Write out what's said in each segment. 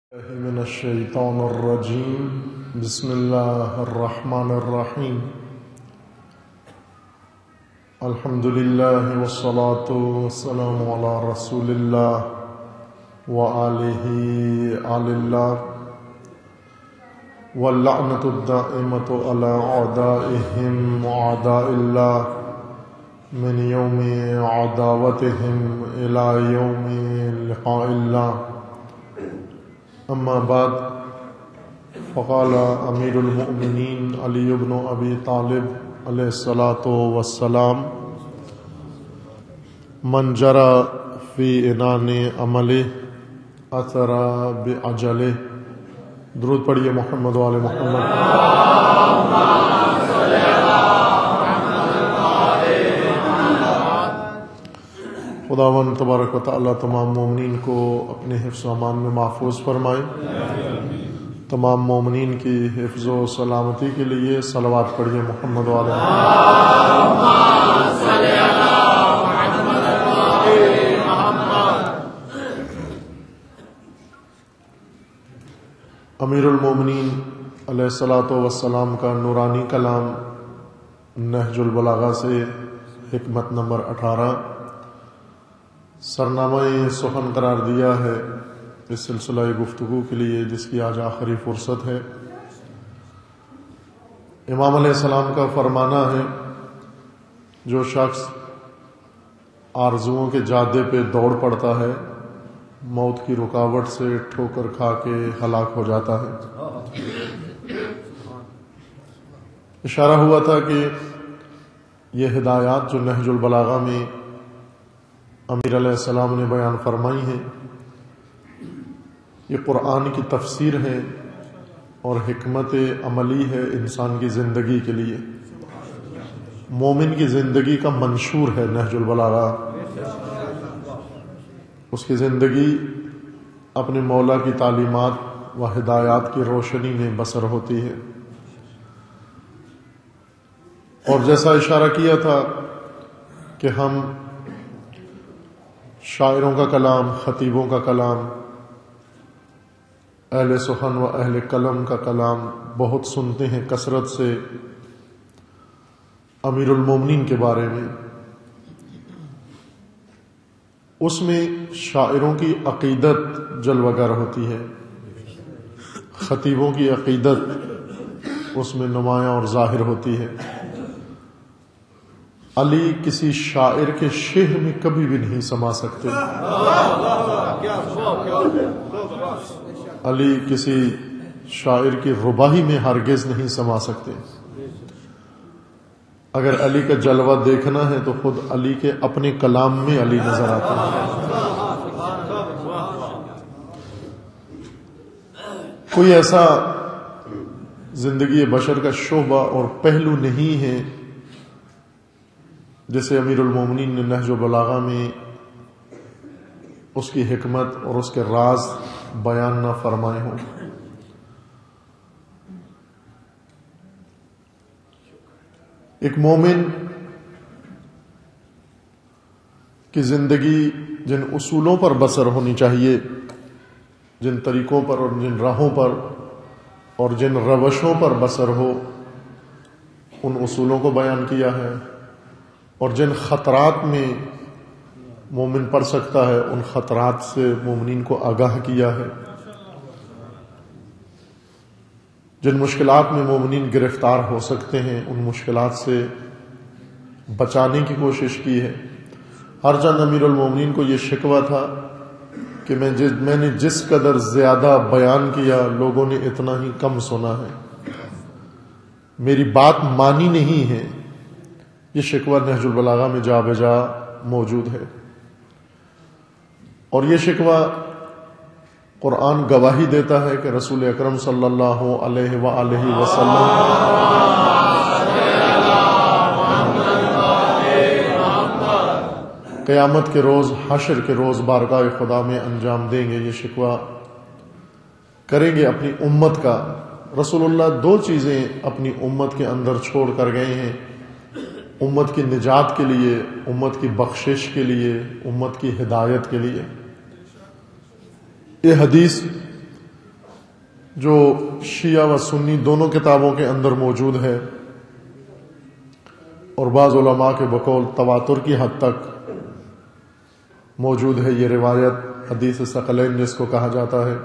من الشیطان الرجیم بسم اللہ الرحمن الرحیم الحمد للہ والصلاة والسلام علی رسول اللہ وآلہ آل اللہ واللعنۃ الدائمۃ علی اعدائہم وأعداء اللہ من یوم عداوتہم الی یوم لقاء اللہ اما بعد فقال امیر المؤمنین علی بن ابی طالب علیہ الصلاۃ والسلام من جرى فی عنان عملہ اثر بعجلہ. درود پڑھیے محمد و آل محمد. خداوند تبارک و تعالی تمام مومنین کو اپنے حفظ و امان میں محفوظ فرمائے. تمام مومنین کی حفظ و سلامتی کے لیے صلوات پڑھیے محمد و آل محمد. امیر المومنین علیہ الصلاۃ والسلام کا نورانی کلام نہج البلاغہ سے حکمت نمبر 18 سرنامہ سخن قرار دیا ہے اس سلسلہ گفتگو کے لیے، جس کی آج آخری فرصت ہے. امام علیہ السلام کا فرمانا ہے، جو شخص آرزوؤں کے جادے پہ دوڑ پڑتا ہے موت کی رکاوٹ سے ٹھوکر کھا کے ہلاک ہو جاتا ہے. اشارہ ہوا تھا کہ یہ ہدایات جو نہج البلاغہ میں امیر علیہ السلام نے بیان فرمائی ہیں، یہ قرآن کی تفسیر ہے اور حکمت عملی ہے انسان کی زندگی کے لیے. مومن کی زندگی کا منشور ہے نہج البلاغہ. اس کی زندگی اپنے مولا کی تعلیمات و ہدایات کی روشنی میں بسر ہوتی ہے. اور جیسا اشارہ کیا تھا کہ ہم شاعروں کا کلام، خطیبوں کا کلام، اہل سخن و اہل قلم کا کلام بہت سنتے ہیں کثرت سے امیر المومنین کے بارے میں. اس میں شاعروں کی عقیدت جلوگر ہوتی ہے، خطیبوں کی عقیدت اس میں نمایاں اور ظاہر ہوتی ہے. علی کسی شاعر کے شعر میں کبھی بھی نہیں سما سکتے. علی کسی شاعر کی رباعی میں ہرگز نہیں سما سکتے. اگر علی کا جلوہ دیکھنا ہے تو خود علی کے اپنے کلام میں علی نظر آتے ہیں. کوئی ایسا زندگی بشر کا شعبہ اور پہلو نہیں ہے جسے امیر المومنین نے نہج البلاغہ میں اس کی حکمت اور اس کے راز بیان نہ فرمائے ہوں. ایک مومن کی زندگی جن اصولوں پر بسر ہونی چاہیے، جن طریقوں پر اور جن راہوں پر اور جن روشوں پر بسر ہو، ان اصولوں کو بیان کیا ہے. اور جن خطرات میں مومن پڑ سکتا ہے ان خطرات سے مومنین کو آگاہ کیا ہے. جن مشکلات میں مومنین گرفتار ہو سکتے ہیں ان مشکلات سے بچانے کی کوشش کی ہے. ہر چند امیر المومنین کو یہ شکوہ تھا کہ میں نے جس قدر زیادہ بیان کیا لوگوں نے اتنا ہی کم سنا ہے، میری بات مانی نہیں ہے. یہ شکوہ نہج البلاغہ میں جا بجا موجود ہے. اور یہ شکوہ قرآن گواہی دیتا ہے کہ رسول اکرم صلی اللہ علیہ وآلہ وسلم قیامت کے روز، حشر کے روز بارگاہ خدا میں انجام دیں گے. یہ شکوہ کریں گے اپنی امت کا. رسول اللہ 2 چیزیں اپنی امت کے اندر چھوڑ کر گئے ہیں، امت کی نجات کے لیے، امت کی بخشش کے لیے، امت کی ہدایت کے لیے. یہ حدیث جو شیعہ و سنی دونوں کتابوں کے اندر موجود ہے، اور بعض علماء کے بقول تواتر کی حد تک موجود ہے یہ روایت، حدیث ثقلین جس کو کہا جاتا ہے۔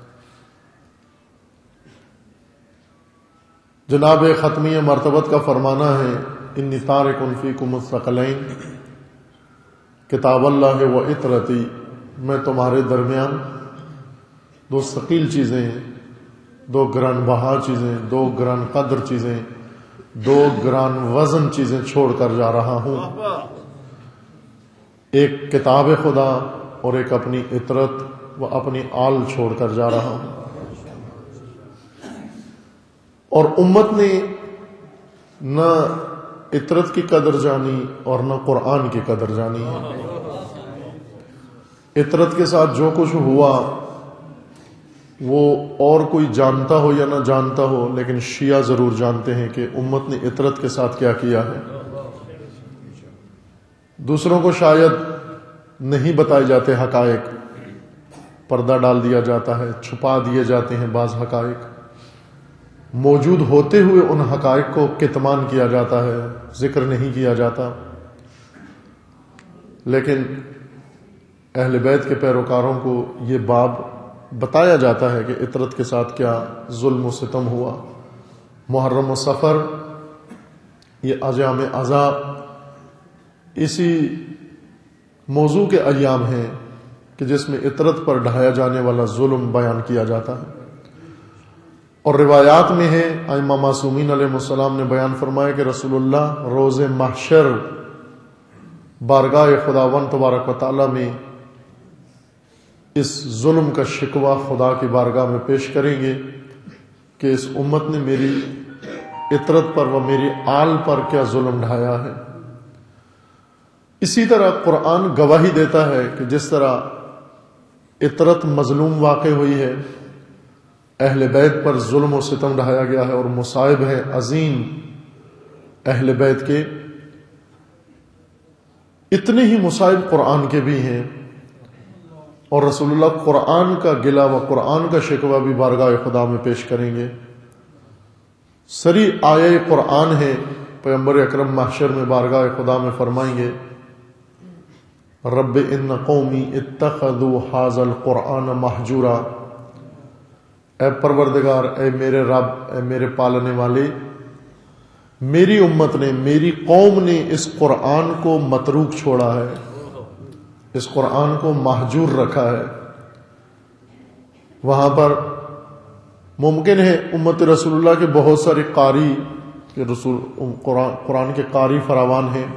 جناب ختمیہ مرتبت کا فرمانا ہے انی تارک فیکم الثقلین کتاب اللہ و اطرتی، میں تمہارے درمیان دو ثقیل چیزیں ہیں، دو گران بہا چیزیں، دو گران قدر چیزیں، دو گران وزن چیزیں چھوڑ کر جا رہا ہوں، ایک کتاب خدا اور ایک اپنی اطرت و اپنی آل چھوڑ کر جا رہا ہوں۔ اور امت نے نہ اطرت کی قدر جانی اور نہ قرآن کی قدر جانی ہے۔ اطرت کے ساتھ جو کچھ ہوا وہ اور کوئی جانتا ہو یا نہ جانتا ہو، لیکن شیعہ ضرور جانتے ہیں کہ امت نے اطرت کے ساتھ کیا کیا ہے۔ دوسروں کو شاید نہیں بتائے جاتے حقائق، پردہ ڈال دیا جاتا ہے، چھپا دیے جاتے ہیں بعض حقائق، موجود ہوتے ہوئے ان حقائق کو کتمان کیا جاتا ہے، ذکر نہیں کیا جاتا۔ لیکن اہل بیت کے پیروکاروں کو یہ باب بتایا جاتا ہے کہ اطرت کے ساتھ کیا ظلم و ستم ہوا۔ محرم و سفر یہ ایام عزا اسی موضوع کے ایام ہیں کہ جس میں اطرت پر ڈھایا جانے والا ظلم بیان کیا جاتا ہے۔ اور روایات میں ہے ائمہ معصومین علیہ السلام نے بیان فرمایا کہ رسول اللہ روز محشر بارگاہ خداوند تبارک و تعالی میں اس ظلم کا شکوہ خدا کی بارگاہ میں پیش کریں گے کہ اس امت نے میری اطرت پر و میری آل پر کیا ظلم ڈھایا ہے۔ اسی طرح قرآن گواہی دیتا ہے کہ جس طرح اطرت مظلوم واقع ہوئی ہے، اہل بیت پر ظلم و ستم ڈھایا گیا ہے، اور مصائب ہے عظیم اہل بیت کے، اتنے ہی مصائب قرآن کے بھی ہیں۔ اور رسول اللہ قرآن کا گلہ و قرآن کا شکوہ بھی بارگاہ خدا میں پیش کریں گے۔ سری آیہ قرآن ہے، پیغمبر اکرم محشر میں بارگاہ خدا میں فرمائیں گے رب ان قومی اتخذوا ھذا القرآن مہجورا، اے پروردگار، اے میرے رب، اے میرے پالنے والے، میری امت نے، میری قوم نے اس قرآن کو متروک چھوڑا ہے، اس قرآن کو مہجور رکھا ہے۔ وہاں پر ممکن ہے امت رسول اللہ کے بہت سارے قاری کہ قرآن کے قاری فراوان ہیں،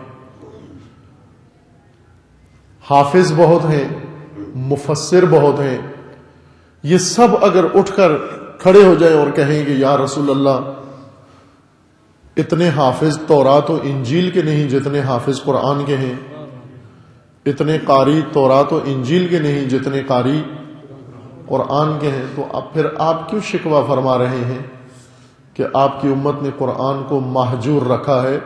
حافظ بہت ہیں، مفسر بہت ہیں، یہ سب اگر اٹھ کر کھڑے ہو جائیں اور کہیں کہ یا رسول اللہ اتنے حافظ تورات و انجیل کے نہیں جتنے حافظ قرآن کے ہیں، اتنے قاری تورات و انجیل کے نہیں جتنے قاری قرآن کے ہیں، تو اب پھر آپ کیوں شکوہ فرما رہے ہیں کہ آپ کی امت نے قرآن کو مہجور رکھا ہے؟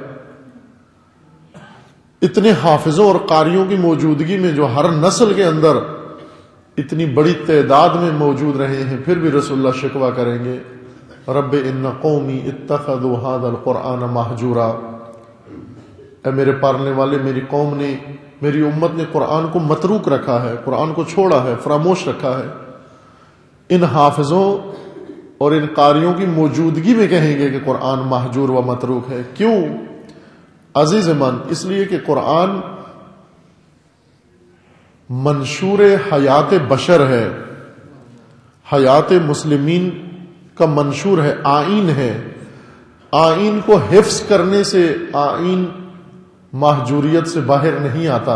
اتنے حافظوں اور قاریوں کی موجودگی میں جو ہر نسل کے اندر اتنی بڑی تعداد میں موجود رہے ہیں، پھر بھی رسول اللہ شکوہ کریں گے رب ان قومی اتخذوا ھذا القرآن مہجورا، اے میرے پالنے والے، میری قوم نے، میری امت نے قرآن کو متروک رکھا ہے، قرآن کو چھوڑا ہے، فراموش رکھا ہے۔ ان حافظوں اور ان قاریوں کی موجودگی میں کہیں گے کہ قرآن مہجور و متروک ہے، کیوں عزیز من؟ اس لیے کہ قرآن منشور حیات بشر ہے، حیات مسلمین کا منشور ہے، آئین ہے۔ آئین کو حفظ کرنے سے آئین مہجوریت سے باہر نہیں آتا،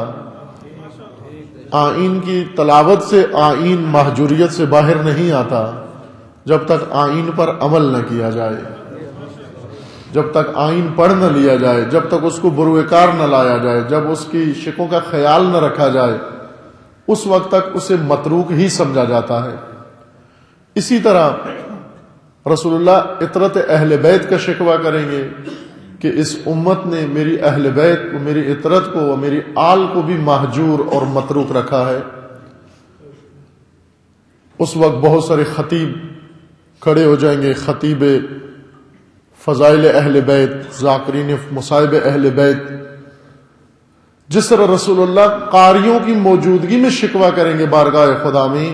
آئین کی تلاوت سے آئین مہجوریت سے باہر نہیں آتا، جب تک آئین پر عمل نہ کیا جائے، جب تک آئین پڑھ نہ لیا جائے، جب تک اس کو بروئے کار نہ لایا جائے، جب اس کی شکوں کا خیال نہ رکھا جائے، اس وقت تک اسے متروک ہی سمجھا جاتا ہے۔ اسی طرح رسول اللہ اطرت اہل بیت کا شکوہ کریں گے کہ اس امت نے میری اہل بیت کو، میری اطرت کو، میری آل کو بھی مہجور اور متروک رکھا ہے۔ اس وقت بہت سارے خطیب کھڑے ہو جائیں گے خطیب فضائل اہل بیت، ذاکرین مصائب اہل بیت، جس طرح رسول اللہ قاریوں کی موجودگی میں شکوہ کریں گے بارگاہ خدا میں،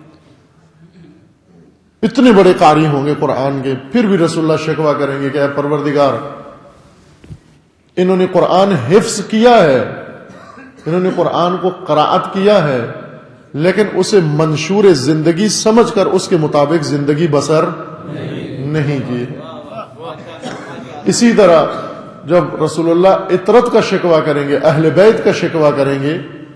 اتنے بڑے قاری ہوں گے قرآن کے، پھر بھی رسول اللہ شکوہ کریں گے کہ اے پروردگار، انہوں نے قرآن حفظ کیا ہے، انہوں نے قرآن کو قراءت کیا ہے، لیکن اسے منشور زندگی سمجھ کر اس کے مطابق زندگی بسر نہیں کی۔ اسی طرح جب رسول اللہ اطرت کا شکوہ کریں گے، اہل بیت کا شکوہ کریں گے،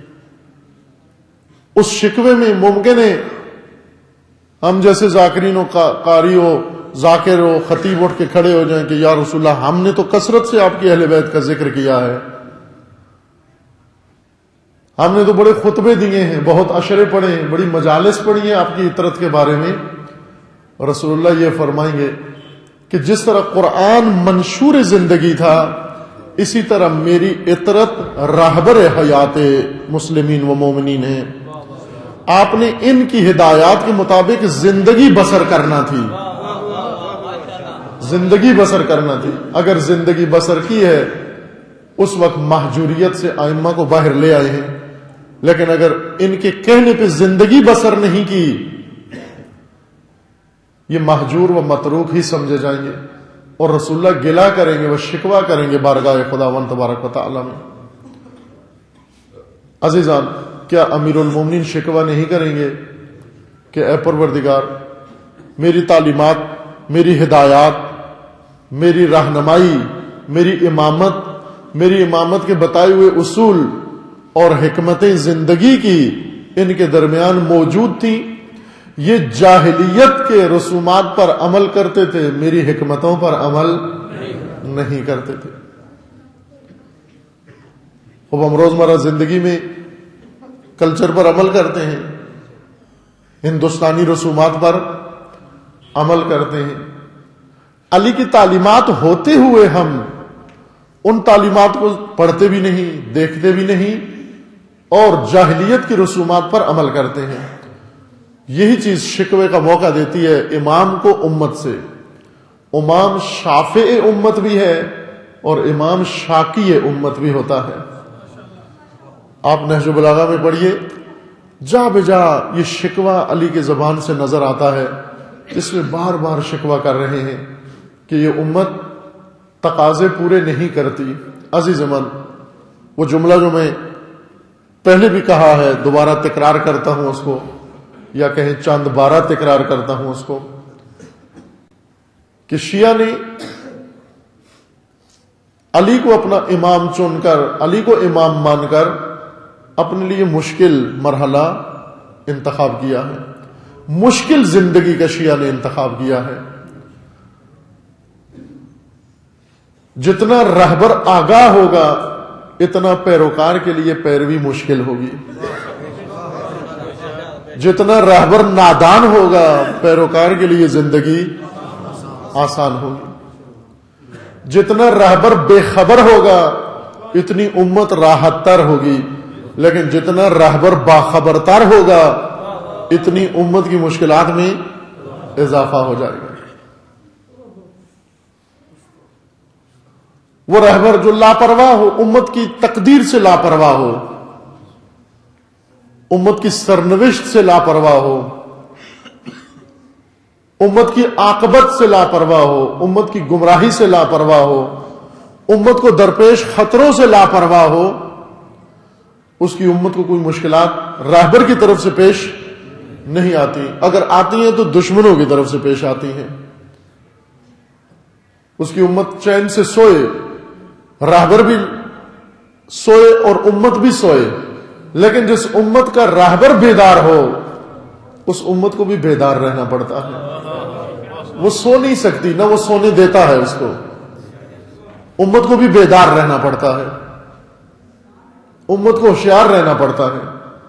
اس شکوے میں ممکن ہے ہم جیسے ذاکرین و قاری و ذاکر و خطیب اٹھ کے کھڑے ہو جائیں کہ یا رسول اللہ، ہم نے تو کثرت سے آپ کی اہل بیت کا ذکر کیا ہے، ہم نے تو بڑے خطبے دیے ہیں، بہت عشرے پڑھے ہیں، بڑی مجالس پڑھی ہیں آپ کی اطرت کے بارے میں۔ اور رسول اللہ یہ فرمائیں گے کہ جس طرح قرآن منشور زندگی تھا، اسی طرح میری اطرت راہبر حیات مسلمین و مومنین ہے، آپ نے ان کی ہدایات کے مطابق زندگی بسر کرنا تھی، زندگی بسر کرنا تھی۔ اگر زندگی بسر کی ہے، اس وقت محجوریت سے ائمہ کو باہر لے آئے ہیں، لیکن اگر ان کے کہنے پہ زندگی بسر نہیں کی، یہ محجور و متروک ہی سمجھے جائیں گے، اور رسول اللہ گلہ کریں گے، وہ شکوہ کریں گے بارگاہ خداوند تبارک و تعالی میں۔ عزیزان، کیا امیر المومنین شکوہ نہیں کریں گے کہ اے پروردگار، میری تعلیمات، میری ہدایات، میری رہنمائی، میری امامت کے بتائے ہوئے اصول اور حکمتیں زندگی کی ان کے درمیان موجود تھیں، یہ جاہلیت کے رسومات پر عمل کرتے تھے، میری حکمتوں پر عمل نہیں کرتے تھے۔ اب ہم روزمرہ زندگی میں کلچر پر عمل کرتے ہیں، ہندوستانی رسومات پر عمل کرتے ہیں، علی کی تعلیمات ہوتے ہوئے ہم ان تعلیمات کو پڑھتے بھی نہیں، دیکھتے بھی نہیں، اور جاہلیت کی رسومات پر عمل کرتے ہیں۔ یہی چیز شکوے کا موقع دیتی ہے امام کو امت سے۔ امام شافع امت بھی ہے اور امام شاکی امت بھی ہوتا ہے۔ آپ نہج البلاغہ میں پڑھیے، جا بجا یہ شکوہ علی کے زبان سے نظر آتا ہے، جس میں بار بار شکوہ کر رہے ہیں کہ یہ امت تقاضے پورے نہیں کرتی۔ عزیز من، وہ جملہ جو میں پہلے بھی کہا ہے، دوبارہ تکرار کرتا ہوں اس کو، یا کہیں چند بارہ تکرار کرتا ہوں اس کو، کہ شیعہ نے علی کو اپنا امام چن کر، علی کو امام مان کر اپنے لیے مشکل مرحلہ انتخاب کیا ہے، مشکل زندگی کا شیعہ نے انتخاب کیا ہے۔ جتنا رہبر آگاہ ہوگا، اتنا پیروکار کے لیے پیروی مشکل ہوگی، جتنا رہبر نادان ہوگا، پیروکار کے لیے زندگی آسان ہوگی، جتنا رہبر بے خبر ہوگا، اتنی امت راحت تر ہوگی، لیکن جتنا رہبر باخبر تر ہوگا، اتنی امت کی مشکلات میں اضافہ ہو جائے گا۔ وہ رہبر جو لاپرواہ ہو، امت کی تقدیر سے لاپرواہ ہو، امت کی سرنوشت سے لاپرواہ ہو، امت کی عاقبت سے لاپرواہ ہو، امت کی گمراہی سے لاپرواہ ہو، امت کو درپیش خطروں سے لاپرواہ ہو، اس کی امت کو کوئی مشکلات رہبر کی طرف سے پیش نہیں آتی، اگر آتی ہیں تو دشمنوں کی طرف سے پیش آتی ہیں۔ اس کی امت چین سے سوئے، رہبر بھی سوئے اور امت بھی سوئے، لیکن جس امت کا رہبر بیدار ہو، اس امت کو بھی بیدار رہنا پڑتا ہے۔ وہ سو نہیں سکتی، نہ وہ سونے دیتا ہے اس کو، امت کو بھی بیدار رہنا پڑتا ہے، امت کو ہوشیار رہنا پڑتا ہے۔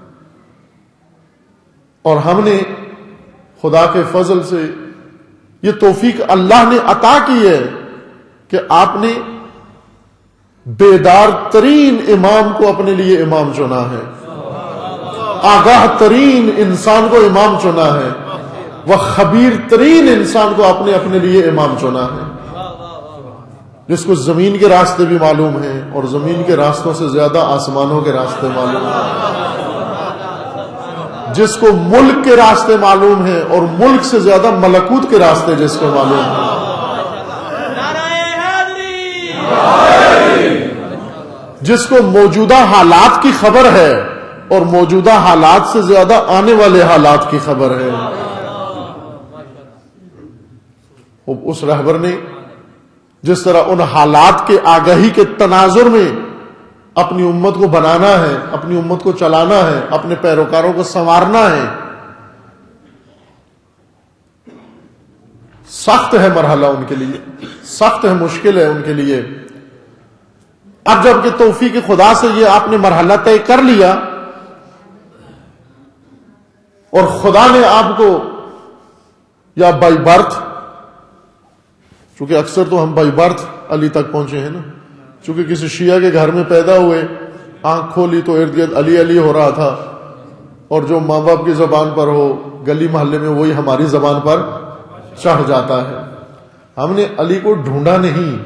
اور ہم نے خدا کے فضل سے یہ توفیق اللہ نے عطا کی ہے کہ آپ نے بیدار ترین امام کو اپنے لیے امام چنا ہے، آگاہ ترین انسان کو امام چنا ہے، وہ خبیر ترین انسان کو آپ نے اپنے لیے امام چنا ہے، جس کو زمین کے راستے بھی معلوم ہیں اور زمین کے راستوں سے زیادہ آسمانوں کے راستے معلوم ہیں، جس کو ملک کے راستے معلوم ہیں اور ملک سے زیادہ ملکوت کے راستے جس کو معلوم ہیں، جس کو موجودہ حالات کی خبر ہے اور موجودہ حالات سے زیادہ آنے والے حالات کی خبر ہے۔ اس رہبر نے جس طرح ان حالات کے آگاہی کے تناظر میں اپنی امت کو بنانا ہے، اپنی امت کو چلانا ہے، اپنے پیروکاروں کو سنوارنا ہے، سخت ہے مرحلہ ان کے لیے، سخت ہے، مشکل ہے ان کے لیے۔ اب جب کہ توفیق خدا سے یہ آپ نے مرحلہ طے کر لیا اور خدا نے آپ کو یا بائی برتھ، چونکہ اکثر تو ہم بائی برتھ علی تک پہنچے ہیں نا، چونکہ کسی شیعہ کے گھر میں پیدا ہوئے، آنکھ کھولی تو ارد گرد علی علی ہو رہا تھا، اور جو ماں باپ کی زبان پر ہو گلی محلے میں وہی ہماری زبان پر چڑھ جاتا ہے۔ ہم نے علی کو ڈھونڈا نہیں،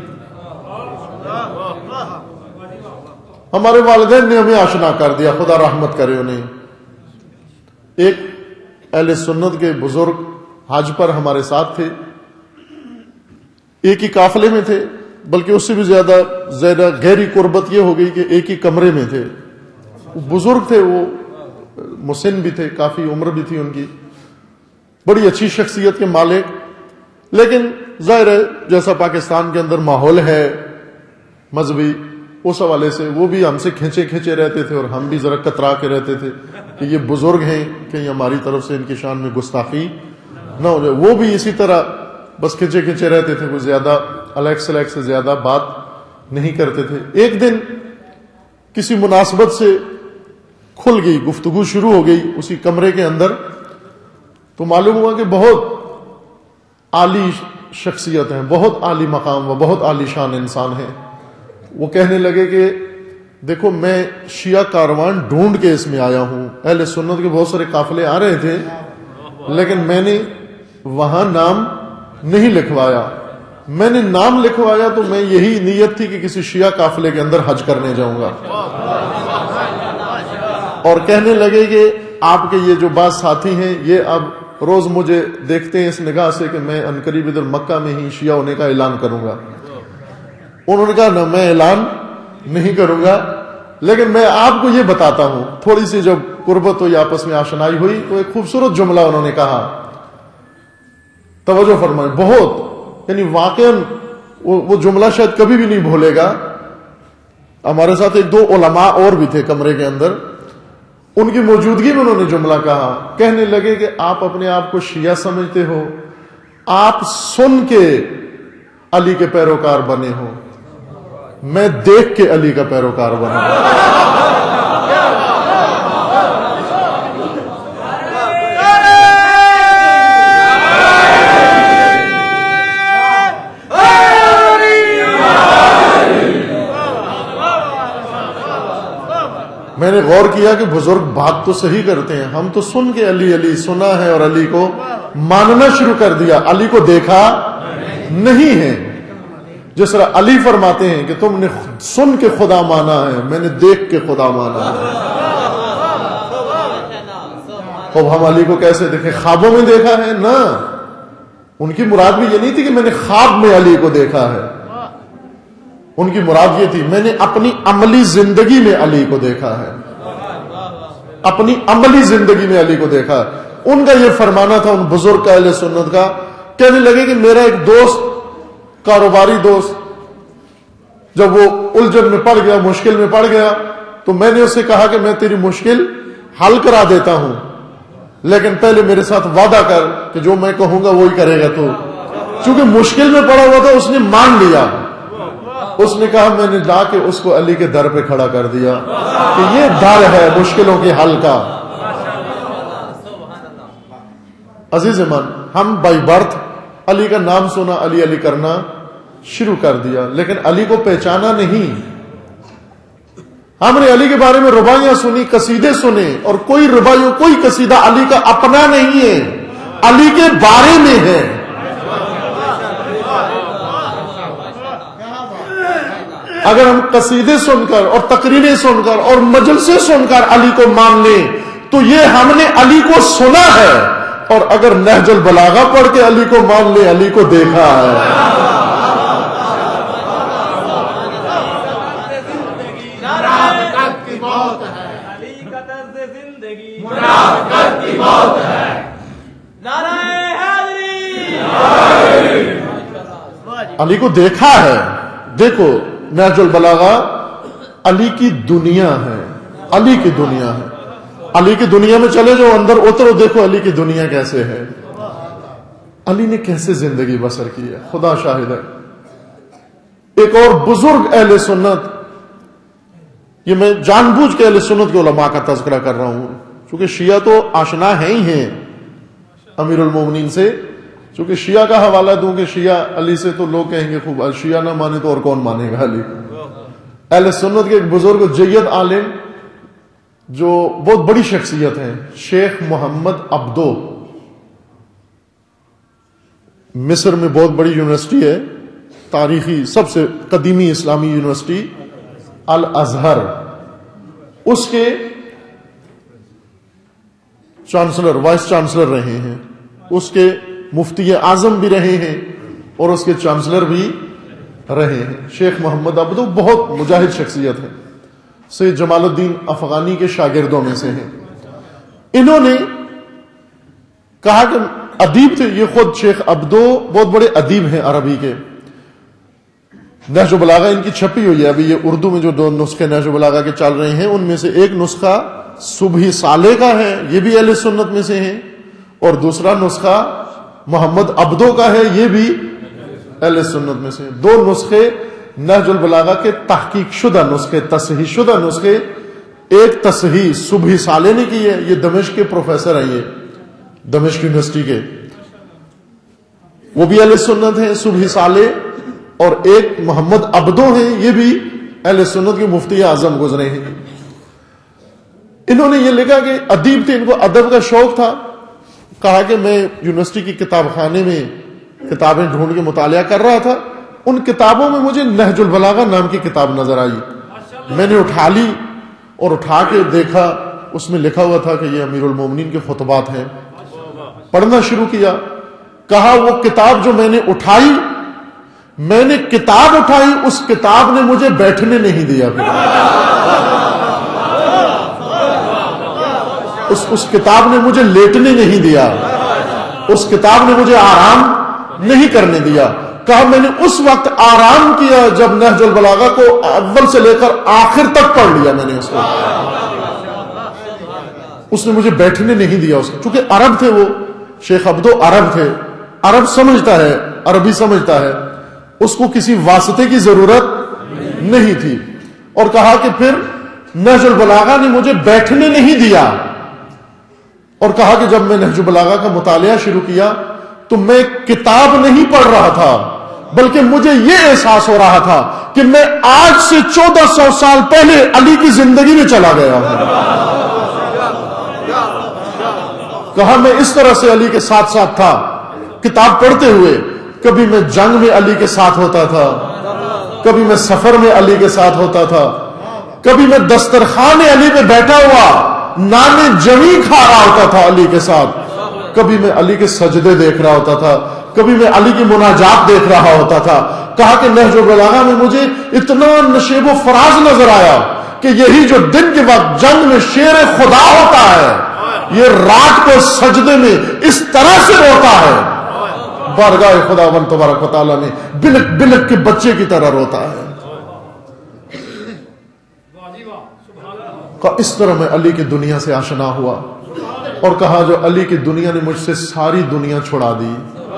ہمارے والدین نے ہمیں آشنا کر دیا، خدا رحمت کرے انہیں۔ ایک اہل سنت کے بزرگ حج پر ہمارے ساتھ تھے، ایک ہی قافلے میں تھے، بلکہ اس سے بھی زیادہ گہری قربت یہ ہو گئی کہ ایک ہی کمرے میں تھے۔ بزرگ تھے، وہ مسن بھی تھے، کافی عمر بھی تھی ان کی، بڑی اچھی شخصیت کے مالک، لیکن ظاہر ہے جیسا پاکستان کے اندر ماحول ہے مذہبی، اس حوالے سے وہ بھی ہم سے کھینچے رہتے تھے اور ہم بھی ذرا کترا کے رہتے تھے کہ یہ بزرگ ہیں، کہیں ہماری طرف سے ان کی شان میں گستاخی نہ ہو جائے۔ وہ بھی اسی طرح بس کھینچے رہتے تھے، کوئی زیادہ الیکس سے زیادہ بات نہیں کرتے تھے۔ ایک دن کسی مناسبت سے کھل گئی گفتگو، شروع ہو گئی اسی کمرے کے اندر، تو معلوم ہوا کہ بہت عالی شخصیت ہیں، بہت عالی مقام و بہت عالی شان انسان ہیں۔ وہ کہنے لگے کہ دیکھو میں شیعہ کاروان ڈھونڈ کے اس میں آیا ہوں، اہل سنت کے بہت سارے قافلے آ رہے تھے لیکن میں نے وہاں نام نہیں لکھوایا، میں نے نام لکھوایا تو میں یہی نیت تھی کہ کسی شیعہ قافلے کے اندر حج کرنے جاؤں گا۔ اور کہنے لگے کہ آپ کے یہ جو بعض ساتھی ہیں یہ اب روز مجھے دیکھتے ہیں اس نگاہ سے کہ میں عنقریب ادھر مکہ میں ہی شیعہ ہونے کا اعلان کروں گا۔ انہوں نے کہا نہ، میں اعلان نہیں کروں گا، لیکن میں آپ کو یہ بتاتا ہوں۔ تھوڑی سی جب قربت ہوئی، آپس میں آشنائی ہوئی، تو ایک خوبصورت جملہ انہوں نے کہا، توجہ فرمائیں، بہت، یعنی واقعاً وہ جملہ شاید کبھی بھی نہیں بھولے گا۔ ہمارے ساتھ ایک دو علماء اور بھی تھے کمرے کے اندر، ان کی موجودگی میں انہوں نے جملہ کہا، کہنے لگے کہ آپ اپنے آپ کو شیعہ سمجھتے ہو، آپ سن کے علی کے پیروکار بنے ہو، میں دیکھ کے علی کا پیروکار بنا۔ میں نے غور کیا کہ بزرگ بات تو صحیح کرتے ہیں، ہم تو سن کے علی علی سنا ہے اور علی کو ماننا شروع کر دیا، علی کو دیکھا نہیں ہے۔ جس طرح علی فرماتے ہیں کہ تم نے سن کے خدا مانا ہے، میں نے دیکھ کے خدا مانا ہے۔ اب ہم علی کو کیسے دیکھیں؟ خوابوں میں دیکھا ہے؟ نہ، ان کی مراد بھی یہ نہیں تھی کہ میں نے خواب میں علی کو دیکھا ہے، ان کی مراد یہ تھی میں نے اپنی عملی زندگی میں علی کو دیکھا ہے، اپنی عملی زندگی میں علی کو دیکھا ہے۔ ان کا یہ فرمانا تھا، ان بزرگ کا، اہل سنت کا۔ کہنے لگے کہ میرا ایک دوست، کاروباری دوست، جب وہ الجھن میں پڑ گیا، مشکل میں پڑ گیا، تو میں نے اس سے کہا کہ میں تیری مشکل حل کرا دیتا ہوں، لیکن پہلے میرے ساتھ وعدہ کر کہ جو میں کہوں گا وہی کرے گا تو۔ چونکہ مشکل میں پڑا ہوا تھا، اس نے مان لیا، اس نے کہا میں نے لا کے اس کو علی کے در پہ کھڑا کر دیا کہ یہ در ہے مشکلوں کے حل کا۔ عزیز من، ہم بائی برتھ علی کا نام سنا، علی علی کرنا شروع کر دیا، لیکن علی کو پہچانا نہیں۔ ہم نے علی کے بارے میں ربائیاں سنی، قصیدے سنے، اور کوئی ربائی کوئی قصیدہ علی کا اپنا نہیں ہے، علی کے بارے میں ہے. اگر ہم قصیدے سن کر اور تقریریں سن کر اور مجلسیں سن کر علی کو مان لیں تو یہ ہم نے علی کو سنا ہے، اور اگر نہج البلاغہ پڑھ کے علی کو مان لیں علی کو دیکھا ہے. علی کو دیکھا ہے. دیکھو نہج البلاغہ علی کی دنیا ہے، علی کی دنیا ہے. علی کی دنیا میں چلے جاؤ، اندر اترو، دیکھو علی کی دنیا کیسے ہے، علی نے کیسے زندگی بسر کی ہے. خدا شاہد ہے. ایک اور بزرگ اہل سنت، یہ میں جان بوجھ کے اہل سنت کے علماء کا تذکرہ کر رہا ہوں چونکہ شیعہ تو آشنا ہے ہی ہیں امیر المومنین سے. چونکہ شیعہ کا حوالہ دوں کہ شیعہ علی سے تو لوگ کہیں گے خوب، شیعہ نہ مانے تو اور کون مانے گا علی. اہل سنت کے ایک بزرگ جید عالم جو بہت بڑی شخصیت ہیں، شیخ محمد عبدو، مصر میں بہت بڑی یونیورسٹی ہے، تاریخی سب سے قدیمی اسلامی یونیورسٹی الازہر، اس کے چانسلر، وائس چانسلر رہے ہیں، اس کے مفتی اعظم بھی رہے ہیں اور اس کے چانسلر بھی رہے ہیں. شیخ محمد عبدو بہت مجاہد شخصیت ہے، سید جمال الدین افغانی کے شاگردوں میں سے ہیں. انہوں نے کہا کہ ادیب تھے، یہ خود شیخ عبدو بہت بڑے ادیب ہیں عربی کے. نہج البلاغہ ان کی چھپی ہوئی ہے، ابھی یہ اردو میں جو دو نسخے نہج البلاغہ کے چل رہے ہیں ان میں سے ایک نسخہ صبحی صالح کا ہے، یہ بھی اہل سنت میں سے ہیں، اور دوسرا نسخہ محمد عبدو کا ہے، یہ بھی اہل سنت میں سے. دو نسخے نہج البلاغہ کے تحقیق شدہ نسخے، تصحیح شدہ نسخے. ایک تصحیح صبحی صالح نے کی ہے، یہ دمشق کے پروفیسر ہیں، یہ دمشق یونیورسٹی کے، وہ بھی اہل سنت ہیں صبحی صالح. اور ایک محمد عبدو ہیں، یہ بھی اہل سنت کے مفتی اعظم گزرے ہیں. انہوں نے یہ لکھا کہ ادیب تھے، ان کو ادب کا شوق تھا. کہا کہ میں یونیورسٹی کی کتاب خانے میں کتابیں ڈھونڈ کے مطالعہ کر رہا تھا، ان کتابوں میں مجھے نہج البلاغہ نام کی کتاب نظر آئی. میں نے اٹھا لی اور اٹھا کے دیکھا، اس میں لکھا ہوا تھا کہ یہ امیر المومنین کے خطبات ہیں. پڑھنا شروع کیا. کہا وہ کتاب جو میں نے اٹھائی، میں نے کتاب اٹھائی، اس کتاب نے مجھے بیٹھنے نہیں دیا. اس کتاب نے مجھے لیٹنے نہیں دیا، اس کتاب نے مجھے آرام نہیں کرنے دیا. کہا میں نے اس وقت آرام کیا جب نہج البلاغہ کو اول سے لے کر آخر تک پڑھ لیا میں نے اس کو. اس نے مجھے بیٹھنے نہیں دیا. اس کو چونکہ عرب تھے، وہ شیخ عبدو عرب تھے، عرب سمجھتا ہے، عربی سمجھتا ہے، اس کو کسی واسطے کی ضرورت نہیں تھی. اور کہا کہ پھر نہج البلاغہ نے مجھے بیٹھنے نہیں دیا. اور کہا کہ جب میں نہج البلاغہ کا مطالعہ شروع کیا تو میں کتاب نہیں پڑھ رہا تھا، بلکہ مجھے یہ احساس ہو رہا تھا کہ میں آج سے 1400 سال پہلے علی کی زندگی میں چلا گیا ہوں. کہا میں اس طرح سے علی کے ساتھ ساتھ تھا کتاب پڑھتے ہوئے. کبھی میں جنگ میں علی کے ساتھ ہوتا تھا، کبھی میں سفر میں علی کے ساتھ ہوتا تھا، کبھی میں دسترخوان علی پہ بیٹھا ہوا نان جوی کھا رہا ہوتا تھا علی کے ساتھ، کبھی میں علی کے سجدے دیکھ رہا ہوتا تھا، کبھی میں علی کی مناجات دیکھ رہا ہوتا تھا. کہا کہ نہج البلاغہ میں مجھے اتنا نشیب و فراز نظر آیا کہ یہی جو دن کے وقت جنگ میں شیر خدا ہوتا ہے، یہ رات کو سجدے میں اس طرح سے روتا ہے، بارگاہ خداوند تبارک و تعالیٰ میں بلک بلک کے بچے کی طرح روتا ہے. اس طرح میں علی کی دنیا سے آشنا ہوا. اور کہا جو علی کی دنیا نے مجھ سے ساری دنیا چھڑا دی،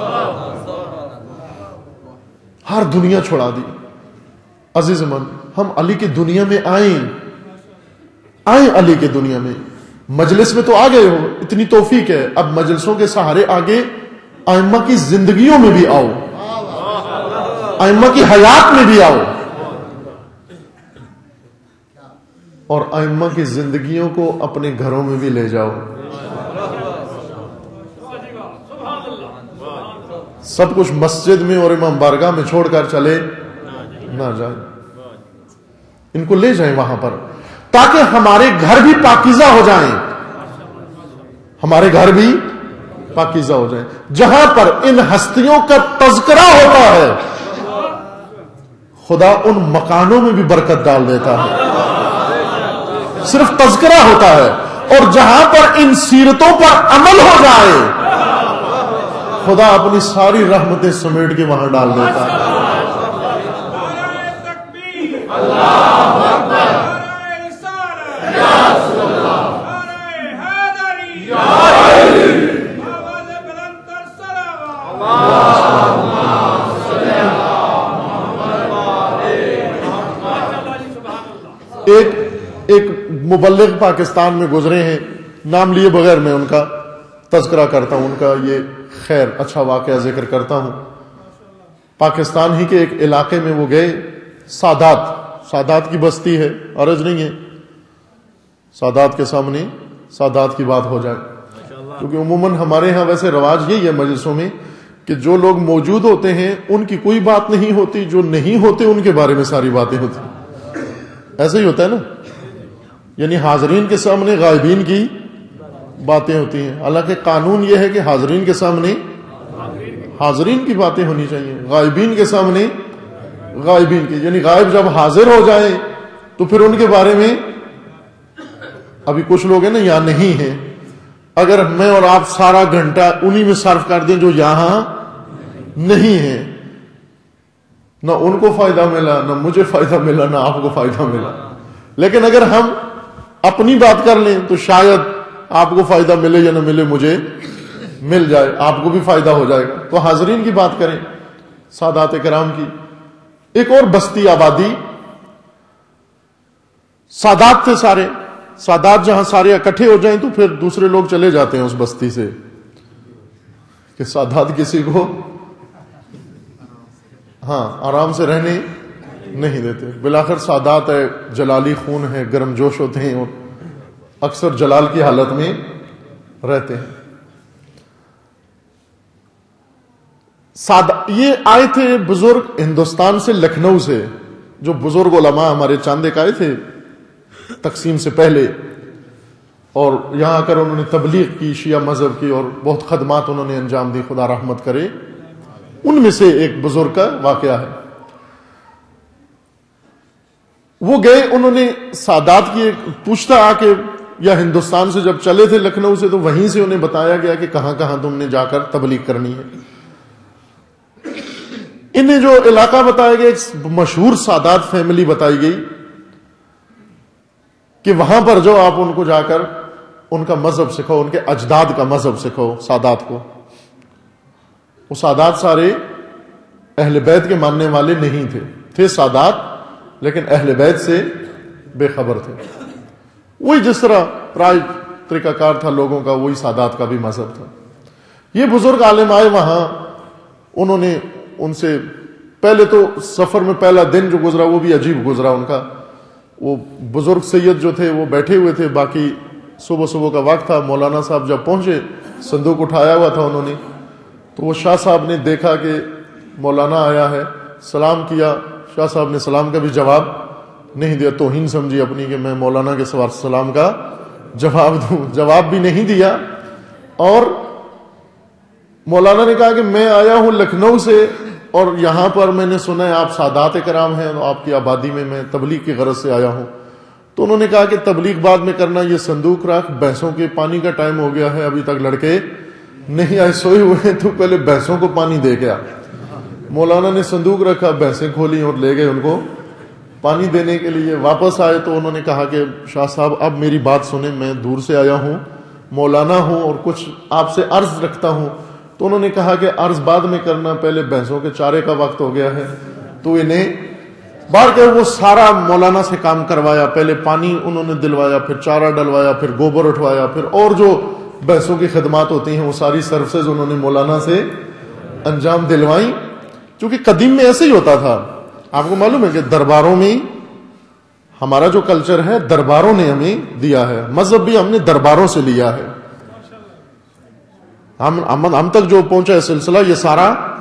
ہر دنیا چھڑا دی. عزیز من، ہم علی کی دنیا میں آئیں علی کی دنیا میں. مجلس میں تو آ گئے ہو، اتنی توفیق ہے، اب مجلسوں کے سہارے آگے ائمہ کی زندگیوں میں بھی آؤ، ائمہ کی حیات میں بھی آؤ، اور ائمہ کی زندگیوں کو اپنے گھروں میں بھی لے جاؤ. سب کچھ مسجد میں اور امام بارگاہ میں چھوڑ کر چلے نہ جائیں، ان کو لے جائیں وہاں پر، تاکہ ہمارے گھر بھی پاکیزہ ہو جائیں، ہمارے گھر بھی پاکیزہ ہو جائیں۔ جہاں پر ان ہستیوں کا تذکرہ ہوتا ہے خدا ان مکانوں میں بھی برکت ڈال دیتا ہے، صرف تذکرہ ہوتا ہے، اور جہاں پر ان سیرتوں پر عمل ہو جائے خدا اپنی ساری رحمتیں سمیٹ کے وہاں ڈال دیتا ہے۔ ایک مبلغ پاکستان میں گزرے ہیں، نام لیے بغیر میں ان کا تذکرہ کرتا ہوں، ان کا یہ خیر اچھا واقعہ ذکر کرتا ہوں۔ پاکستان ہی کے ایک علاقے میں وہ گئے، سادات کی بستی ہے، عرض نہیں ہے سادات کے سامنے سادات کی بات ہو جائے، کیونکہ عموماً ہمارے ہاں ویسے رواج یہی ہے مجلسوں میں کہ جو لوگ موجود ہوتے ہیں ان کی کوئی بات نہیں ہوتی، جو نہیں ہوتے ان کے بارے میں ساری باتیں ہوتی، ایسا ہی ہوتا ہے نا، یعنی حاضرین کے سامنے غائبین کی باتیں ہوتی ہیں، حالانکہ قانون یہ ہے کہ حاضرین کے سامنے حاضرین کی باتیں ہونی چاہیے، غائبین کے سامنے غائبین کی، یعنی غائب جب حاضر ہو جائیں تو پھر ان کے بارے میں، ابھی کچھ لوگ ہیں نا یہاں نہیں ہیں، اگر میں اور آپ سارا گھنٹہ انہی میں صرف کر دیں جو یہاں نہیں ہیں، نہ ان کو فائدہ ملا، نہ مجھے فائدہ ملا، نہ آپ کو فائدہ ملا، لیکن اگر ہم اپنی بات کر لیں تو شاید آپ کو فائدہ ملے یا نہ ملے، مجھے مل جائے، آپ کو بھی فائدہ ہو جائے گا۔ تو حاضرین کی بات کریں، سادات کرام کی۔ ایک اور بستی آبادی، سادات تھے سارے، سادات جہاں سارے اکٹھے ہو جائیں تو پھر دوسرے لوگ چلے جاتے ہیں اس بستی سے، کہ سادات کسی کو آرام سے رہنے نہیں دیتے۔ بالآخر سادات ہے، جلالی خون ہے، گرم جوش ہوتے ہیں اور اکثر جلال کی حالت میں رہتے ہیں۔ یہ آئے تھے بزرگ ہندوستان سے، لکھنؤ سے، جو بزرگ علماء ہمارے چاندے کا آئے تھے تقسیم سے پہلے، اور یہاں آ کر انہوں نے تبلیغ کی، شیعہ مذہب کی، اور بہت خدمات انہوں نے انجام دی، خدا رحمت کرے۔ ان میں سے ایک بزرگ کا واقعہ ہے، وہ گئے، انہوں نے سادات کی پوچھتا آ کے، یا ہندوستان سے جب چلے تھے لکھنؤ سے تو وہیں سے انہیں بتایا گیا کہ کہاں کہاں تم نے جا کر تبلیغ کرنی ہے۔ انہیں جو علاقہ بتایا گیا، ایک مشہور سادات فیملی بتائی گئی کہ وہاں پر جو آپ ان کو جا کر ان کا مذہب سکھاؤ، ان کے اجداد کا مذہب سکھاؤ سادات کو۔ وہ سادات سارے اہل بیت کے ماننے والے نہیں تھے سادات، لیکن اہل بیت سے بے خبر تھے۔ وہی جس طرح رائے طریقہ کار تھا لوگوں کا، وہی سادات کا بھی مذہب تھا۔ یہ بزرگ عالم آئے وہاں، انہوں نے ان سے پہلے تو سفر میں پہلا دن جو گزرا وہ بھی عجیب گزرا ان کا۔ وہ بزرگ سید جو تھے وہ بیٹھے ہوئے تھے، باقی صبح کا وقت تھا، مولانا صاحب جب پہنچے صندوق اٹھایا ہوا تھا انہوں نے، تو وہ شاہ صاحب نے دیکھا کہ مولانا آیا ہے، سلام کیا، شاہ صاحب نے سلام کا بھی جواب نہیں دیا، توہین سمجھی اپنی کہ میں مولانا کے سلام کا جواب دوں، جواب بھی نہیں دیا۔ اور مولانا نے کہا کہ میں آیا ہوں لکھنؤ سے، اور یہاں پر میں نے سنا ہے آپ سادات کرام ہیں، آپ کی آبادی میں تبلیغ کی غرض سے آیا ہوں۔ تو انہوں نے کہا کہ تبلیغ بعد میں کرنا، یہ صندوق رکھ، بھینسوں کے پانی کا ٹائم ہو گیا ہے، ابھی تک لڑکے نہیں آئے، سوئے ہوئے ہیں، تو پہلے بھینسوں کو پانی دے گیا۔ مولانا نے صندوق رکھا، بھینسیں کھولی اور لے گئے ان کو پانی دینے کے لیے۔ واپس آئے تو انہوں نے کہا کہ شاہ صاحب اب میری بات سنیں، میں دور سے آیا ہوں، مولانا ہوں، اور کچھ آپ سے عرض رکھتا ہوں۔ تو انہوں نے کہا کہ عرض بعد میں کرنا، پہلے بھینسوں کے چارے کا وقت ہو گیا ہے۔ تو انہیں بار کے وہ سارا مولانا سے کام کروایا، پہلے پانی انہوں نے دلوایا، پھر چارہ ڈلوایا، پھر گوبر اٹھوایا، پھر اور جو بھینسوں کی خدمات ہوتی ہیں وہ ساری سروسز انہوں نے مولانا سے انجام دلوائیں۔ چونکہ قدیم میں ایسے ہی ہوتا تھا، آپ کو معلوم ہے کہ درباروں میں ہمارا جو کلچر ہے درباروں نے ہمیں دیا ہے، مذہب بھی ہم نے درباروں سے لیا ہے، ہم تک جو پہنچا ہے سلسلہ یہ سارا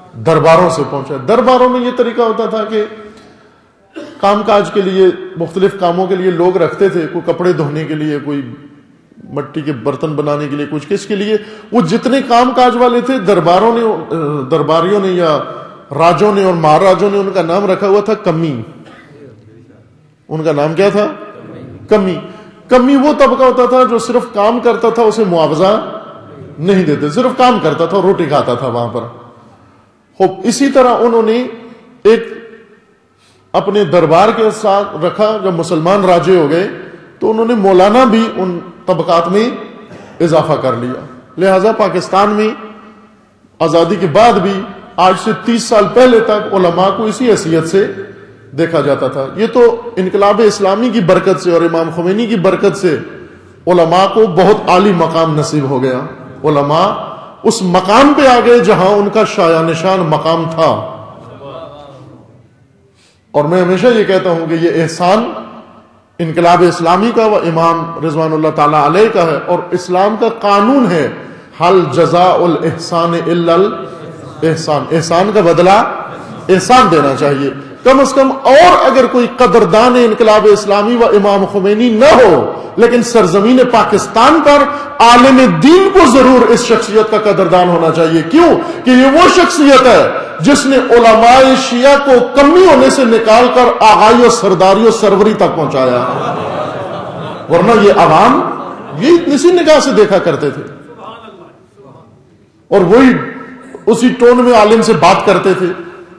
درباروں سے پہنچا. درباروں میں یہ طریقہ ہوتا تھا کہ کام کاج کے لیے مختلف کاموں کے لیے لوگ رکھتے تھے, کوئی کپڑے دھونے کے لیے, کوئی مٹی کے برتن بنانے کے لیے, کچھ کس کے لیے. وہ جتنے کام کاج والے تھے درباریوں نے یا راجوں نے اور مہاراجوں نے ان کا نام رکھا ہوا تھا کمی. ان کا نام کیا تھا؟ کمی. کمی وہ طبقہ ہوتا تھا جو صرف کام کرتا تھا, اسے معاوضہ نہیں دیتے, صرف کام کرتا تھا, روٹی کھاتا تھا وہاں پر. اسی طرح انہوں نے ایک اپنے دربار کے ساتھ رکھا. جب مسلمان راجے ہو گئے تو انہوں نے مولانا بھی ان طبقات میں اضافہ کر لیا. لہذا پاکستان میں آزادی کے بعد بھی آج سے 30 سال پہلے تک علماء کو اسی حیثیت سے دیکھا جاتا تھا. یہ تو انقلاب اسلامی کی برکت سے اور امام خمینی کی برکت سے علماء کو بہت عالی مقام نصیب ہو گیا. علماء اس مقام پہ آ گئے جہاں ان کا شایان نشان مقام تھا. اور میں ہمیشہ یہ کہتا ہوں کہ یہ احسان انقلاب اسلامی کا و امام رضوان اللہ تعالی علیہ کا ہے, اور اسلام کا قانون ہے حل جزاء الاحسان الا الاحسان. احسان کا بدلہ احسان دینا چاہیے کم از کم. اور اگر کوئی قدردان انقلاب اسلامی و امام خمینی نہ ہو, لیکن سرزمین پاکستان پر عالم دین کو ضرور اس شخصیت کا قدردان ہونا چاہیے. کیوں کہ یہ وہ شخصیت ہے جس نے علماء شیعہ کو کمی ہونے سے نکال کر آغائی و سرداری و سروری تک پہنچایا. ورنہ یہ عوام یہ اسی نگاہ سے دیکھا کرتے تھے, اور وہی اسی ٹون میں عالم سے بات کرتے تھے.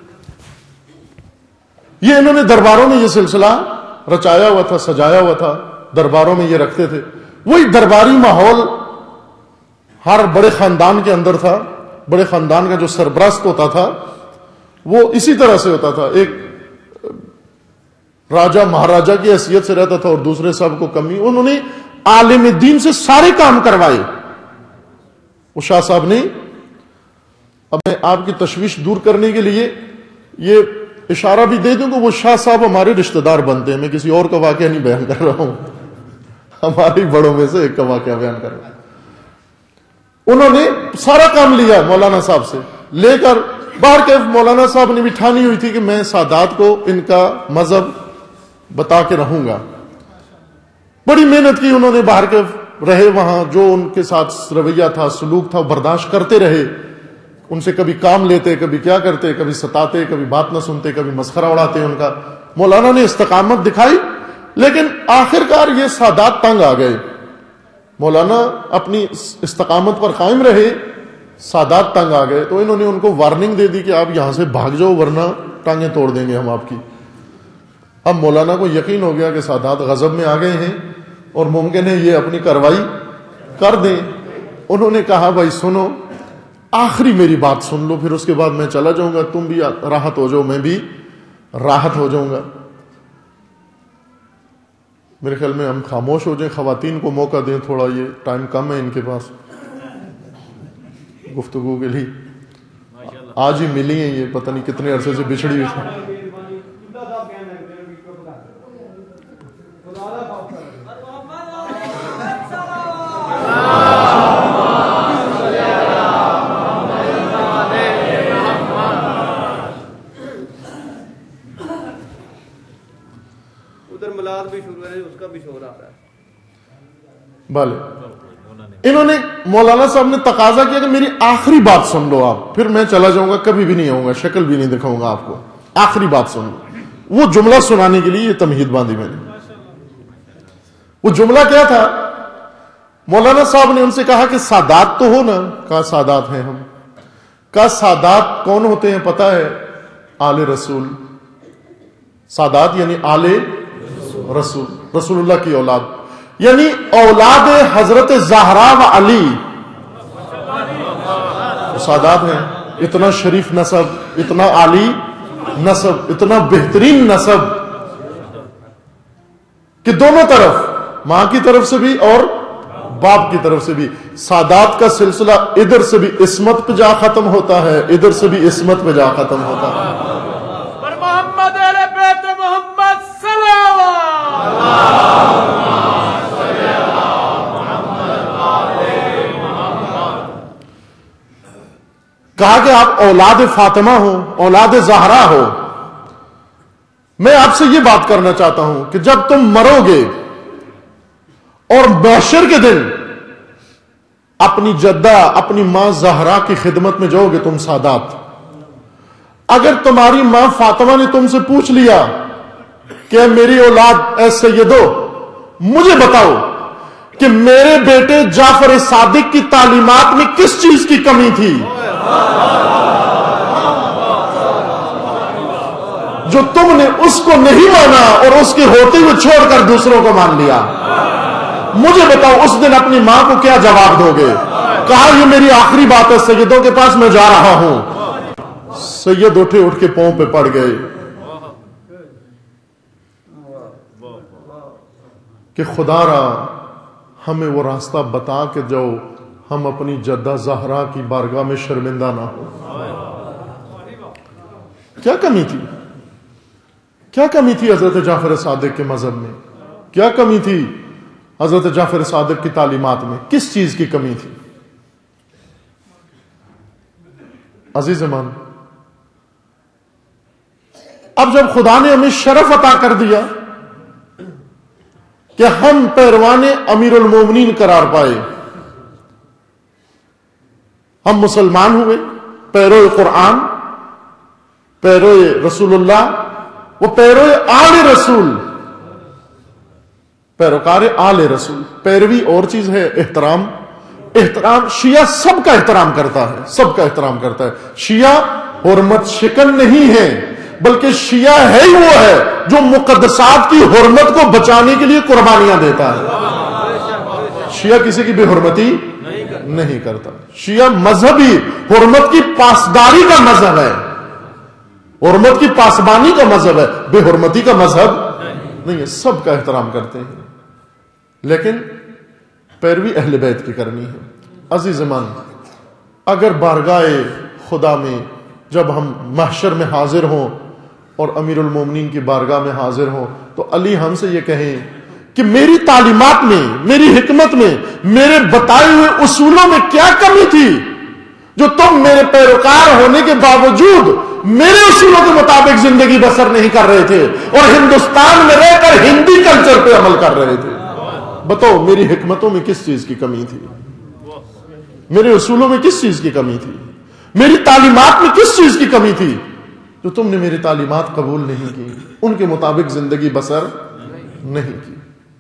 یہ انہوں نے درباروں میں یہ سلسلہ رچایا ہوا تھا, سجایا ہوا تھا, درباروں میں یہ رکھتے تھے. وہی درباری ماحول ہر بڑے خاندان کے اندر تھا. بڑے خاندان کا جو سربراست ہوتا تھا وہ اسی طرح سے ہوتا تھا. ایک راجہ مہاراجہ کی حیثیت سے رہتا تھا اور دوسرے سب کو کمی. انہوں نے عالم دین سے سارے کام کروائے. وہ شاہ صاحب نے, اب میں آپ کی تشویش دور کرنے کے لیے یہ اشارہ بھی دے دوں کہ وہ شاہ صاحب ہمارے رشتہ دار بنتے ہیں. میں کسی اور کا واقعہ نہیں بیان کر رہا ہوں, ہمارے بڑوں میں سے ایک کا واقعہ بیان کر رہا ہوں. انہوں نے سارا کام لیا مولانا صاحب سے لے کر باہر کے. مولانا صاحب نے بھی ٹھانی ہوئی تھی کہ میں سادات کو ان کا مذہب بتا کے رہوں گا. بڑی محنت کی انہوں نے, باہر کے رہے وہاں, جو ان کے ساتھ رویہ تھا, سلوک تھا, برداشت کرتے رہے. ان سے کبھی کام لیتے, کبھی کیا کرتے, کبھی ستاتے, کبھی بات نہ سنتے, کبھی مسخرہ اڑاتے ان کا. مولانا نے استقامت دکھائی, لیکن آخر کار یہ سادات تنگ آ گئے. مولانا اپنی استقامت پر قائم رہے, سادات تنگ آ گئے, تو انہوں نے ان کو وارننگ دے دی کہ آپ یہاں سے بھاگ جاؤ ورنہ ٹانگیں توڑ دیں گے ہم آپ کی. اب مولانا کو یقین ہو گیا کہ سادات غضب میں آ گئے ہیں اور ممکن ہے یہ اپنی کارروائی کر دیں. انہوں نے کہا بھائی سنو, آخری میری بات سن لو, پھر اس کے بعد میں چلا جاؤں گا, تم بھی راحت ہو جاؤ, میں بھی راحت ہو جاؤں گا. میرے خیال میں ہم خاموش ہو جائیں, خواتین کو موقع دیں تھوڑا, یہ ٹائم کم ہے ان کے پاس گفتگو کے لیے. آج ہی ملی ہیں یہ, پتہ نہیں کتنے عرصے سے بچھڑی ہوئی تھی. بھلے انہوں نے مولانا صاحب نے تقاضا کیا کہ میری آخری بات سن لو آپ, پھر میں چلا جاؤں گا, کبھی بھی نہیں آؤں گا, شکل بھی نہیں دکھاؤں گا آپ کو, آخری بات سن لو. وہ جملہ سنانے کے لیے یہ تمہید باندھی میں نے. وہ جملہ کیا تھا؟ مولانا صاحب نے ان سے کہا کہ سادات تو ہو نا. کہا سادات ہیں ہم. کہا سادات کون ہوتے ہیں پتہ ہے؟ آل رسول. سادات یعنی آل رسول, رسول اللہ کی اولاد, یعنی اولاد حضرت زہرا و علی. سادات ہیں. اتنا شریف نسب, اتنا عالی نسب, اتنا بہترین نسب کہ دونوں طرف, ماں کی طرف سے بھی اور باپ کی طرف سے بھی. سادات کا سلسلہ ادھر سے بھی عصمت پہ جا ختم ہوتا ہے, ادھر سے بھی عصمت پہ جا ختم ہوتا ہے. محمد اہل بیت محمد صلی اللہ کہا کہ آپ اولاد فاطمہ ہو، اولاد زہرا ہو. میں آپ سے یہ بات کرنا چاہتا ہوں کہ جب تم مرو گے اور محشر کے دن اپنی جدہ اپنی ماں زہرا کی خدمت میں جاؤ گے تم سادات، اگر تمہاری ماں فاطمہ نے تم سے پوچھ لیا کہ میری اولاد اے سیدو مجھے بتاؤ کہ میرے بیٹے جعفر صادق کی تعلیمات میں کس چیز کی کمی تھی جو تم نے اس کو نہیں مانا اور اس کے ہوتے ہوئے چھوڑ کر دوسروں کو مان لیا، مجھے بتاؤ اس دن اپنی ماں کو کیا جواب دو گے؟ کہا یہ میری آخری بات ہے سیدوں کے پاس میں جا رہا ہوں. سید اٹھے، اٹھ کے پاؤں پہ پڑ گئے کہ خدا را ہمیں وہ راستہ بتا کے جاؤ ہم اپنی جدہ زہرا کی بارگاہ میں شرمندہ نہ ہو. کیا کمی تھی؟ کیا کمی تھی حضرت جعفر صادق کے مذہب میں؟ کیا کمی تھی حضرت جعفر صادق کی تعلیمات میں؟ کس چیز کی کمی تھی؟ عزیزمان، اب جب خدا نے ہمیں شرف عطا کر دیا کہ ہم پیروان امیر المومنین قرار پائے، ہم مسلمان ہوئے، پیرو قرآن، پیرو رسول اللہ، وہ پیرو آل رسول، پیروکار آل رسول. پیروی اور چیز ہے، احترام. احترام شیعہ سب کا احترام کرتا ہے، سب کا احترام کرتا ہے. شیعہ حرمت شکن نہیں ہے، بلکہ شیعہ ہے ہی وہ ہے جو مقدسات کی حرمت کو بچانے کے لیے قربانیاں دیتا ہے. شیعہ کسی کی بے حرمتی نہیں کرتا. شیعہ مذہبی حرمت کی پاسداری کا مذہب ہے، حرمت کی پاسبانی کا مذہب ہے، بے حرمتی کا مذہب نہیں ہے. سب کا احترام کرتے ہیں، لیکن پیروی اہل بیت کی کرنی ہے. عزیزمان، اگر بارگاہ خدا میں جب ہم محشر میں حاضر ہوں اور امیر المومنین کی بارگاہ میں حاضر ہوں تو علی ہم سے یہ کہیں کہ میری تعلیمات میں، میری حکمت میں، میرے بتائے ہوئے اصولوں میں کیا کمی تھی جو تم میرے پیروکار ہونے کے باوجود میرے اصولوں کے مطابق زندگی بسر نہیں کر رہے تھے اور ہندوستان میں رہ کر ہندی کلچر پہ عمل کر رہے تھے؟ بتاؤ میری حکمتوں میں کس چیز کی کمی تھی؟ میرے اصولوں میں کس چیز کی کمی تھی؟ میری تعلیمات میں کس چیز کی کمی تھی جو تم نے میری تعلیمات قبول نہیں کی، ان کے مطابق زندگی بسر نہیں کی؟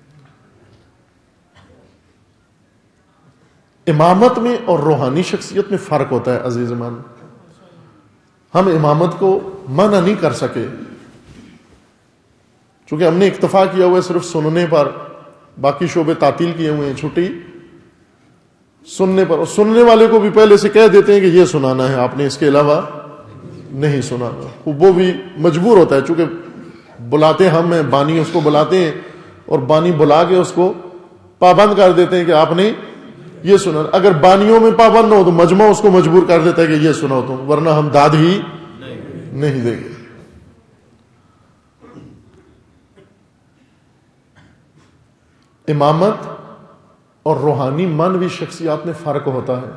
امامت میں اور روحانی شخصیت میں فرق ہوتا ہے عزیزمان. ہم امامت کو منع نہیں کر سکے چونکہ ہم نے اکتفا کیا ہوا ہے صرف سننے پر، باقی شعبے تعطیل کیے ہوئے ہیں، چھٹی سننے پر. اور سننے والے کو بھی پہلے سے کہہ دیتے ہیں کہ یہ سنانا ہے، آپ نے اس کے علاوہ نہیں سنانا. وہ بھی مجبور ہوتا ہے چونکہ بلاتے ہم ہیں، بانی اس کو بلاتے ہیں اور بانی بلا کے اس کو پابند کر دیتے ہیں کہ آپ نے یہ سنا. اگر بانیوں میں پابند نہ ہو تو مجمع اس کو مجبور کر دیتا ہے کہ یہ سناؤ تم، ورنہ ہم داد ہی نہیں دیں گے. امامت اور روحانی مانوی شخصیات میں فرق ہوتا ہے.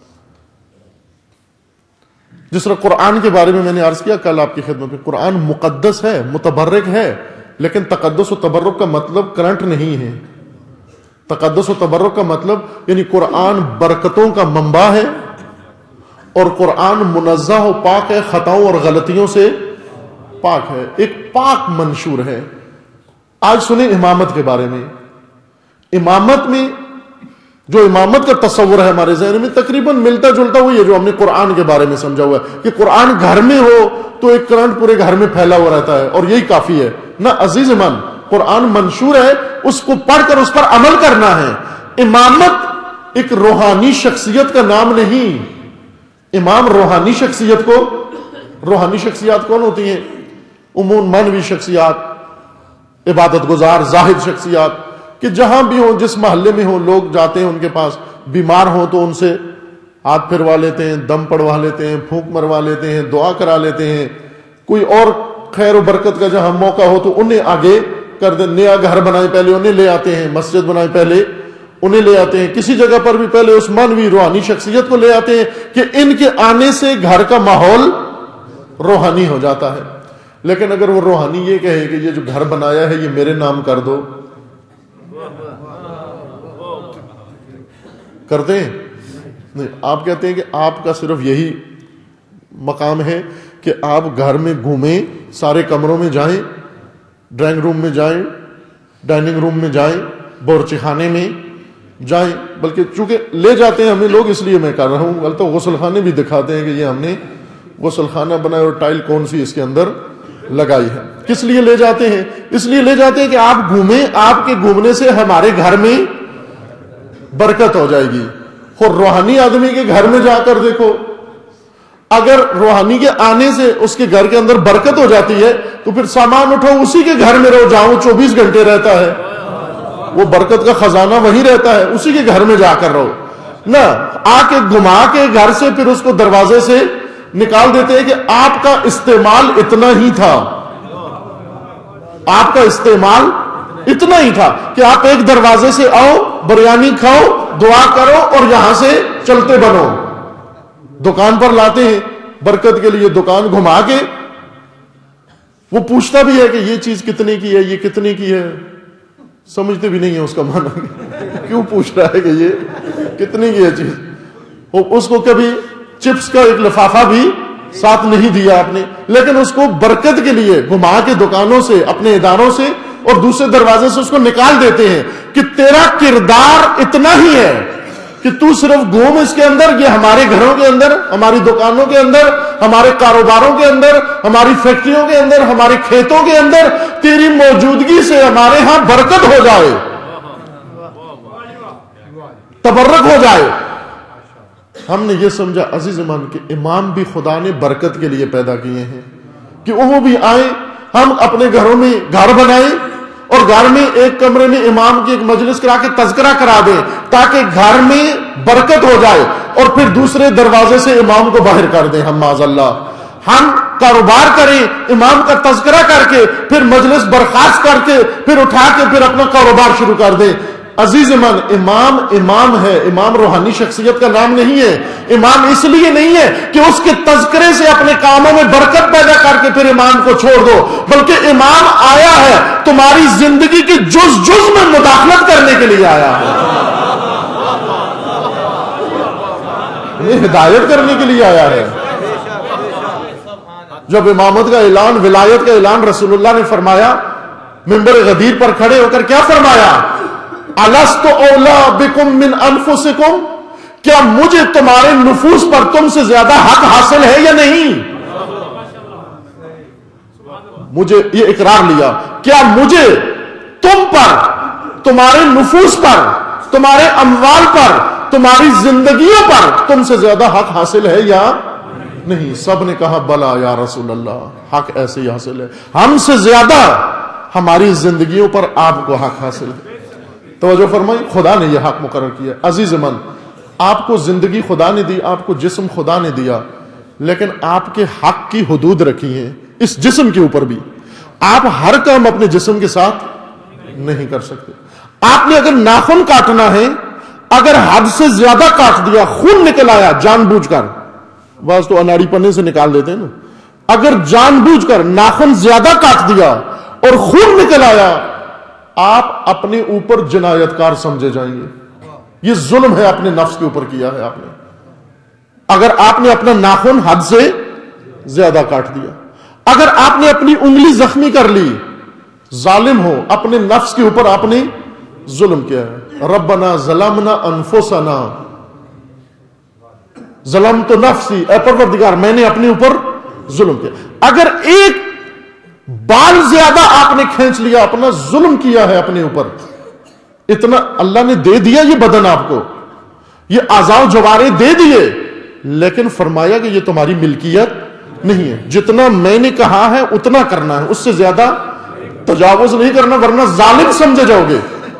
جس طرح قرآن کے بارے میں نے عرض کیا کل آپ کی خدمت میں، قرآن مقدس ہے، متبرک ہے، لیکن تقدس و تبرک کا مطلب کرنٹ نہیں ہے. تقدس و تبرک کا مطلب یعنی قرآن برکتوں کا منبع ہے اور قرآن منزہ و پاک ہے، خطاؤں اور غلطیوں سے پاک ہے، ایک پاک منشور ہے. آج سنیں امامت کے بارے میں. امامت میں جو امامت کا تصور ہے ہمارے ذہن میں تقریباً ملتا جلتا ہوئی ہے جو ہم نے قرآن کے بارے میں سمجھا ہوا ہے کہ قرآن گھر میں ہو تو ایک کرنٹ پورے گھر میں پھیلا ہوا رہتا ہے اور یہی کافی ہے. نہ عزیز من، قرآن منشور ہے، اس کو پڑھ کر اس پر عمل کرنا ہے. امامت ایک روحانی شخصیت کا نام نہیں. امام روحانی شخصیت کو، روحانی شخصیات کون ہوتی ہیں؟ عموماً مانوی شخصیات، عبادت گزار، زاہد شخصیات کہ جہاں بھی ہوں، جس محلے میں ہوں، لوگ جاتے ہیں ان کے پاس، بیمار ہوں تو ان سے ہاتھ پھروا لیتے ہیں، دم پڑوا لیتے ہیں، پھونک مروا لیتے ہیں، دعا کرا لیتے ہیں. کوئی اور خیر و برکت کا جہاں موقع ہو تو انہیں آگے کر دیں. نیا گھر بنائے پہلے انہیں لے آتے ہیں، مسجد بنائے پہلے انہیں لے آتے ہیں. کسی جگہ پر بھی پہلے اس مانوی روحانی شخصیت کو لے آتے ہیں کہ ان کے آنے سے گھر کا ماحول روحانی ہو جاتا ہے. لیکن اگر وہ روحانی یہ کہے کہ یہ جو گھر بنایا ہے یہ میرے نام کر دو، کرتے ہیں؟ نہیں. آپ کہتے ہیں کہ آپ کا صرف یہی مقام ہے کہ آپ گھر میں گھومیں، سارے کمروں میں جائیں، ڈرائنگ روم میں جائیں، ڈائننگ روم میں جائیں، باورچی خانے میں جائیں. بلکہ چونکہ لے جاتے ہیں ہمیں لوگ، اس لیے میں کر رہا ہوں. غلط غسل خانے بھی دکھاتے ہیں کہ یہ ہم نے غسل خانہ بنایا اور ٹائل کون سی اس کے اندر لگائی ہے. کس لیے لے جاتے ہیں؟ اس لیے لے جاتے ہیں کہ آپ گھومیں، آپ کے گھومنے سے ہمارے گھر میں برکت ہو جائے گی. اور روحانی آدمی کے گھر میں جا کر دیکھو، اگر روحانی کے آنے سے اس کے گھر کے اندر برکت ہو جاتی ہے تو پھر سامان اٹھو اسی کے گھر میں رہو جہاں وہ 24 گھنٹے رہتا ہے. وہ برکت کا خزانہ وہی رہتا ہے، اسی کے گھر میں جا کر رہو نہ. آ کے گھما کے گھر سے پھر اس کو دروازے سے نکال دیتے ہیں کہ آپ کا استعمال اتنا ہی تھا، آپ کا استعمال اتنا ہی تھا کہ آپ ایک دروازے سے آؤ، بریانی کھاؤ، دعا کرو اور یہاں سے چلتے بنو. دکان پر لاتے ہیں برکت کے لیے، دکان گھما کے وہ پوچھتا بھی ہے کہ یہ چیز کتنے کی ہے، یہ کتنے کی ہے، سمجھتے بھی نہیں ہے اس کا معنی. کیوں پوچھ رہا ہے کہ یہ کتنے کی ہے چیز؟ اس کو کبھی چپس کا ایک لفافہ بھی ساتھ نہیں دیا آپ نے، لیکن اس کو برکت کے لیے گھما کے دکانوں سے، اپنے اداروں سے اور دوسرے دروازے سے اس کو نکال دیتے ہیں کہ تیرا کردار اتنا ہی ہے کہ تو صرف گھوم اس کے اندر. یہ ہمارے گھروں کے اندر، ہماری دکانوں کے اندر، ہمارے کاروباروں کے اندر، ہماری فیکٹریوں کے اندر، ہمارے کھیتوں کے اندر تیری موجودگی سے ہمارے ہاں برکت ہو جائے، تبرک ہو جائے. ہم نے یہ سمجھا عزیز مان کہ امام بھی خدا نے برکت کے لیے پیدا کیے ہیں کہ وہ بھی آئیں، ہم اپنے گھروں میں گھر بنائیں اور گھر میں ایک کمرے میں امام کی ایک مجلس کرا کے تذکرہ کرا دیں تاکہ گھر میں برکت ہو جائے، اور پھر دوسرے دروازے سے امام کو باہر کر دیں. ہم معاذ اللہ ہم کاروبار کریں، امام کا تذکرہ کر کے پھر مجلس برخاست کر کے پھر اٹھا کے پھر اپنا کاروبار شروع کر دیں. عزیز من، امام امام ہے، امام روحانی شخصیت کا نام نہیں ہے. امام اس لیے نہیں ہے کہ اس کے تذکرے سے اپنے کاموں میں برکت پیدا کر کے پھر امام کو چھوڑ دو، بلکہ امام آیا ہے تمہاری زندگی کے جز جز میں مداخلت کرنے کے لیے آیا ہے، یہ ہدایت کرنے کے لیے آیا ہے. جب امامت کا اعلان، ولایت کا اعلان رسول اللہ نے فرمایا، منبر غدیر پر کھڑے ہو کر کیا فرمایا؟ الست اولا بکم من انفسکم، کیا مجھے تمہارے نفوس پر تم سے زیادہ حق حاصل ہے یا نہیں؟ مجھے یہ اقرار لیا، کیا مجھے تم پر، تمہارے نفوس پر، تمہارے اموال پر، تمہاری زندگیوں پر تم سے زیادہ حق حاصل ہے یا نہیں؟ سب نے کہا بلا یا رسول اللہ، حق ایسے ہی حاصل ہے، ہم سے زیادہ ہماری زندگیوں پر آپ کو حق حاصل ہے. توجہ فرمائی، خدا نے یہ حق مقرر کیا. عزیز من، آپ کو زندگی خدا نے دی، آپ کو جسم خدا نے دیا، لیکن آپ کے حق کی حدود رکھی ہیں اس جسم کے اوپر بھی. آپ ہر کام اپنے جسم کے ساتھ نہیں کر سکتے. آپ نے اگر ناخن کاٹنا ہے، اگر حد سے زیادہ کاٹ دیا، خون نکل آیا جان بوجھ کر، بعض تو اناڑی پنے سے نکال دیتے ہیں نا، اگر جان بوجھ کر ناخن زیادہ کاٹ دیا اور خون نکل آیا، آپ اپنے اوپر جنایت کار سمجھے جائیں گے. یہ ظلم ہے اپنے نفس کے اوپر کیا ہے آپ نے. اگر آپ نے اپنا ناخن حد سے زیادہ کاٹ دیا، اگر آپ نے اپنی انگلی زخمی کر لی، ظالم ہو، اپنے نفس کے اوپر آپ نے ظلم کیا ہے. ربنا ظلمنا انفسنا ظلمت نفسی، اے پروردگار میں نے اپنے اوپر ظلم کیا. اگر ایک بال زیادہ آپ نے کھینچ لیا، اپنا ظلم کیا ہے اپنے اوپر. اتنا اللہ نے دے دیا یہ بدن آپ کو، یہ اعضاء و جوارے دے دیے، لیکن فرمایا کہ یہ تمہاری ملکیت نہیں ہے. جتنا میں نے کہا ہے اتنا کرنا ہے، اس سے زیادہ تجاوز نہیں کرنا، ورنہ ظالم سمجھے جاؤ گے.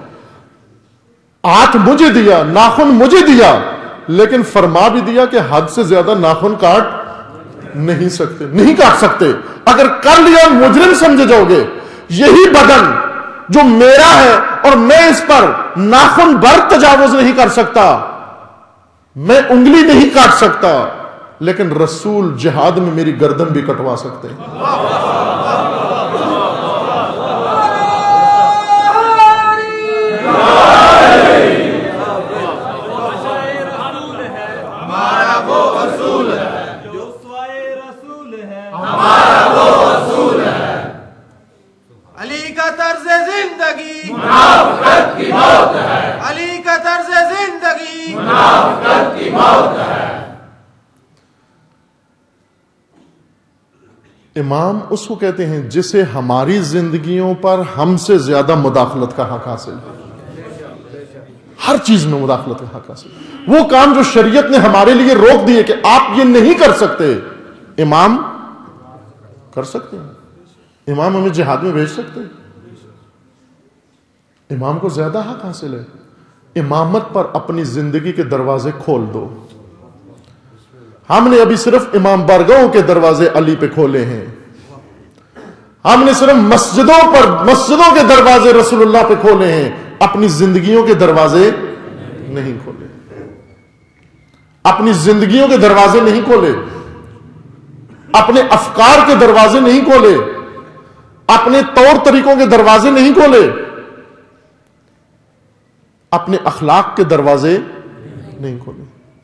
ہاتھ مجھے دیا، ناخن مجھے دیا، لیکن فرما بھی دیا کہ حد سے زیادہ ناخن کاٹ نہیں سکتے، نہیں کاٹ سکتے. اگر کر لیا مجرم سمجھے جاؤ گے. یہی بدن جو میرا ہے اور میں اس پر ناخن بھر تجاوز نہیں کر سکتا، میں انگلی نہیں کاٹ سکتا، لیکن رسول جہاد میں میری گردن بھی کٹوا سکتے ہیں۔ علی کا طرز زندگی منافقت کی موت ہے، علی کا طرز زندگی منافقت کی موت ہے۔ امام اس کو کہتے ہیں جسے ہماری زندگیوں پر ہم سے زیادہ مداخلت کا حق حاصل ہے، ہر چیز میں مداخلت کا حق حاصل ہے۔ وہ کام جو شریعت نے ہمارے لیے روک دیے کہ آپ یہ نہیں کر سکتے، امام کر سکتے ہیں۔ امام ہمیں جہاد میں بھیج سکتے ہیں، امام کو زیادہ حق حاصل ہے۔ امامت پر اپنی زندگی کے دروازے کھول دو۔ ہم نے ابھی صرف امام بارگاہوں کے دروازے علی پہ کھولے ہیں، ہم نے صرف مسجدوں کے دروازے رسول اللہ پہ کھولے ہیں، اپنی زندگیوں کے دروازے نہیں کھولے، اپنی زندگیوں کے دروازے نہیں کھولے، اپنے افکار کے دروازے نہیں کھولے، اپنے طور طریقوں کے دروازے نہیں کھولے، اپنے اخلاق کے دروازے نہیں کھولے۔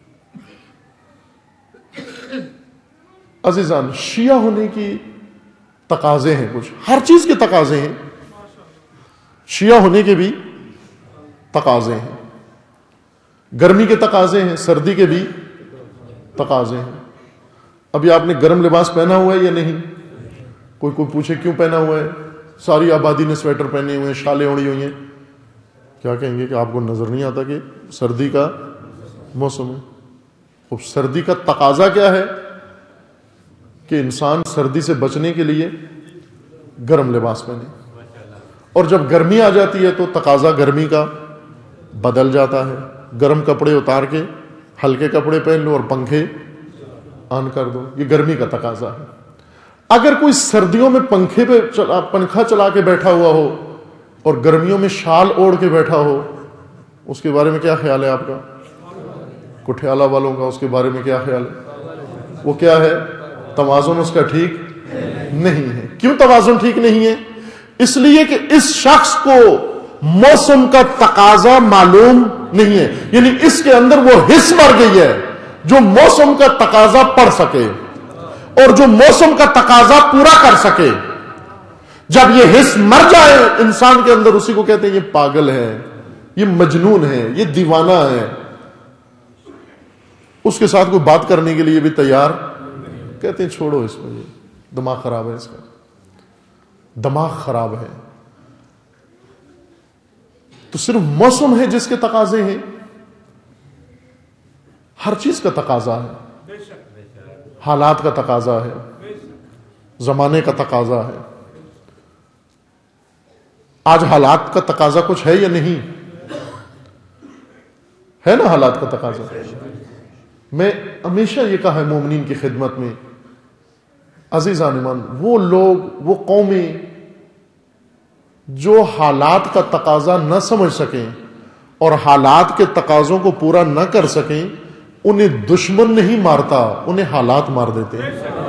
عزیزان، شیعہ ہونے کی تقاضے ہیں، کچھ ہر چیز کے تقاضے ہیں، شیعہ ہونے کے بھی تقاضے ہیں، گرمی کے تقاضے ہیں، سردی کے بھی تقاضے ہیں۔ ابھی آپ نے گرم لباس پہنا ہوا ہے یا نہیں؟ کوئی پوچھے کیوں پہنا ہوا ہے؟ ساری آبادی نے سویٹر پہنے ہوئے ہیں، شالیں اوڑھی ہوئی ہیں، کیا کہیں گے کہ آپ کو نظر نہیں آتا کہ سردی کا موسم ہے؟ اب سردی کا تقاضا کیا ہے کہ انسان سردی سے بچنے کے لیے گرم لباس پہنے، اور جب گرمی آ جاتی ہے تو تقاضا گرمی کا بدل جاتا ہے، گرم کپڑے اتار کے ہلکے کپڑے پہن لو اور پنکھے آن کر دو، یہ گرمی کا تقاضا ہے۔ اگر کوئی سردیوں میں پنکھا چلا کے بیٹھا ہوا ہو اور گرمیوں میں شال اوڑھ کے بیٹھا ہو، اس کے بارے میں کیا خیال ہے آپ کا؟ کٹھیالہ والوں کا اس کے بارے میں کیا خیال ہے؟ وہ کیا ہے؟ توازن اس کا ٹھیک نہیں ہے۔ کیوں توازن ٹھیک نہیں ہے؟ اس لیے کہ اس شخص کو موسم کا تقاضا معلوم نہیں ہے، یعنی اس کے اندر وہ حس مر گئی ہے جو موسم کا تقاضا پڑھ سکے اور جو موسم کا تقاضا پورا کر سکے۔ جب یہ حس مر جائے انسان کے اندر، اسی کو کہتے ہیں یہ پاگل ہے، یہ مجنون ہے، یہ دیوانہ ہے۔ اس کے ساتھ کوئی بات کرنے کے لیے بھی تیار، کہتے ہیں چھوڑو اس کو، یہ دماغ خراب ہے، اس کا دماغ خراب ہے۔ تو صرف موسم ہے جس کے تقاضے ہیں؟ ہر چیز کا تقاضا ہے، حالات کا تقاضا ہے، زمانے کا تقاضا ہے۔ آج حالات کا تقاضا کچھ ہے یا نہیں ہے؟ نا حالات کا تقاضا۔ میں ہمیشہ یہ کہا ہے مومنین کی خدمت میں، عزیزان ایمان، وہ لوگ، وہ قومیں جو حالات کا تقاضا نہ سمجھ سکیں اور حالات کے تقاضوں کو پورا نہ کر سکیں، انہیں دشمن نہیں مارتا، انہیں حالات مار دیتے ہیں۔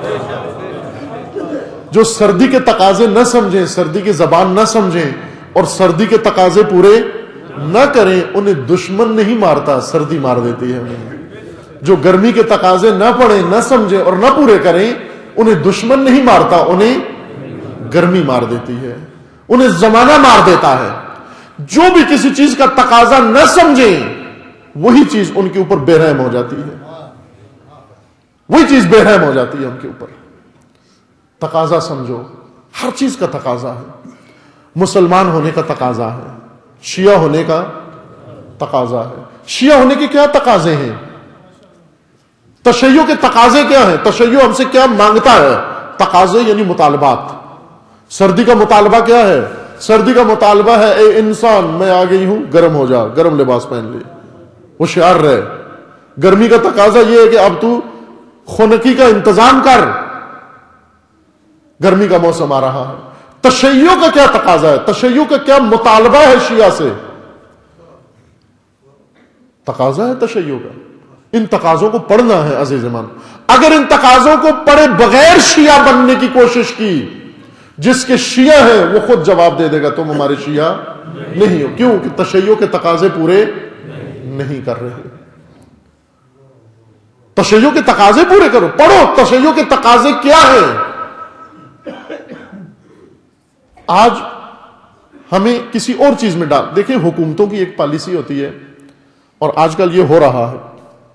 جو سردی کے تقاضے نہ سمجھیں، سردی کی زبان نہ سمجھیں اور سردی کے تقاضے پورے نہ کریں، انہیں دشمن نہیں مارتا، سردی مار دیتی ہے انہیں۔ جو گرمی کے تقاضے نہ پڑھیں، نہ سمجھیں اور نہ پورے کریں، انہیں دشمن نہیں مارتا، انہیں گرمی مار دیتی ہے، انہیں زمانہ مار دیتا ہے۔ جو بھی کسی چیز کا تقاضا نہ سمجھیں، وہی چیز ان کے اوپر بے رحم ہو جاتی ہے، وہی چیز بے رحم ہو جاتی ہے ان کے اوپر۔ تقاضا سمجھو، ہر چیز کا تقاضا ہے۔ مسلمان ہونے کا تقاضا ہے، شیعہ ہونے کا تقاضا ہے۔ شیعہ ہونے کے کیا تقاضے ہیں؟ تشیع کے تقاضے کیا ہیں؟ تشیع ہم سے کیا مانگتا ہے؟ تقاضے یعنی مطالبات۔ سردی کا مطالبہ کیا ہے؟ سردی کا مطالبہ ہے اے انسان میں آ گئی ہوں، گرم ہو جا، گرم لباس پہن لے، ہوشیار رہے۔ گرمی کا تقاضا یہ ہے کہ اب تو خنکی کا انتظام کر، گرمی کا موسم آ رہا ہے۔ تشیع کا کیا تقاضا ہے، تشیع کا کیا مطالبہ ہے شیعہ سے؟ تقاضا ہے تشیع کا، ان تقاضوں کو پڑھنا ہے عزیز ایمان۔ اگر ان تقاضوں کو پڑھے بغیر شیعہ بننے کی کوشش کی، جس کے شیعہ ہیں وہ خود جواب دے دے گا تم ہمارے شیعہ نہیں ہو، کیوں کہ تشیع کے تقاضے پورے نہیں کر رہے۔ تشیع کے تقاضے پورے کرو، پڑھو تشیع کے تقاضے کیا ہیں۔ آج ہمیں کسی اور چیز میں ڈال دیکھیں، حکومتوں کی ایک پالیسی ہوتی ہے اور آج کل یہ ہو رہا ہے۔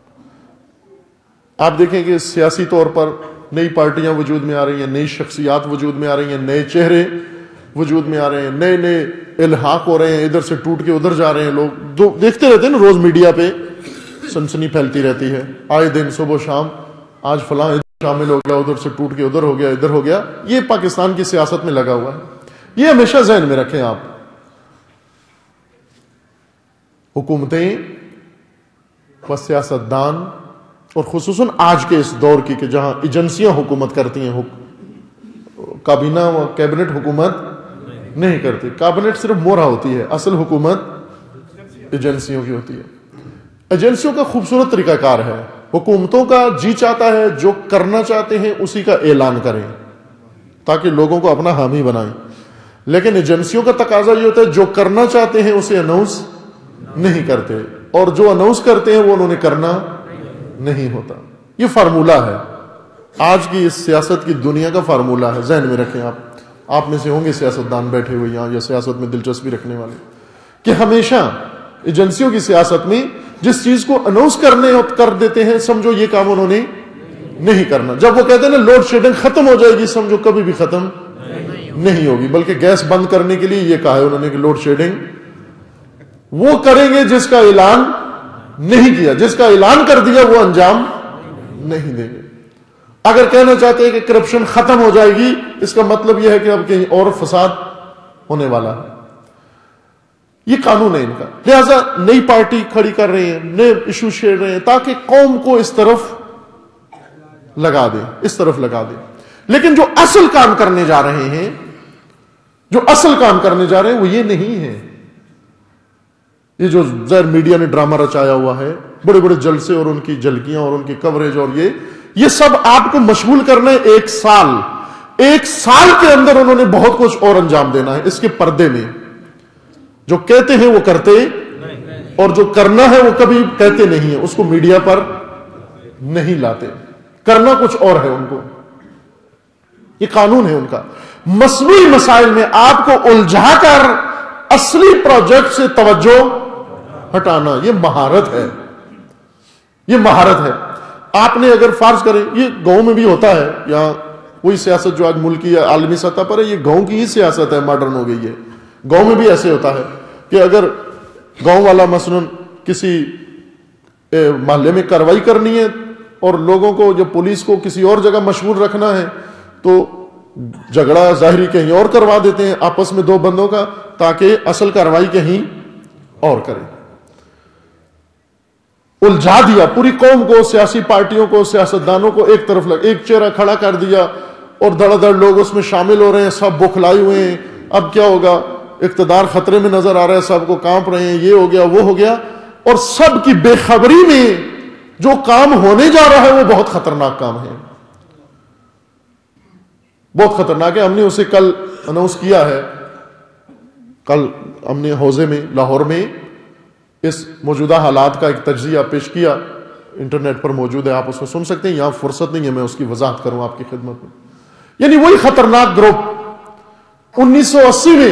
آپ دیکھیں کہ سیاسی طور پر نئی پارٹیاں وجود میں آ رہی ہیں، نئی شخصیات وجود میں آ رہی ہیں، نئے چہرے وجود میں آ رہے ہیں، نئے نئے الحاق ہو رہے ہیں، ادھر سے ٹوٹ کے ادھر جا رہے ہیں لوگ، دیکھتے رہتے ہیں نا، روز میڈیا پہ سنسنی پھیلتی رہتی ہے، آئے دن صبح و شام، آج فلاں ادھر شامل ہو گیا، ادھر سے ٹوٹ کے ادھر ہو گیا، ادھر ہو گیا۔ یہ پاکستان کی سیاست میں لگا ہوا ہے، یہ ہمیشہ ذہن میں رکھیں آپ۔ حکومتیں و سیاستدان، اور خصوصاً آج کے اس دور کی کہ جہاں ایجنسیاں حکومت کرتی ہیں، کابینہ و کیبنٹ حکومت نہیں کرتی، کابنٹ صرف مورا ہوتی ہے، اصل حکومت ایجنسیوں کی ہوتی ہے۔ ایجنسیوں کا خوبصورت طریقہ کار ہے، حکومتوں کا جی چاہتا ہے جو کرنا چاہتے ہیں اسی کا اعلان کریں تاکہ لوگوں کو اپنا حامی بنائیں، لیکن ایجنسیوں کا تقاضا یہ ہوتا ہے جو کرنا چاہتے ہیں اسے اناؤنس نہیں کرتے، اور جو اناؤنس کرتے ہیں وہ انہوں نے کرنا نہیں ہوتا۔ یہ فارمولہ ہے آج کی اس سیاست کی دنیا کا، فارمولہ ہے، ذہن میں رکھیں آپ میں سے ہوں گے سیاستدان بیٹھے ہوئے یہاں یا سیاست میں دلچسپی رکھنے والے، کہ ہمیشہ ایجنسیوں کی سیاست میں جس چیز کو اناؤنس کر دیتے ہیں سمجھو یہ کام انہوں نے نہیں کرنا۔ جب وہ کہتے ہیں نا لوڈ شیڈنگ ختم ہو جائے گی، سمجھو کبھی بھی ختم نہیں ہوگی، بلکہ گیس بند کرنے کے لیے یہ کہا ہے انہوں نے کہ لوڈ شیڈنگ وہ کریں گے جس کا اعلان نہیں کیا، جس کا اعلان کر دیا وہ انجام نہیں دیں گے۔ اگر کہنا چاہتے ہیں کہ کرپشن ختم ہو جائے گی، اس کا مطلب یہ ہے کہ اب کہیں اور فساد ہونے والا ہے۔ یہ قانون ہے ان کا، لہذا نئی پارٹی کھڑی کر رہے ہیں، نئے ایشو چھیڑ رہے ہیں تاکہ قوم کو اس طرف لگا دیں، اس طرف لگا دیں۔ لیکن جو اصل کام کرنے جا رہے ہیں، جو اصل کام کرنے جا رہے ہیں وہ یہ نہیں ہے۔ یہ جو ظاہر میڈیا نے ڈرامہ رچایا ہوا ہے، بڑے بڑے جلسے اور ان کی جھلکیاں اور ان کی کوریج، اور یہ سب آپ کو مشغول کرنا ہے ایک سال کے اندر انہوں نے بہت کچھ اور انجام دینا ہے۔ اس کے پردے میں جو کہتے ہیں وہ کرتے، اور جو کرنا ہے وہ کبھی کہتے نہیں ہیں، اس کو میڈیا پر نہیں لاتے، کرنا کچھ اور ہے ان کو۔ یہ قانون ہے ان کا۔ مصنوعی مسائل میں آپ کو الجھا کر اصلی پروجیکٹ سے توجہ ہٹانا، یہ مہارت ہے، یہ مہارت ہے۔ آپ نے اگر فرض کریں، یہ گاؤں میں بھی ہوتا ہے، یہاں وہی سیاست جو آج ملکی یا عالمی سطح پر ہے، یہ گاؤں کی ہی سیاست ہے، ماڈرن ہو گئی ہے۔ گاؤں میں بھی ایسے ہوتا ہے کہ اگر گاؤں والا مثلاً کسی محلے میں کارروائی کرنی ہے اور لوگوں کو یا پولیس کو کسی اور جگہ مشغول رکھنا ہے تو جھگڑا ظاہری کہیں اور کروا دیتے ہیں آپس میں دو بندوں کا، تاکہ اصل کارروائی کہیں اور کریں۔ الجھا دیا پوری قوم کو، سیاسی پارٹیوں کو، سیاستدانوں کو ایک طرف ایک چہرہ کھڑا کر دیا، اور دڑ دڑ لوگ اس میں شامل ہو رہے ہیں، سب بوکھلائے ہوئے ہیں۔ اب کیا ہوگا؟ اقتدار خطرے میں نظر آ رہا ہے، سب کو کانپ رہے ہیں، یہ ہو گیا وہ ہو گیا، اور سب کی بے خبری میں جو کام ہونے جا رہا ہے وہ بہت خطرناک کام ہے، بہت خطرناک ہے۔ ہم نے اسے کل اناؤنس کیا ہے، کل ہم نے حوزے میں لاہور میں اس موجودہ حالات کا ایک تجزیہ پیش کیا، انٹرنیٹ پر موجود ہے، آپ اس کو سن سکتے ہیں، یہاں فرصت نہیں ہے میں اس کی وضاحت کروں آپ کی خدمت میں۔ یعنی وہی خطرناک گروپ 1980 میں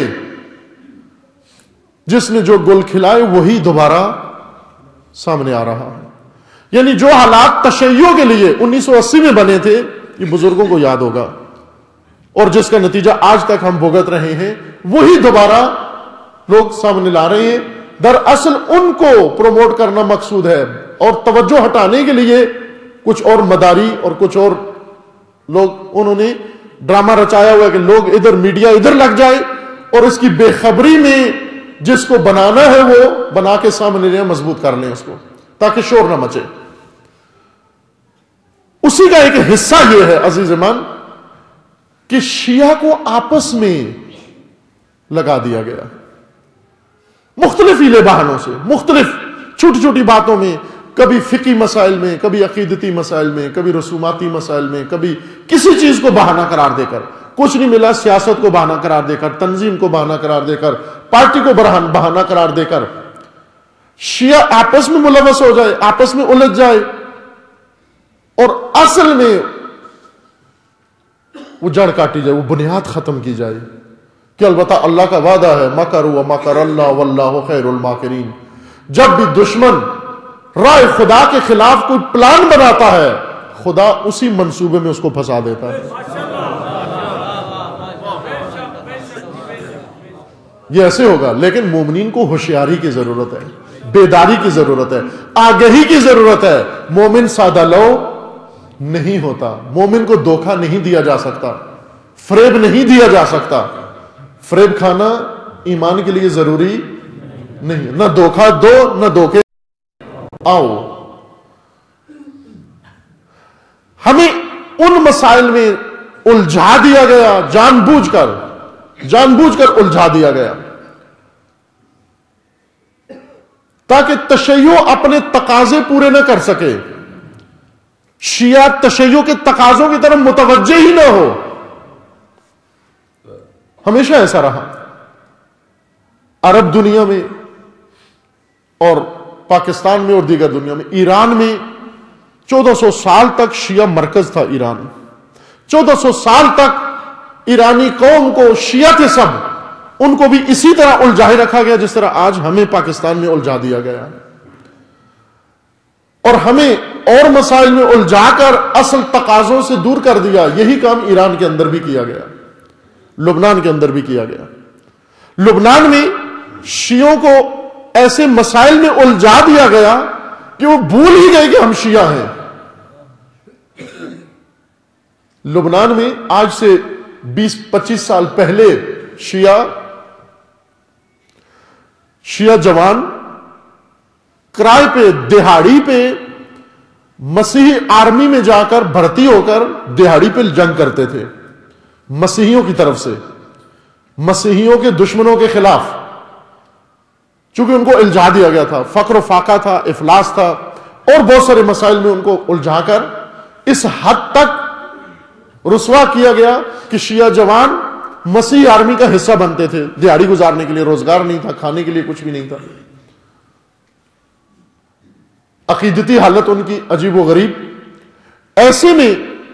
جس نے جو گل کھلائے وہی دوبارہ سامنے آ رہا ہے۔ یعنی جو حالات تشیع کے لیے 1980 میں بنے تھے، یہ بزرگوں کو یاد ہوگا، اور جس کا نتیجہ آج تک ہم بھگت رہے ہیں، وہی دوبارہ لوگ سامنے لا رہے ہیں۔ دراصل ان کو پروموٹ کرنا مقصود ہے، اور توجہ ہٹانے کے لیے کچھ اور مداری اور کچھ اور لوگ انہوں نے ڈرامہ رچایا ہوا ہے کہ لوگ ادھر، میڈیا ادھر لگ جائے، اور اس کی بے خبری میں جس کو بنانا ہے وہ بنا کے سامنے لیں، مضبوط کر لیں اس کو، تاکہ شور نہ مچے۔ اسی کا ایک حصہ یہ ہے عزیز ایمان کہ شیعہ کو آپس میں لگا دیا گیا، مختلف ہیلے بہانوں سے، مختلف چھوٹی چھوٹی باتوں میں، کبھی فقہی مسائل میں، کبھی عقیدتی مسائل میں، کبھی رسوماتی مسائل میں، کبھی کسی چیز کو بہانہ قرار دے کر، کچھ نہیں ملا سیاست کو بہانہ قرار دے کر، تنظیم کو بہانہ قرار دے کر، پارٹی کو بہانہ قرار دے کر شیعہ آپس میں ملوث ہو جائے، آپس میں الجھ جائے، اور اصل میں وہ جڑ کاٹی جائے، وہ بنیاد ختم کی جائے کہ البتہ اللہ کا وعدہ ہے مکروا ومکر اللہ واللہ خیر الماکرین۔ جب بھی دشمن رائے خدا کے خلاف کوئی پلان بناتا ہے، خدا اسی منصوبے میں اس کو پھنسا دیتا ہے۔ یہ ایسے ہوگا، لیکن مومنین کو ہوشیاری کی ضرورت ہے، بیداری کی ضرورت ہے، آگہی کی ضرورت ہے۔ مومن سادہ لو نہیں ہوتا، مومن کو دھوکہ نہیں دیا جا سکتا، فریب نہیں دیا جا سکتا۔ فریب کھانا ایمان کے لیے ضروری نہیں، نہ دھوکہ دو نہ دھوکے آؤ۔ ہمیں ان مسائل میں الجھا دیا گیا، جان بوجھ کر الجھا دیا گیا تاکہ تشیع اپنے تقاضے پورے نہ کر سکے، شیعہ تشیع کے تقاضوں کی طرف متوجہ ہی نہ ہو۔ ہمیشہ ایسا رہا، عرب دنیا میں اور پاکستان میں اور دیگر دنیا میں۔ ایران میں 1400 سال تک شیعہ مرکز تھا ایران، 1400 سال تک ایرانی قوم کو شیعہ تھے سب، ان کو بھی اسی طرح الجھائے رکھا گیا جس طرح آج ہمیں پاکستان میں الجھا دیا گیا، اور ہمیں اور مسائل میں الجھا کر اصل تقاضوں سے دور کر دیا۔ یہی کام ایران کے اندر بھی کیا گیا، لبنان کے اندر بھی کیا گیا۔ لبنان میں شیعوں کو ایسے مسائل میں الجھا دیا گیا کہ وہ بھول ہی گئے کہ ہم شیعہ ہیں۔ لبنان میں آج سے 20-25 سال پہلے شیعہ جوان کرائے پہ، دہاڑی پہ مسیحی آرمی میں جا کر بھرتی ہو کر دہاڑی پہ جنگ کرتے تھے، مسیحیوں کی طرف سے، مسیحیوں کے دشمنوں کے خلاف، چونکہ ان کو الجھا دیا گیا تھا، فقر و فاقہ تھا، افلاس تھا، اور بہت سارے مسائل میں ان کو الجھا کر اس حد تک رسوا کیا گیا کہ شیعہ جوان مسیحی آرمی کا حصہ بنتے تھے، دیہاڑی گزارنے کے لیے روزگار نہیں تھا، کھانے کے لیے کچھ بھی نہیں تھا۔ عقیدتی حالت ان کی عجیب و غریب۔ ایسے میں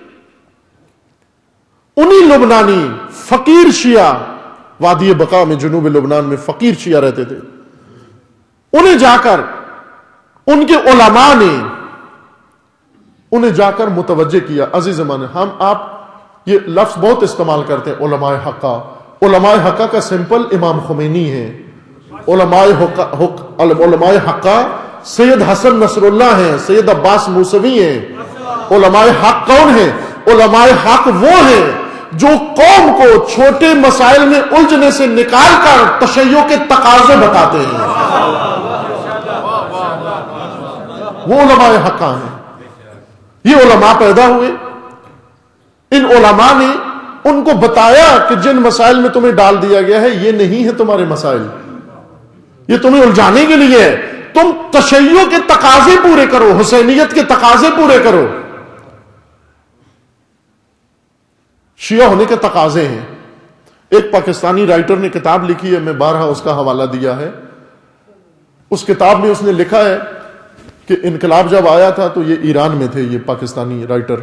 انہی لبنانی فقیر شیعہ، وادی بقا میں جنوب لبنان میں فقیر شیعہ رہتے تھے، انہیں جا کر ان کے علماء نے انہیں جا کر متوجہ کیا۔ عزیزمان، ہم آپ یہ لفظ بہت استعمال کرتے ہیں علماء حقہ۔ علماء حقہ کا سمپل امام خمینی ہے۔ علماء حقہ سید حسن نصر اللہ ہیں، سید عباس موسوی ہیں۔ علماء حق کون ہیں؟ علماء حق وہ ہیں جو قوم کو چھوٹے مسائل میں الجھنے سے نکال کر تشیع کے تقاضے بتاتے ہیں، وہ علماء حقہ ہیں۔ یہ علماء پیدا ہوئے، ان علماء نے ان کو بتایا کہ جن مسائل میں تمہیں ڈال دیا گیا ہے یہ نہیں ہے تمہارے مسائل، یہ تمہیں الجھانے کے لیے ہے، تم تشیع کے تقاضے پورے کرو، حسینیت کے تقاضے پورے کرو۔ شیعہ ہونے کے تقاضے ہیں۔ ایک پاکستانی رائٹر نے کتاب لکھی ہے، میں بارہا اس کا حوالہ دیا ہے۔ اس کتاب میں اس نے لکھا ہے کہ انقلاب جب آیا تھا تو یہ ایران میں تھے، یہ پاکستانی رائٹر،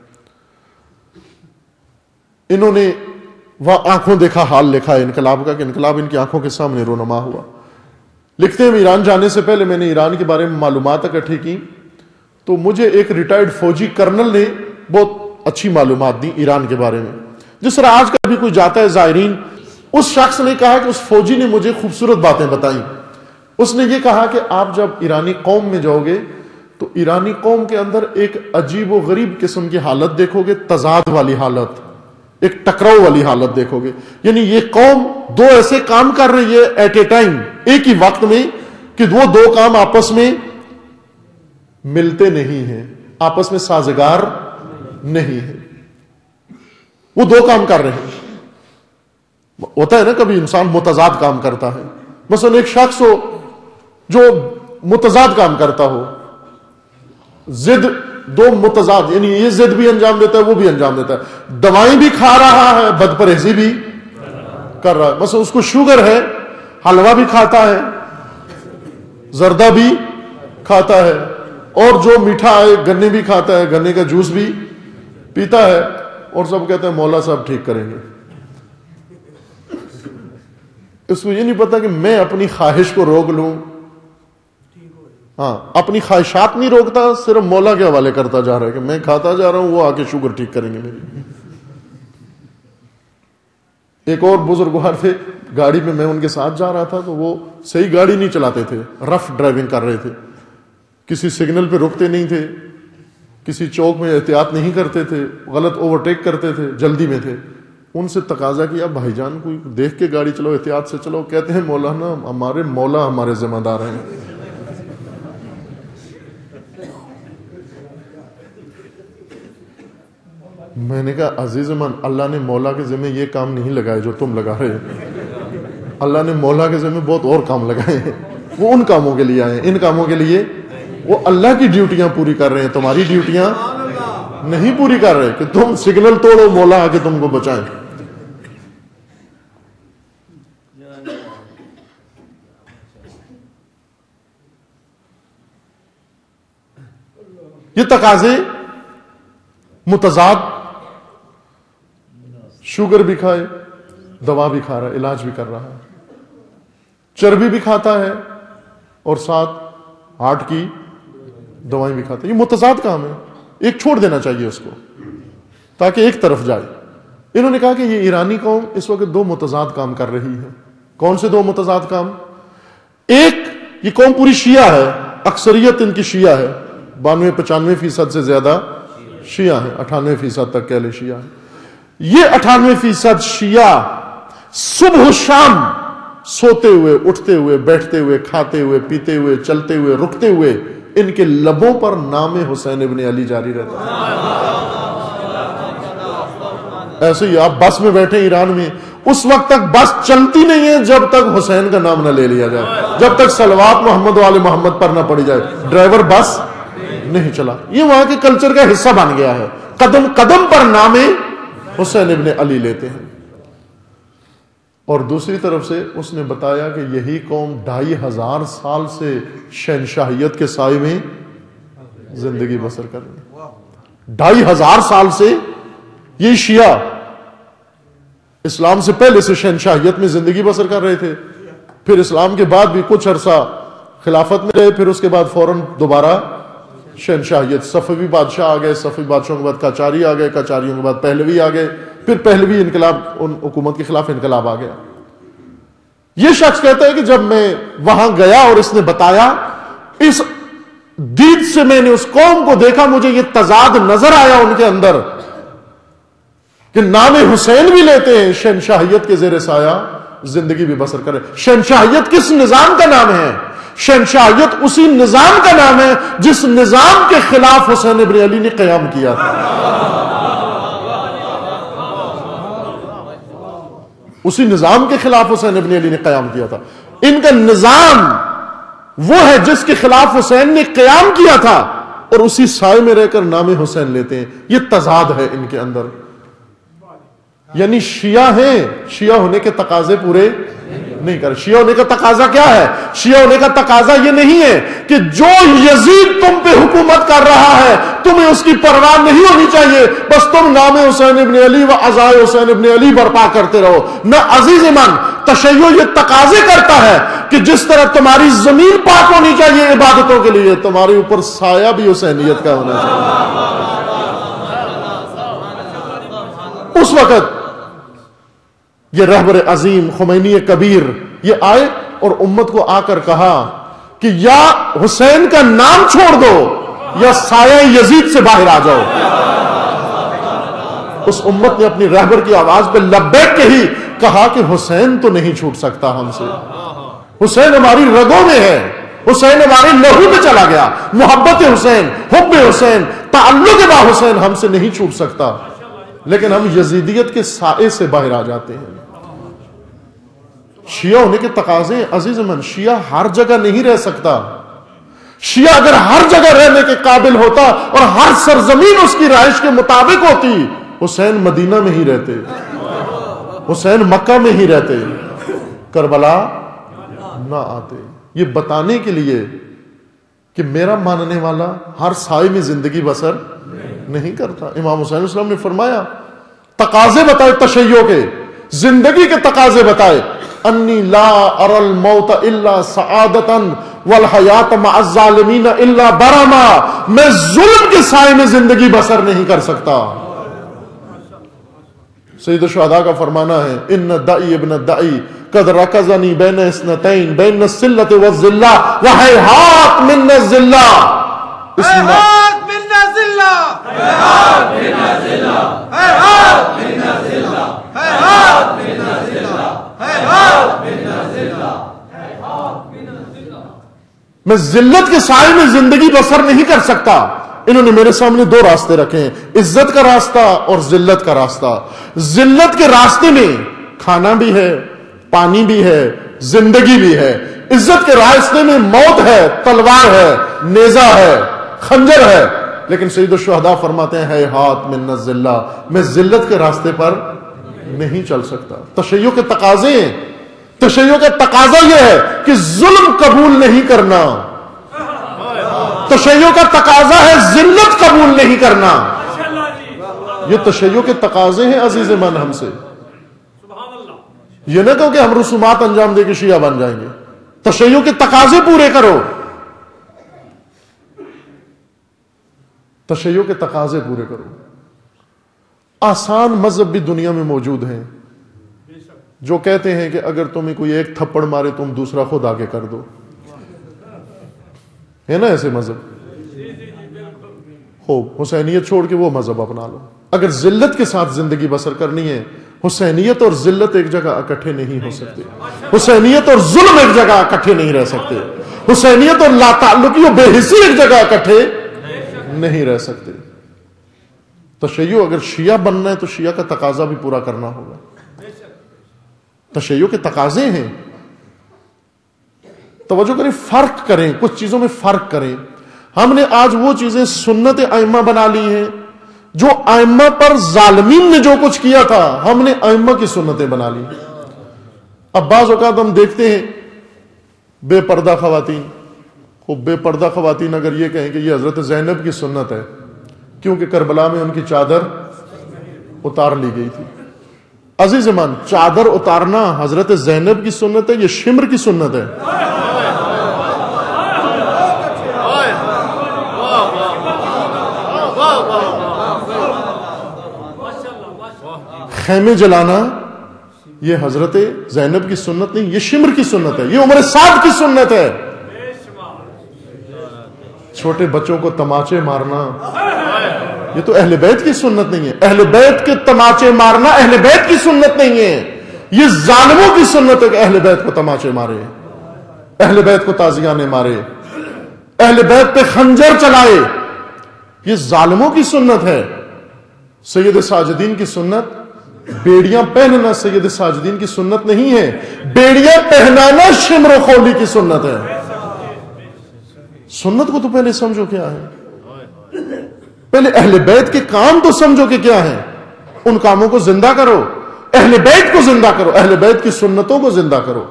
انہوں نے وہ آنکھوں دیکھا حال لکھا ہے انقلاب کا، کہ انقلاب ان کی آنکھوں کے سامنے رونما ہوا۔ لکھتے ہیں ایران جانے سے پہلے میں نے ایران کے بارے میں معلومات اکٹھی کی تو مجھے ایک ریٹائرڈ فوجی کرنل نے بہت اچھی معلومات دی ایران کے بارے میں، جس طرح آج کل بھی کوئی جاتا ہے زائرین۔ اس شخص نے کہا کہ اس فوجی نے مجھے خوبصورت باتیں بتائیں۔ اس نے یہ کہا کہ آپ جب ایرانی قوم میں جاؤ گے تو ایرانی قوم کے اندر ایک عجیب و غریب قسم کی حالت دیکھو گے، تضاد والی حالت، ایک ٹکراؤ والی حالت دیکھو گے۔ یعنی یہ قوم دو ایسے کام کر رہی ہے ایٹ اے ٹائم، ایک ہی وقت میں، کہ وہ دو کام آپس میں ملتے نہیں ہیں، آپس میں سازگار نہیں ہے، وہ دو کام کر رہے ہیں۔ ہوتا ہے نا کبھی انسان متضاد کام کرتا ہے، مثلا ایک شخص ہو جو متضاد کام کرتا ہو، ضد دو متضاد، یعنی یہ ضد بھی انجام دیتا ہے وہ بھی انجام دیتا ہے، دوائیں بھی کھا رہا ہے بد پرہیزی بھی کر رہا ہے، مثلا اس کو شوگر ہے، حلوہ بھی کھاتا ہے، زردہ بھی کھاتا ہے، اور جو میٹھا ہے گنے بھی کھاتا ہے، گنے کا جوس بھی پیتا ہے، اور سب کہتے ہیں مولا صاحب ٹھیک کریں گے۔ اس کو یہ نہیں پتا کہ میں اپنی خواہش کو روک لوں، ہاں اپنی خواہشات نہیں روکتا، صرف مولا کے حوالے کرتا جا رہا ہے کہ میں کھاتا جا رہا ہوں، وہ آ کے شوگر ٹھیک کریں گے میری۔ ایک اور بزرگوار تھے، گاڑی میں میں ان کے ساتھ جا رہا تھا، تو وہ صحیح گاڑی نہیں چلاتے تھے، رف ڈرائیونگ کر رہے تھے، کسی سگنل پہ رکتے نہیں تھے، کسی چوک میں احتیاط نہیں کرتے تھے، غلط اوورٹیک کرتے تھے، جلدی میں تھے۔ ان سے تقاضا کیا بھائی جان کوئی دیکھ کے گاڑی چلاؤ، احتیاط سے چلاؤ۔ کہتے ہیں مولانا ہمارے مولا ہمارے ذمہ دار ہیں۔ میں نے کہا عزیز من، اللہ نے مولا کے ذمہ یہ کام نہیں لگائے جو تم لگا رہے ہو، اللہ نے مولا کے ذمہ بہت اور کام لگائے ہیں، وہ ان کاموں کے لیے آئے ہیں، ان کاموں کے لیے وہ اللہ کی ڈیوٹیاں پوری کر رہے ہیں، تمہاری ڈیوٹیاں نہیں پوری کر رہے کہ تم سگنل توڑو مولا آ کے تم کو بچائیں۔ یہ تقاضے متضاد، شوگر بھی کھائے، دوا بھی کھا رہا ہے، علاج بھی کر رہا ہے، چربی بھی کھاتا ہے اور ساتھ ہارٹ کی دوائیں بھی کھاتا ہے، یہ متضاد کام ہے، ایک چھوڑ دینا چاہیے اس کو تاکہ ایک طرف جائے۔ انہوں نے کہا کہ یہ ایرانی قوم اس وقت دو متضاد کام کر رہی ہے۔ کون سے دو متضاد کام؟ ایک، یہ قوم پوری شیعہ ہے، اکثریت ان کی شیعہ ہے، 92-95% سے زیادہ شیعہ ہیں، 98% تک کہہ لے شیعہ ہیں۔ یہ 98% شیعہ صبح و شام سوتے ہوئے، اٹھتے ہوئے، بیٹھتے ہوئے، کھاتے ہوئے، پیتے ہوئے، چلتے ہوئے، رکتے ہوئے، ان کے لبوں پر نام حسین ابن علی جاری رہتا ہے۔ ایسے ہی آپ بس میں بیٹھے ایران میں، اس وقت تک بس چلتی نہیں ہے جب تک حسین کا نام نہ لے لیا جائے، جب تک صلوات محمد و آل محمد پر نہ پڑی جائے، ڈرائیور بس نہیں چلا۔ یہ وہاں کے کلچر کا حصہ بن گیا ہے، قدم قدم پر نام حسین ابن علی لیتے ہیں۔ اور دوسری طرف سے اس نے بتایا کہ یہی قوم 2500 سال سے شہنشاہیت کے سائے میں زندگی بسر کر رہی ہے۔ 2500 سال سے یہ شیعہ اسلام سے پہلے سے شہنشاہیت میں زندگی بسر کر رہے تھے، پھر اسلام کے بعد بھی کچھ عرصہ خلافت میں رہے، پھر اس کے بعد فوراً دوبارہ شہنشاہیت، صفوی بادشاہ آ گئے، صفوی بادشاہوں کے بعد قاجاری آ گئے، قاجاریوں کے بعد پہلوی آ گئے، پھر پہلوی انقلاب، ان حکومت کے خلاف انقلاب آ گیا۔ یہ شخص کہتا ہے کہ جب میں وہاں گیا اور اس نے بتایا، اس دید سے میں نے اس قوم کو دیکھا، مجھے یہ تضاد نظر آیا ان کے اندر کہ نام حسین بھی لیتے ہیں، شہنشاہیت کے زیر سایہ زندگی بھی بسر کرے۔ شہنشاہیت کس نظام کا نام ہے؟ شہنشاہیت اسی نظام کا نام ہے جس نظام کے خلاف حسین ابن علی نے قیام کیا تھا، اسی نظام کے خلاف حسین ابن علی نے قیام کیا تھا۔ ان کا نظام وہ ہے جس کے خلاف حسین نے قیام کیا تھا، اور اسی سائے میں رہ کر نام حسین لیتے ہیں۔ یہ تضاد ہے ان کے اندر، یعنی شیعہ ہیں، شیعہ ہونے کے تقاضے پورے نہیں کر۔ شیعہ ہونے کا تقاضا کیا ہے؟ شیعہ ہونے کا تقاضا یہ نہیں ہے کہ جو یزید تم پہ حکومت کر رہا ہے تمہیں اس کی پرواہ نہیں ہونی چاہیے، بس تم نام حسین ابن علی و عزائے حسین ابن علی برپا کرتے رہو۔ نہ عزیز من، تشیع یہ تقاضے کرتا ہے کہ جس طرح تمہاری زمین پاک ہونی چاہیے عبادتوں کے لیے، تمہارے اوپر سایہ بھی حسینیت کا ہونا چاہیے۔ اس وقت یہ رہبر عظیم خمینی کبیر یہ آئے اور امت کو آ کر کہا کہ یا حسین کا نام چھوڑ دو یا سایہ یزید سے باہر آ جاؤ۔ اس امت نے اپنی رہبر کی آواز پہ لبیک کہی، کہا کہ حسین تو نہیں چھوٹ سکتا ہم سے، حسین ہماری رگوں میں ہے، حسین ہمارے لہو میں چلا گیا، محبت حسین، حب حسین، تعلق با حسین ہم سے نہیں چھوٹ سکتا، لیکن ہم یزیدیت کے سائے سے باہر آ جاتے ہیں۔ شیعہ ہونے کے تقاضے عزیز من، شیعہ ہر جگہ نہیں رہ سکتا. شیعہ اگر ہر جگہ رہنے کے قابل ہوتا اور ہر سرزمین اس کی رہائش کے مطابق ہوتی، حسین مدینہ میں ہی رہتے، حسین مکہ میں ہی رہتے، کربلا نہ آتے. یہ بتانے کے لیے کہ میرا ماننے والا ہر سائے میں زندگی بسر نہیں کرتا. امام حسین علیہ السلام نے فرمایا تقاضے بتائے تشیع کے، زندگی کے تقاضے بتائے. انی لا اری الموت الا سعادتا والحیات مع الظالمین الا برما. میں ظلم کے سائے میں زندگی بسر نہیں کر سکتا. سید الشہداء کا فرمانا ہے ان الدعی ابن الدعی قد رکزنی بین اثنتین بین السلۃ والذلہ وہیہات من الذلہ. ہیہات من الذلہ، ہیہات من الذلہ، ہیہات من الذلہ، ہیہات من الذلہ، ہیہات من الذلہ. میں ذلت کے سائے میں زندگی بسر نہیں کر سکتا. انہوں نے میرے سامنے دو راستے رکھے ہیں، عزت کا راستہ اور ذلت کا راستہ. ذلت کے راستے میں کھانا بھی ہے، پانی بھی ہے، زندگی بھی ہے. عزت کے راستے میں موت ہے، تلوار ہے، نیزہ ہے، خنجر ہے. لیکن سید الشہداء فرماتے ہیں ہیہات من الذلہ، میں ذلت کے راستے پر نہیں چل سکتا. تشیع کے تقاضے ہیں. تشیع کا تقاضا یہ ہے کہ ظلم قبول نہیں کرنا. تشیع کا تقاضا ہے ذلت قبول نہیں کرنا. یہ تشیع کے تقاضے ہیں عزیز من ہم سے. یہ نہ کہو کہ ہم رسومات انجام دے کے شیعہ بن جائیں گے. تشیع کے تقاضے پورے کرو. تشیع کے تقاضے پورے کرو. آسان مذہب بھی دنیا میں موجود ہیں جو کہتے ہیں کہ اگر تمہیں کوئی ایک تھپڑ مارے تم دوسرا خود آگے کر دو. ہے نا ایسے مذہب؟ ہو حسینیت چھوڑ کے وہ مذہب اپنا لو. اگر ذلت کے ساتھ زندگی بسر کرنی ہے، حسینیت اور ذلت ایک جگہ اکٹھے نہیں ہو سکتے. حسینیت اور ظلم ایک جگہ اکٹھے نہیں رہ سکتے. حسینیت اور لا تعلقی و بے حسی ایک جگہ اکٹھے نہیں رہ سکتے. تشیع اگر شیعہ بننا ہے تو شیعہ کا تقاضا بھی پورا کرنا ہوگا. تشیع کے تقاضے ہیں. توجہ کریں، فرق کریں، کچھ چیزوں میں فرق کریں. ہم نے آج وہ چیزیں سنت ائمہ بنا لی ہیں جو ائمہ پر ظالمین نے جو کچھ کیا تھا ہم نے ائمہ کی سنتیں بنا لی. اب بعض اوقات ہم دیکھتے ہیں بے پردہ خواتین کو، بے پردہ خواتین اگر یہ کہیں کہ یہ حضرت زینب کی سنت ہے کیونکہ کربلا میں ان کی چادر اتار لی گئی تھی. عزیز من، چادر اتارنا حضرت زینب کی سنت ہے، یہ شمر کی سنت ہے. خیمے جلانا یہ حضرت زینب کی سنت نہیں، یہ شمر کی سنت ہے، یہ عمر سعد کی سنت ہے. چھوٹے بچوں کو تماچے مارنا یہ تو اہل بیت کی سنت نہیں ہے. اہل بیت کے تماچے مارنا اہل بیت کی سنت نہیں ہے. یہ ظالموں کی سنت ہے کہ اہل بیت کو تماچے مارے، اہل بیت کو تازیانے مارے، اہل بیت پہ خنجر چلائے. یہ ظالموں کی سنت ہے. سید ساجدین کی سنت بیڑیاں پہننا سید ساجدین کی سنت نہیں ہے. بیڑیاں پہنانا شمر و خولی کی سنت ہے. سنت کو تو پہلے سمجھو کیا ہے. پہلے اہل بیت کے کام تو سمجھو کہ کیا ہیں. ان کاموں کو زندہ کرو. اہل بیت کو زندہ کرو. اہل بیت کی سنتوں کو زندہ کرو.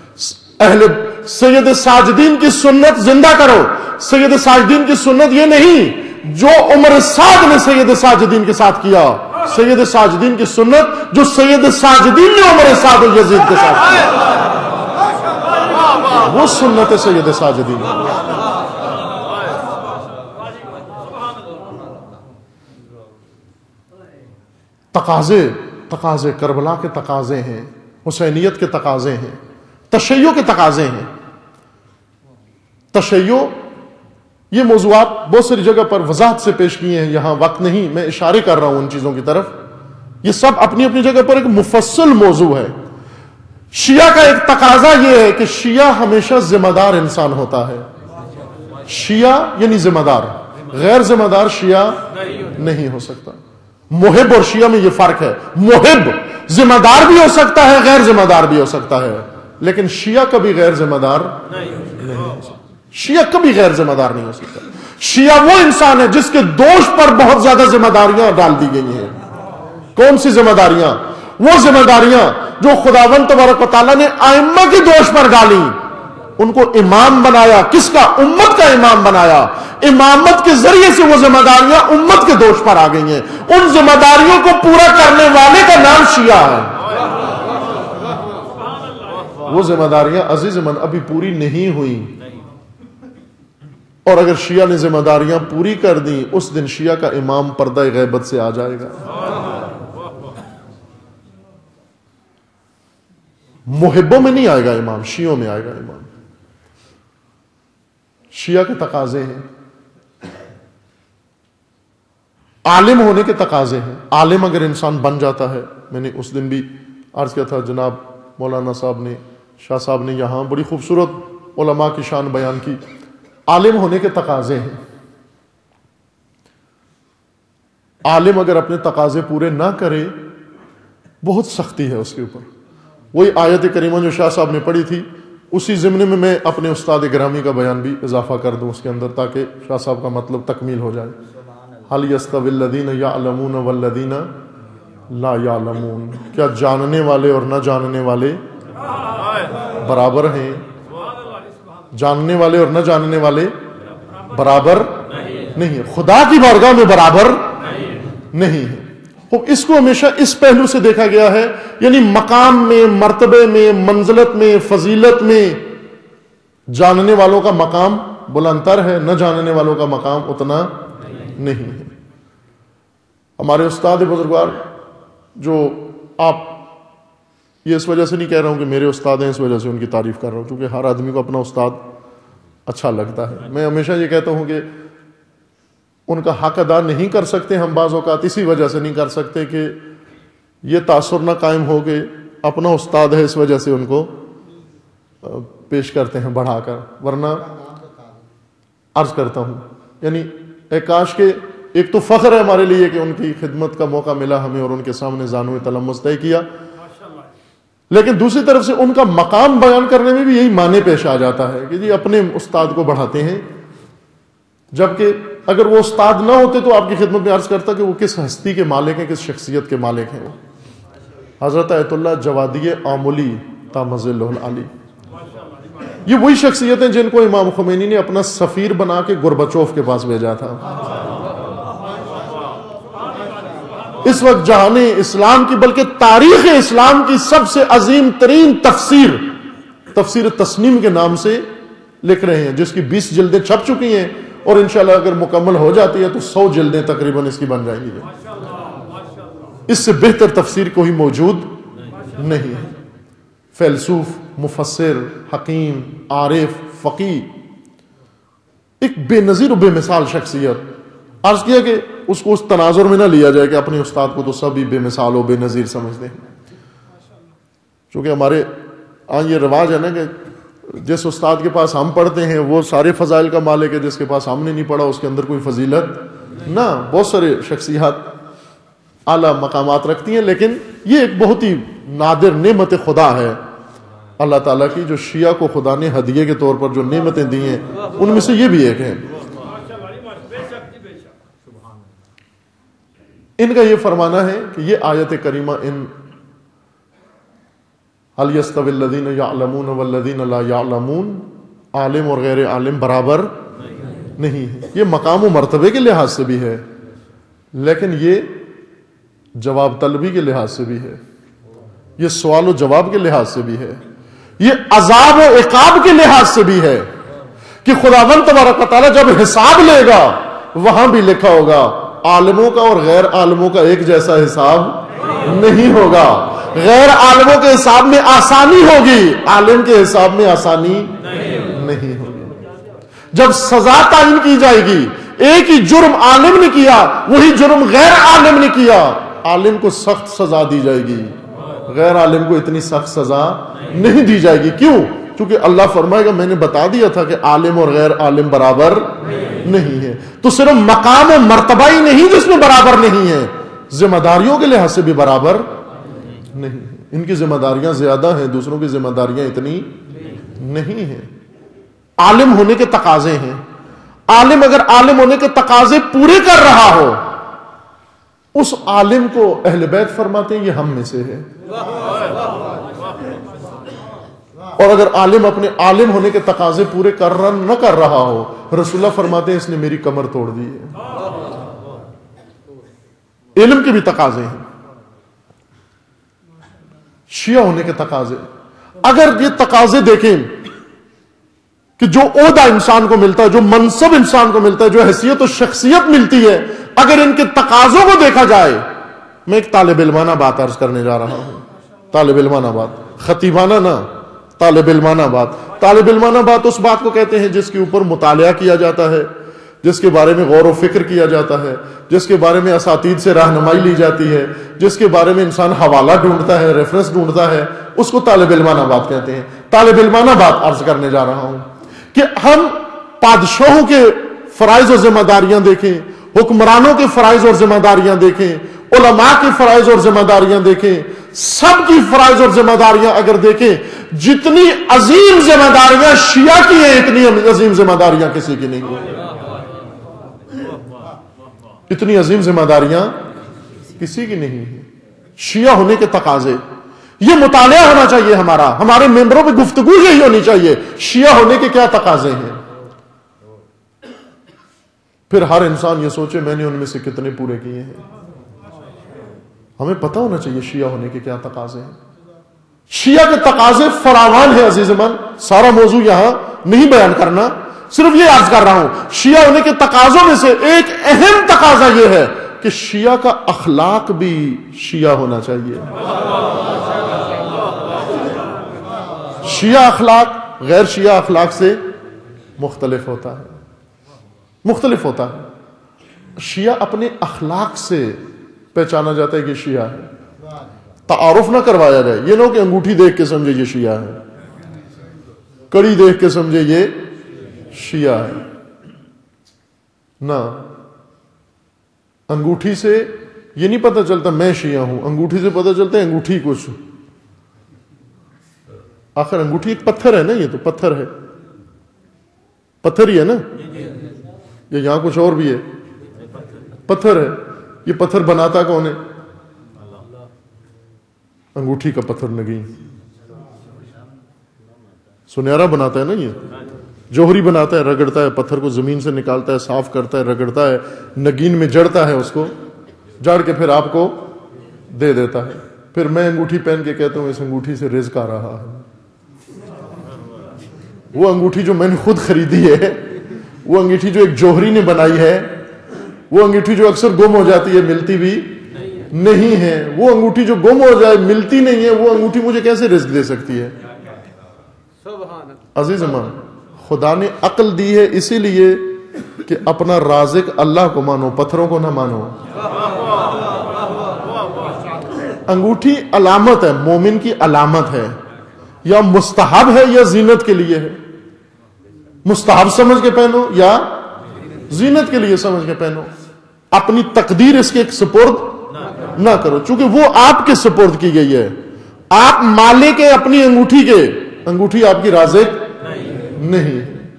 سید ساجدین کی سنت زندہ کرو. سید ساجدین کی سنت یہ نہیں جو عمر سعد نے سید ساجدین کے ساتھ کیا. سید ساجدین کی سنت جو سید ساجدین نے عمر سعد و یزید کے ساتھ کیا، وہ سنت ہے سید ساجدین. تقاضے کربلا کے تقاضے ہیں، حسینیت کے تقاضے ہیں، تشیع کے تقاضے ہیں. تشیع یہ موضوعات بہت ساری جگہ پر وضاحت سے پیش کیے ہیں، یہاں وقت نہیں، میں اشارے کر رہا ہوں ان چیزوں کی طرف. یہ سب اپنی اپنی جگہ پر ایک مفصل موضوع ہے. شیعہ کا ایک تقاضا یہ ہے کہ شیعہ ہمیشہ ذمہ دار انسان ہوتا ہے. شیعہ یعنی ذمہ دار، غیر ذمہ دار شیعہ نہیں ہو سکتا. محب اور شیعہ میں یہ فرق ہے. محب ذمہ دار بھی ہو سکتا ہے، غیر ذمہ دار بھی ہو سکتا ہے. لیکن شیعہ کبھی غیر ذمہ دار نہیں ہو سکتا. شیعہ کبھی غیر ذمہ دار نہیں ہو سکتا. شیعہ وہ انسان ہے جس کے دوش پر بہت زیادہ ذمہ داریاں ڈال دی گئی ہیں. کون سی ذمہ داریاں؟ وہ ذمہ داریاں جو خداوند تبارک و تعالیٰ نے ائمہ کے دوش پر ڈالی. ان کو امام بنایا. کس کا؟ امت کا امام بنایا. امامت کے ذریعے سے وہ ذمہ داریاں امت کے دوش پر آ گئی ہیں. ان ذمہ داریوں کو پورا کرنے والے کا نام شیعہ ہے. وہ ذمہ داریاں عزیز من ابھی پوری نہیں ہوئی، اور اگر شیعہ نے ذمہ داریاں پوری کر دیں اس دن شیعہ کا امام پردہ غیبت سے آ جائے گا. محبوں میں نہیں آئے گا امام، شیعوں میں آئے گا امام. شیعہ کے تقاضے ہیں، عالم ہونے کے تقاضے ہیں. عالم اگر انسان بن جاتا ہے، میں نے اس دن بھی عرض کیا تھا، جناب مولانا صاحب نے، شاہ صاحب نے یہاں بڑی خوبصورت علماء کی شان بیان کی. عالم ہونے کے تقاضے ہیں. عالم اگر اپنے تقاضے پورے نہ کرے بہت سختی ہے اس کے اوپر. وہی آیت کریمہ جو شاہ صاحب نے پڑھی تھی، اسی ضمن میں میں اپنے استاد گرامی کا بیان بھی اضافہ کر دوں اس کے اندر، تاکہ شاہ صاحب کا مطلب تکمیل ہو جائے. هل يستوي الذين يعلمون والذين لا يعلمون، کیا جاننے والے اور نہ جاننے والے برابر ہیں؟ جاننے والے اور نہ جاننے والے برابر نہیں ہے. خدا کی بارگاہ میں برابر نہیں ہے. اس کو ہمیشہ اس پہلو سے دیکھا گیا ہے، یعنی مقام میں، مرتبے میں، منزلت میں، فضیلت میں جاننے والوں کا مقام بلندتر ہے، نہ جاننے والوں کا مقام اتنا نہیں ہے. ہمارے استاد بزرگوار جو آپ، یہ اس وجہ سے نہیں کہہ رہا ہوں کہ میرے استاد ہیں اس وجہ سے ان کی تعریف کر رہا ہوں، کیونکہ ہر آدمی کو اپنا استاد اچھا لگتا ہے. میں ہمیشہ یہ کہتا ہوں کہ ان کا حق ادا نہیں کر سکتے ہم بعض اوقات، اسی وجہ سے نہیں کر سکتے کہ یہ تاثر نہ قائم ہو کہ اپنا استاد ہے اس وجہ سے ان کو پیش کرتے ہیں بڑھا کر. ورنہ عرض کرتا ہوں، یعنی کاش کے ایک تو فخر ہے ہمارے لیے کہ ان کی خدمت کا موقع ملا ہمیں اور ان کے سامنے زانو تلمس طے کیا، لیکن دوسری طرف سے ان کا مقام بیان کرنے میں بھی یہی معنی پیش آ جاتا ہے کہ جی اپنے استاد کو بڑھاتے ہیں، جبکہ اگر وہ استاد نہ ہوتے تو آپ کی خدمت میں عرض کرتا کہ وہ کس ہستی کے مالک ہیں، کس شخصیت کے مالک ہیں. حضرت آیت اللہ جوادی آملی تامزلہ العلی، یہ وہی شخصیت ہیں جن کو امام خمینی نے اپنا سفیر بنا کے گورباچوف کے پاس بھیجا تھا. اس وقت جہان اسلام کی بلکہ تاریخ اسلام کی سب سے عظیم ترین تفسیر تسنیم کے نام سے لکھ رہے ہیں، جس کی 20 جلدیں چھپ چکی ہیں، اور انشاءاللہ اگر مکمل ہو جاتی ہے تو 100 جلدیں تقریباً اس کی بن جائیں گی. اس سے بہتر تفسیر کوئی موجود نہیں ہے. فیلسوف، مفسر، حکیم، عارف، فقیہ، ایک بے نظیر و بے مثال شخصیت. عرض کیا کہ اس کو اس تناظر میں نہ لیا جائے کہ اپنے استاد کو تو سبھی بے مثال و بے نظیر سمجھتے ہیں. چونکہ ہمارے یہ رواج ہے نا کہ جس استاد کے پاس ہم پڑھتے ہیں وہ سارے فضائل کا مالک ہے، جس کے پاس ہم نے نہیں پڑھا اس کے اندر کوئی فضیلت نہ. بہت سارے شخصیات اعلیٰ مقامات رکھتی ہیں، لیکن یہ ایک بہت ہی نادر نعمت خدا ہے اللہ تعالیٰ کی، جو شیعہ کو خدا نے ہدیے کے طور پر جو نعمتیں دی ہیں ان میں سے یہ بھی ایک ہے. ان کا یہ فرمانا ہے کہ یہ آیت کریمہ ان هل يستوي الذين يعلمون والذين لا يعلمون، عالم اور غیر عالم برابر نہیں ہے. یہ مقام و مرتبے کے لحاظ سے بھی ہے، لیکن یہ جواب طلبی کے لحاظ سے بھی ہے، یہ سوال و جواب کے لحاظ سے بھی ہے، یہ عذاب و عقاب کے لحاظ سے بھی ہے کہ خداوند تبارک و تعالیٰ جب حساب لے گا وہاں بھی لکھا ہوگا عالموں کا اور غیر عالموں کا ایک جیسا حساب نہیں ہوگا. غیر عالموں کے حساب میں آسانی ہوگی، عالم کے حساب میں آسانی نہیں ہوگی. جب سزا تعین کی جائے گی، ایک ہی جرم عالم نے کیا وہی جرم غیر عالم نے کیا، عالم کو سخت سزا دی جائے گی، غیر عالم کو اتنی سخت سزا نہیں دی جائے گی. کیوں؟ چونکہ اللہ فرمائے گا میں نے بتا دیا تھا کہ عالم اور غیر عالم برابر نہیں ہے. تو صرف مقام و مرتبہ ہی نہیں جس میں برابر نہیں ہے، ذمہ داریوں کے لحاظ سے بھی برابر نہیں ہے. ان کی ذمہ داریاں زیادہ ہیں، دوسروں کی ذمہ داریاں اتنی نہیں ہیں. عالم ہونے کے تقاضے ہیں. عالم اگر عالم ہونے کے تقاضے پورے کر رہا ہو، اس عالم کو اہل بیت فرماتے ہیں یہ ہم میں سے ہے. اور اگر عالم اپنے عالم ہونے کے تقاضے پورے نہ کر رہا ہو، رسول اللہ فرماتے ہیں اس نے میری کمر توڑ دی ہے. علم کے بھی تقاضے ہیں. شیعہ ہونے کے تقاضے، اگر یہ تقاضے دیکھیں کہ جو عہدہ انسان کو ملتا ہے، جو منصب انسان کو ملتا ہے، جو حیثیت و شخصیت ملتی ہے، اگر ان کے تقاضوں کو دیکھا جائے. میں ایک طالب علمانہ بات عرض کرنے جا رہا ہوں، طالب علمانہ بات، خطیبانہ نہ، طالب علمانہ بات. طالب علمانہ بات اس بات کو کہتے ہیں جس کے اوپر مطالعہ کیا جاتا ہے، جس کے بارے میں غور و فکر کیا جاتا ہے، جس کے بارے میں اساتید سے رہنمائی لی جاتی ہے، جس کے بارے میں انسان حوالہ ڈھونڈتا ہے، ریفرنس ڈھونڈتا ہے، اس کو طالب علمانہ بات کہتے ہیں. طالب علمانہ بات عرض کرنے جا رہا ہوں کہ ہم بادشاہوں کے فرائض اور ذمہ داریاں دیکھیں، حکمرانوں کے فرائض اور ذمہ داریاں دیکھیں، علماء کی فرائض اور ذمہ داریاں دیکھیں، سب کی فرائض اور ذمہ داریاں اگر دیکھیں، جتنی عظیم ذمہ داریاں شیعہ کی ہیں اتنی عظیم ذمہ داریاں کسی کی نہیں ہیں. اتنی عظیم ذمہ داریاں کسی کی نہیں ہیں. شیعہ ہونے کے تقاضے، یہ مطالعہ ہونا چاہیے ہمارے ممبروں پہ گفتگو یہی ہونی چاہیے. شیعہ ہونے کے کیا تقاضے ہیں؟ پھر ہر انسان یہ سوچے میں نے ان میں سے کتنے پورے کیے ہیں. ہمیں پتہ ہونا چاہیے شیعہ ہونے کے کیا تقاضے ہیں. شیعہ کے تقاضے فراوان ہیں عزیز من، سارا موضوع یہاں نہیں بیان کرنا، صرف یہ عرض کر رہا ہوں. شیعہ ہونے کے تقاضوں میں سے ایک اہم تقاضا یہ ہے کہ شیعہ کا اخلاق بھی شیعہ ہونا چاہیے. شیعہ اخلاق غیر شیعہ اخلاق سے مختلف ہوتا ہے، مختلف ہوتا ہے. شیعہ اپنے اخلاق سے پہچانا جاتا ہے کہ شیعہ ہے. تعارف نہ کروایا جائے، یہ نہ کہ انگوٹھی دیکھ کے سمجھے یہ شیعہ ہے، کڑی دیکھ کے سمجھے یہ شیعہ ہے. نہ، انگوٹھی سے یہ نہیں پتہ چلتا میں شیعہ ہوں، انگوٹھی سے پتہ چلتا ہے انگوٹھی کچھ. آخر انگوٹھی ایک پتھر ہے نا، یہ تو پتھر ہے، پتھر ہی ہے نا، یہ یہاں کچھ اور بھی ہے، پتھر ہے. یہ پتھر بناتا کون ہے؟ انگوٹھی کا پتھر نگین سنہرا بناتا ہے نا، یہ جوہری بناتا ہے، رگڑتا ہے، پتھر کو زمین سے نکالتا ہے، صاف کرتا ہے، رگڑتا ہے، نگین میں جڑتا ہے، اس کو جڑ کے پھر آپ کو دے دیتا ہے. پھر میں انگوٹھی پہن کے کہتا ہوں اس انگوٹھی سے رزق آ رہا ہے. وہ انگوٹھی جو میں نے خود خریدی ہے، وہ انگوٹھی جو ایک جوہری نے بنائی ہے، وہ انگوٹھی جو اکثر گم ہو جاتی ہے، ملتی بھی نہیں ہے، وہ انگوٹھی جو گم ہو جائے ملتی نہیں ہے، وہ انگوٹھی مجھے کیسے رزق دے سکتی ہے؟ عزیز امان، خدا نے عقل دی ہے اسی لیے کہ اپنا رازق اللہ کو مانو، پتھروں کو نہ مانو. انگوٹھی علامت ہے، مومن کی علامت ہے، یا مستحب ہے یا زینت کے لیے ہے. مستحب سمجھ کے پہنو یا زینت کے لیے سمجھ کے پہنو. اپنی تقدیر اس کے ایک سپرد نہ کرو، چونکہ وہ آپ کے سپرد کی گئی ہے. آپ مالک ہیں اپنی انگوٹھی کے، انگوٹھی آپ کی رازق نہیں.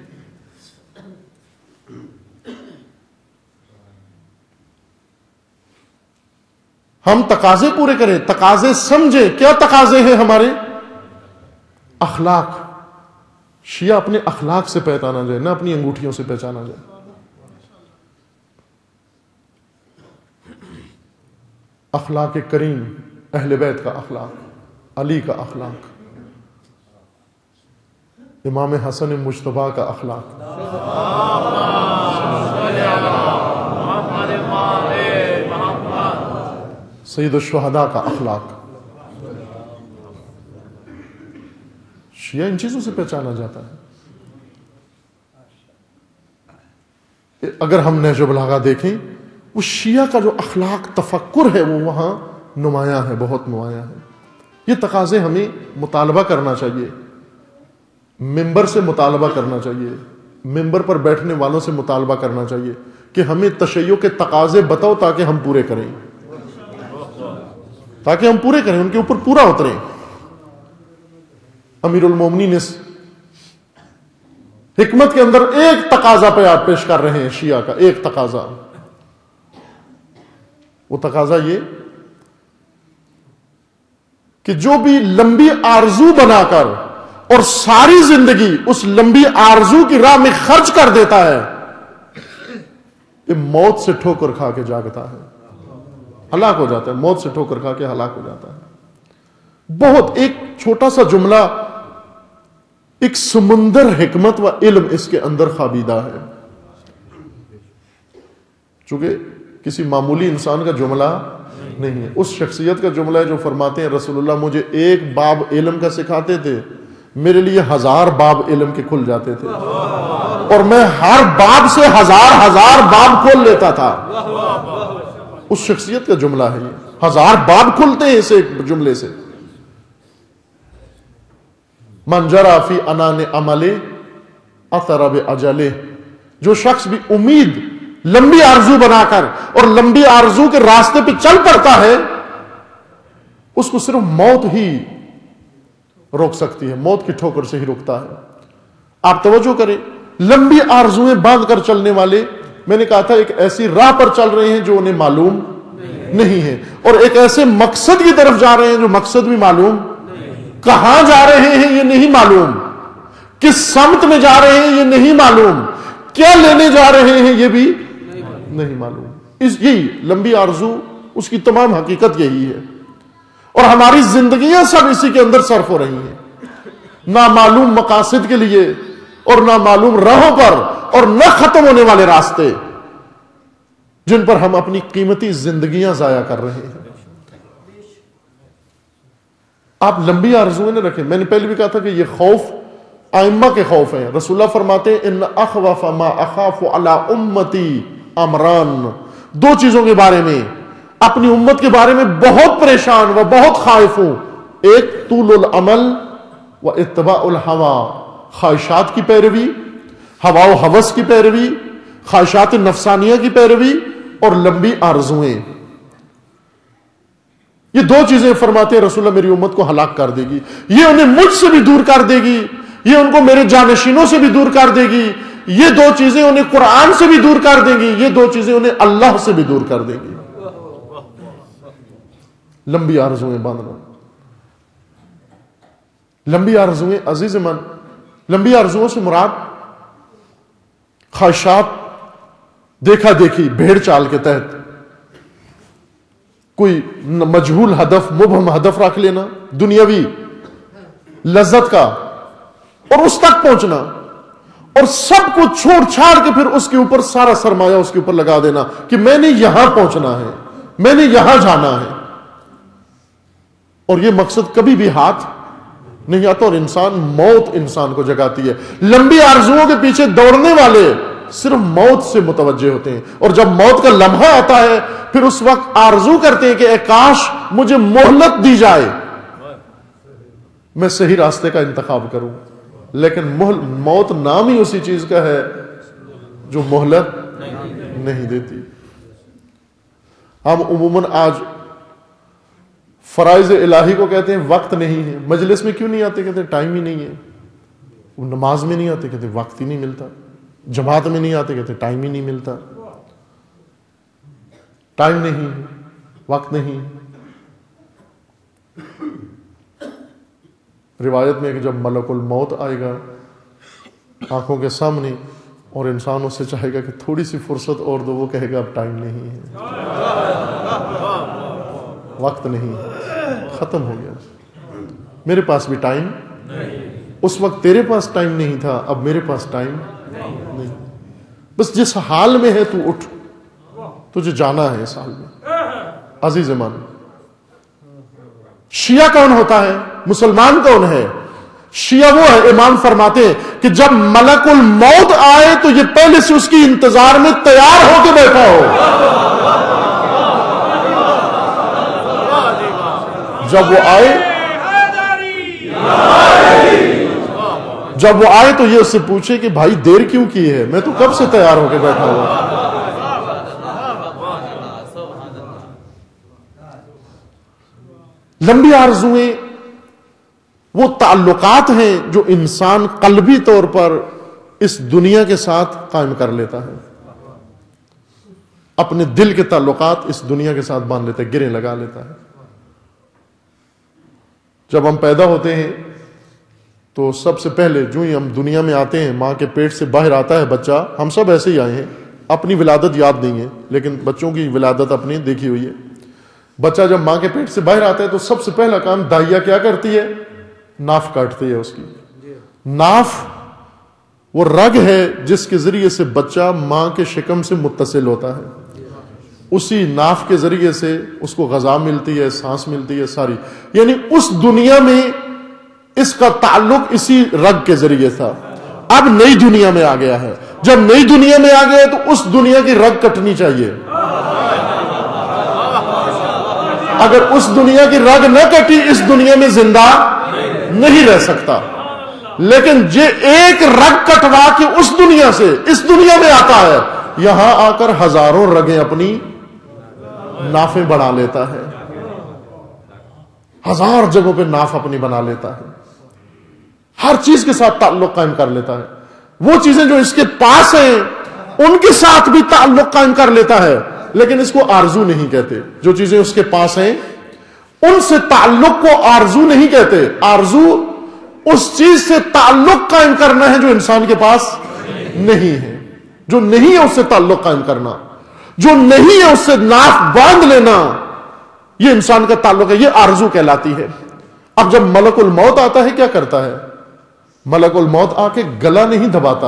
ہم تقاضے پورے کریں، تقاضے سمجھیں. کیا تقاضے ہیں ہمارے؟ اخلاق. شیعہ اپنے اخلاق سے پہچانا جائے، نہ اپنی انگوٹھیوں سے پہچانا جائے. اخلاق کریم، اہل بیت کا اخلاق، علی کا اخلاق، امام حسن مجتبیٰ کا اخلاق، سید الشہداء کا اخلاق. شیعہ ان چیزوں سے پہچانا جاتا ہے. اگر ہم نہج البلاغہ دیکھیں، وہ شیعہ کا جو اخلاق تفکر ہے وہ وہاں نمایاں ہے، بہت نمایاں ہے. یہ تقاضے ہمیں مطالبہ کرنا چاہیے، ممبر سے مطالبہ کرنا چاہیے، ممبر پر بیٹھنے والوں سے مطالبہ کرنا چاہیے کہ ہمیں تشیع کے تقاضے بتاؤ تاکہ ہم پورے کریں. تاکہ ہم پورے کریں، ان کے اوپر پورا اتریں. امیر المومنین اس حکمت کے اندر ایک تقاضا پہ آپ پیش کر رہے ہیں شیعہ کا، ایک تقاضا. وہ تقاضا یہ کہ جو بھی لمبی آرزو بنا کر اور ساری زندگی اس لمبی آرزو کی راہ میں خرچ کر دیتا ہے، یہ موت سے ٹھوکر کھا کے جاگتا ہے، ہلاک ہو جاتا ہے، موت سے ٹھوکر کھا کے ہلاک ہو جاتا ہے. بہت ایک چھوٹا سا جملہ، ایک سمندر حکمت و علم اس کے اندر خابیدہ ہے. چونکہ کسی معمولی انسان کا جملہ نہیں ہے، اس شخصیت کا جملہ ہے جو فرماتے ہیں رسول اللہ مجھے ایک باب علم کا سکھاتے تھے، میرے لیے 1000 باب علم کے کھل جاتے تھے، اور میں ہر باب سے 1000 باب کھول لیتا تھا. اس شخصیت کا جملہ ہے یہ، 1000 باب کھلتے ہیں اس ایک جملے سے. من جرا فی انان عملے اثر باجلہ، جو شخص بھی امید لمبی آرزو بنا کر اور لمبی آرزو کے راستے پہ چل پڑتا ہے، اس کو صرف موت ہی روک سکتی ہے، موت کی ٹھوکر سے ہی روکتا ہے. آپ توجہ کریں، لمبی آرزویں باندھ کر چلنے والے، میں نے کہا تھا ایک ایسی راہ پر چل رہے ہیں جو انہیں معلوم نہیں ہے، اور ایک ایسے مقصد کی طرف جا رہے ہیں جو مقصد بھی معلوم، کہاں جا رہے ہیں یہ نہیں معلوم، کس سمت میں جا رہے ہیں یہ نہیں معلوم، کیا لینے جا رہے ہیں یہ بھی نہیں معلوم. یہی لمبی آرزو، اس کی تمام حقیقت یہی ہے، اور ہماری زندگیاں سب اسی کے اندر صرف ہو رہی ہیں، نامعلوم مقاصد کے لیے اور نامعلوم راہوں پر، اور نہ ختم ہونے والے راستے جن پر ہم اپنی قیمتی زندگیاں ضائع کر رہے ہیں. آپ لمبی آرزویں نہ رکھیں. میں نے پہلے بھی کہا تھا کہ یہ خوف ائمہ کے خوف ہیں. رسول اللہ فرماتے ہیں ان اخوف ما اخاف علی امتی امران، 2 چیزوں کے بارے میں، اپنی امت کے بارے میں بہت پریشان و بہت خائف ہوں. ایک طول العمل و اتباع الہوا، خواہشات کی پیروی، ہوا و ہوس کی پیروی، خواہشات نفسانیہ کی پیروی، اور لمبی آرزویں. یہ 2 چیزیں فرماتے ہیں رسول اللہ میری امت کو ہلاک کر دے گی. یہ انہیں مجھ سے بھی دور کر دے گی، یہ ان کو میرے جانشینوں سے بھی دور کر دے گی. یہ 2 چیزیں انہیں قرآن سے بھی دور کر دیں گی، یہ 2 چیزیں انہیں اللہ سے بھی دور کر دیں گی. لمبی آرزویں باندھنا، لمبی آرزویں. عزیز من، لمبی آرزوؤں سے مراد خواہشات، دیکھا دیکھی، بھیڑ چال کے تحت کوئی مجہول ہدف، مبہم ہدف رکھ لینا، دنیاوی لذت کا، اور اس تک پہنچنا، اور سب کو چھوڑ چھاڑ کے پھر اس کے اوپر سارا سرمایہ اس کے اوپر لگا دینا کہ میں نے یہاں پہنچنا ہے، میں نے یہاں جانا ہے. اور یہ مقصد کبھی بھی ہاتھ نہیں آتا، اور موت انسان کو جگاتی ہے. لمبی آرزوؤں کے پیچھے دوڑنے والے صرف موت سے متوجہ ہوتے ہیں، اور جب موت کا لمحہ آتا ہے پھر اس وقت آرزو کرتے ہیں کہ اے کاش مجھے مہلت دی جائے، میں صحیح راستے کا انتخاب کروں. لیکن موت نام ہی اسی چیز کا ہے جو مہلت نہیں دیتی. ہم عموماً آج فرائض الہی کو کہتے ہیں وقت نہیں ہے. مجلس میں کیوں نہیں آتے؟ کہتے ہیں ٹائم ہی نہیں ہے. نماز میں نہیں آتے، کہتے وقت ہی نہیں ملتا. جماعت میں نہیں آتے، کہتے ٹائم ہی نہیں ملتا. ٹائم نہیں، وقت نہیں. روایت میں کہ جب ملک الموت آئے گا آنکھوں کے سامنے اور انسان اس سے چاہے گا کہ تھوڑی سی فرصت اور دو، وہ کہے گا اب ٹائم نہیں ہے، وقت نہیں ہے، ختم ہو گیا. میرے پاس بھی ٹائم، اس وقت تیرے پاس ٹائم نہیں تھا، اب میرے پاس ٹائم نہیں. بس جس حال میں ہے تو اٹھ، تجھے جانا ہے اس حال میں. عزیز مان، شیعہ کون ہوتا ہے؟ مسلمان کون ہے؟ شیعہ وہ ہے، امام فرماتے ہیں کہ جب ملک الموت آئے تو یہ پہلے سے اس کی انتظار میں تیار ہو کے بیٹھا ہو. جب وہ آئے تو یہ اس سے پوچھے کہ بھائی دیر کیوں کی ہے، میں تو کب سے تیار ہو کے بیٹھا ہوا. لمبی آرزویں وہ تعلقات ہیں جو انسان قلبی طور پر اس دنیا کے ساتھ قائم کر لیتا ہے، اپنے دل کے تعلقات اس دنیا کے ساتھ باندھ لیتا ہے، گریں لگا لیتا ہے۔ جب ہم پیدا ہوتے ہیں تو سب سے پہلے جو ہی ہم دنیا میں آتے ہیں، ماں کے پیٹ سے باہر آتا ہے بچہ، ہم سب ایسے ہی آئے ہیں، اپنی ولادت یاد نہیں ہے لیکن بچوں کی ولادت اپنی دیکھی ہوئی ہے۔ بچہ جب ماں کے پیٹ سے باہر آتا ہے تو سب سے پہلا کام دائیا کیا کرتی ہے؟ ناف کاٹتی ہے۔ اس کی ناف وہ رگ ہے جس کے ذریعے سے بچہ ماں کے شکم سے متصل ہوتا ہے، اسی ناف کے ذریعے سے اس کو غذا ملتی ہے، سانس ملتی ہے ساری، یعنی اس دنیا میں اس کا تعلق اسی رگ کے ذریعے تھا۔ اب نئی دنیا میں آ گیا ہے، جب نئی دنیا میں آ گیا تو اس دنیا کی رگ کٹنی چاہیے۔ اگر اس دنیا کی رگ نہ کٹی اس دنیا میں زندہ نہیں رہ سکتا، لیکن یہ ایک رگ کٹوا کے اس دنیا سے اس دنیا میں آتا ہے، یہاں آ کر ہزاروں رگیں اپنی نافیں بنا لیتا ہے، ہزار جگہوں پہ ناف اپنی بنا لیتا ہے، ہر چیز کے ساتھ تعلق قائم کر لیتا ہے۔ وہ چیزیں جو اس کے پاس ہیں ان کے ساتھ بھی تعلق قائم کر لیتا ہے، لیکن اس کو آرزو نہیں کہتے۔ جو چیزیں اس کے پاس ہیں ان سے تعلق کو آرزو نہیں کہتے۔ آرزو اس چیز سے تعلق قائم کرنا ہے جو انسان کے پاس نہیں ہے، جو نہیں ہے اس سے تعلق قائم کرنا، جو نہیں ہے اس سے ناف باندھ لینا، یہ انسان کا تعلق ہے، یہ آرزو کہلاتی ہے۔ اب جب ملک الموت آتا ہے کیا کرتا ہے؟ ملک الموت آ کے گلا نہیں دباتا،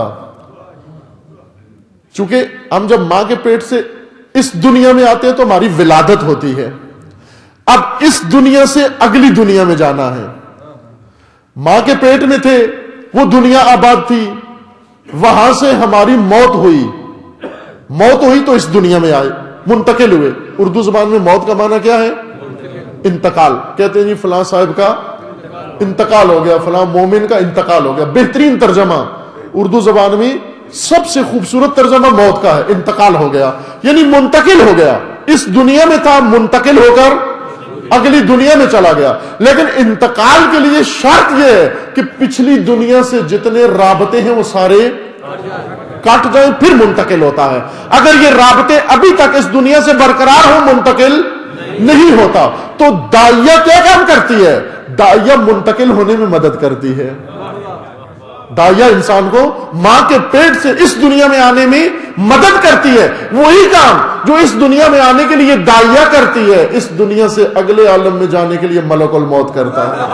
چونکہ ہم جب ماں کے پیٹ سے اس دنیا میں آتے ہیں تو ہماری ولادت ہوتی ہے، اب اس دنیا سے اگلی دنیا میں جانا ہے۔ ماں کے پیٹ میں تھے، وہ دنیا آباد تھی، وہاں سے ہماری موت ہوئی تو اس دنیا میں آئے، منتقل ہوئے۔ اردو زبان میں موت کا معنی کیا ہے؟ انتقال۔ کہتے ہیں جی فلاں صاحب کا انتقال ہو گیا، فلاں مومن کا انتقال ہو گیا۔ بہترین ترجمہ اردو زبان میں سب سے خوبصورت ترجمہ موت کا ہے، انتقال ہو گیا، یعنی منتقل ہو گیا۔ اس دنیا میں تھا، منتقل ہو کر اگلی دنیا میں چلا گیا۔ لیکن انتقال کے لیے شرط یہ ہے کہ پچھلی دنیا سے جتنے رابطے ہیں وہ سارے کٹ جائیں، پھر منتقل ہوتا ہے۔ اگر یہ رابطے ابھی تک اس دنیا سے برقرار ہوں، منتقل نہیں ہوتا۔ تو داعیہ کیا کام کرتی ہے؟ داعیہ منتقل ہونے میں مدد کرتی ہے۔ داعیہ انسان کو ماں کے پیٹ سے اس دنیا میں آنے میں مدد کرتی ہے۔ وہی کام جو اس دنیا میں آنے کے لیے داعیہ کرتی ہے، اس دنیا سے اگلے عالم میں جانے کے لیے ملک الموت کرتا ہے۔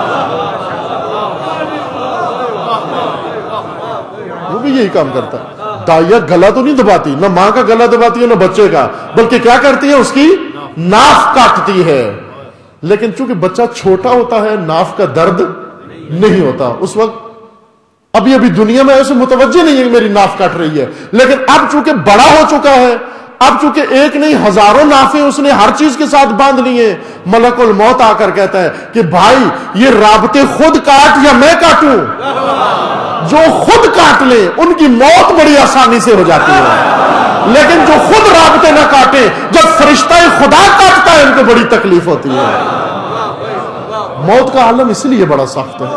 وہ بھی یہی کام کرتا ہے۔ داعیہ گلا تو نہیں دباتی، نہ ماں کا گلا دباتی ہے نہ بچے کا، بلکہ کیا کرتی ہے؟ اس کی ناف کاٹتی ہے۔ لیکن چونکہ بچہ چھوٹا ہوتا ہے، ناف کا درد نہیں ہوتا، اس وقت ابھی دنیا میں ایسے متوجہ نہیں ہے کہ میری ناف کٹ رہی ہے۔ لیکن اب چونکہ بڑا ہو چکا ہے، اب چونکہ ایک نہیں ہزاروں نافیں اس نے ہر چیز کے ساتھ باندھ لی ہیں، ملک الموت آ کر کہتا ہے کہ بھائی یہ رابطے خود کاٹ یا میں کاٹوں؟ جو خود کاٹ لیں ان کی موت بڑی آسانی سے ہو جاتی ہے، لیکن جو خود رابطے نہ کاٹے، جب فرشتہ خدا کاٹتا ہے ان کو بڑی تکلیف ہوتی ہے۔ موت کا عالم اس لیے بڑا سخت ہے،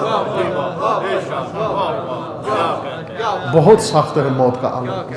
بہت سخت ہے موت کا عالم۔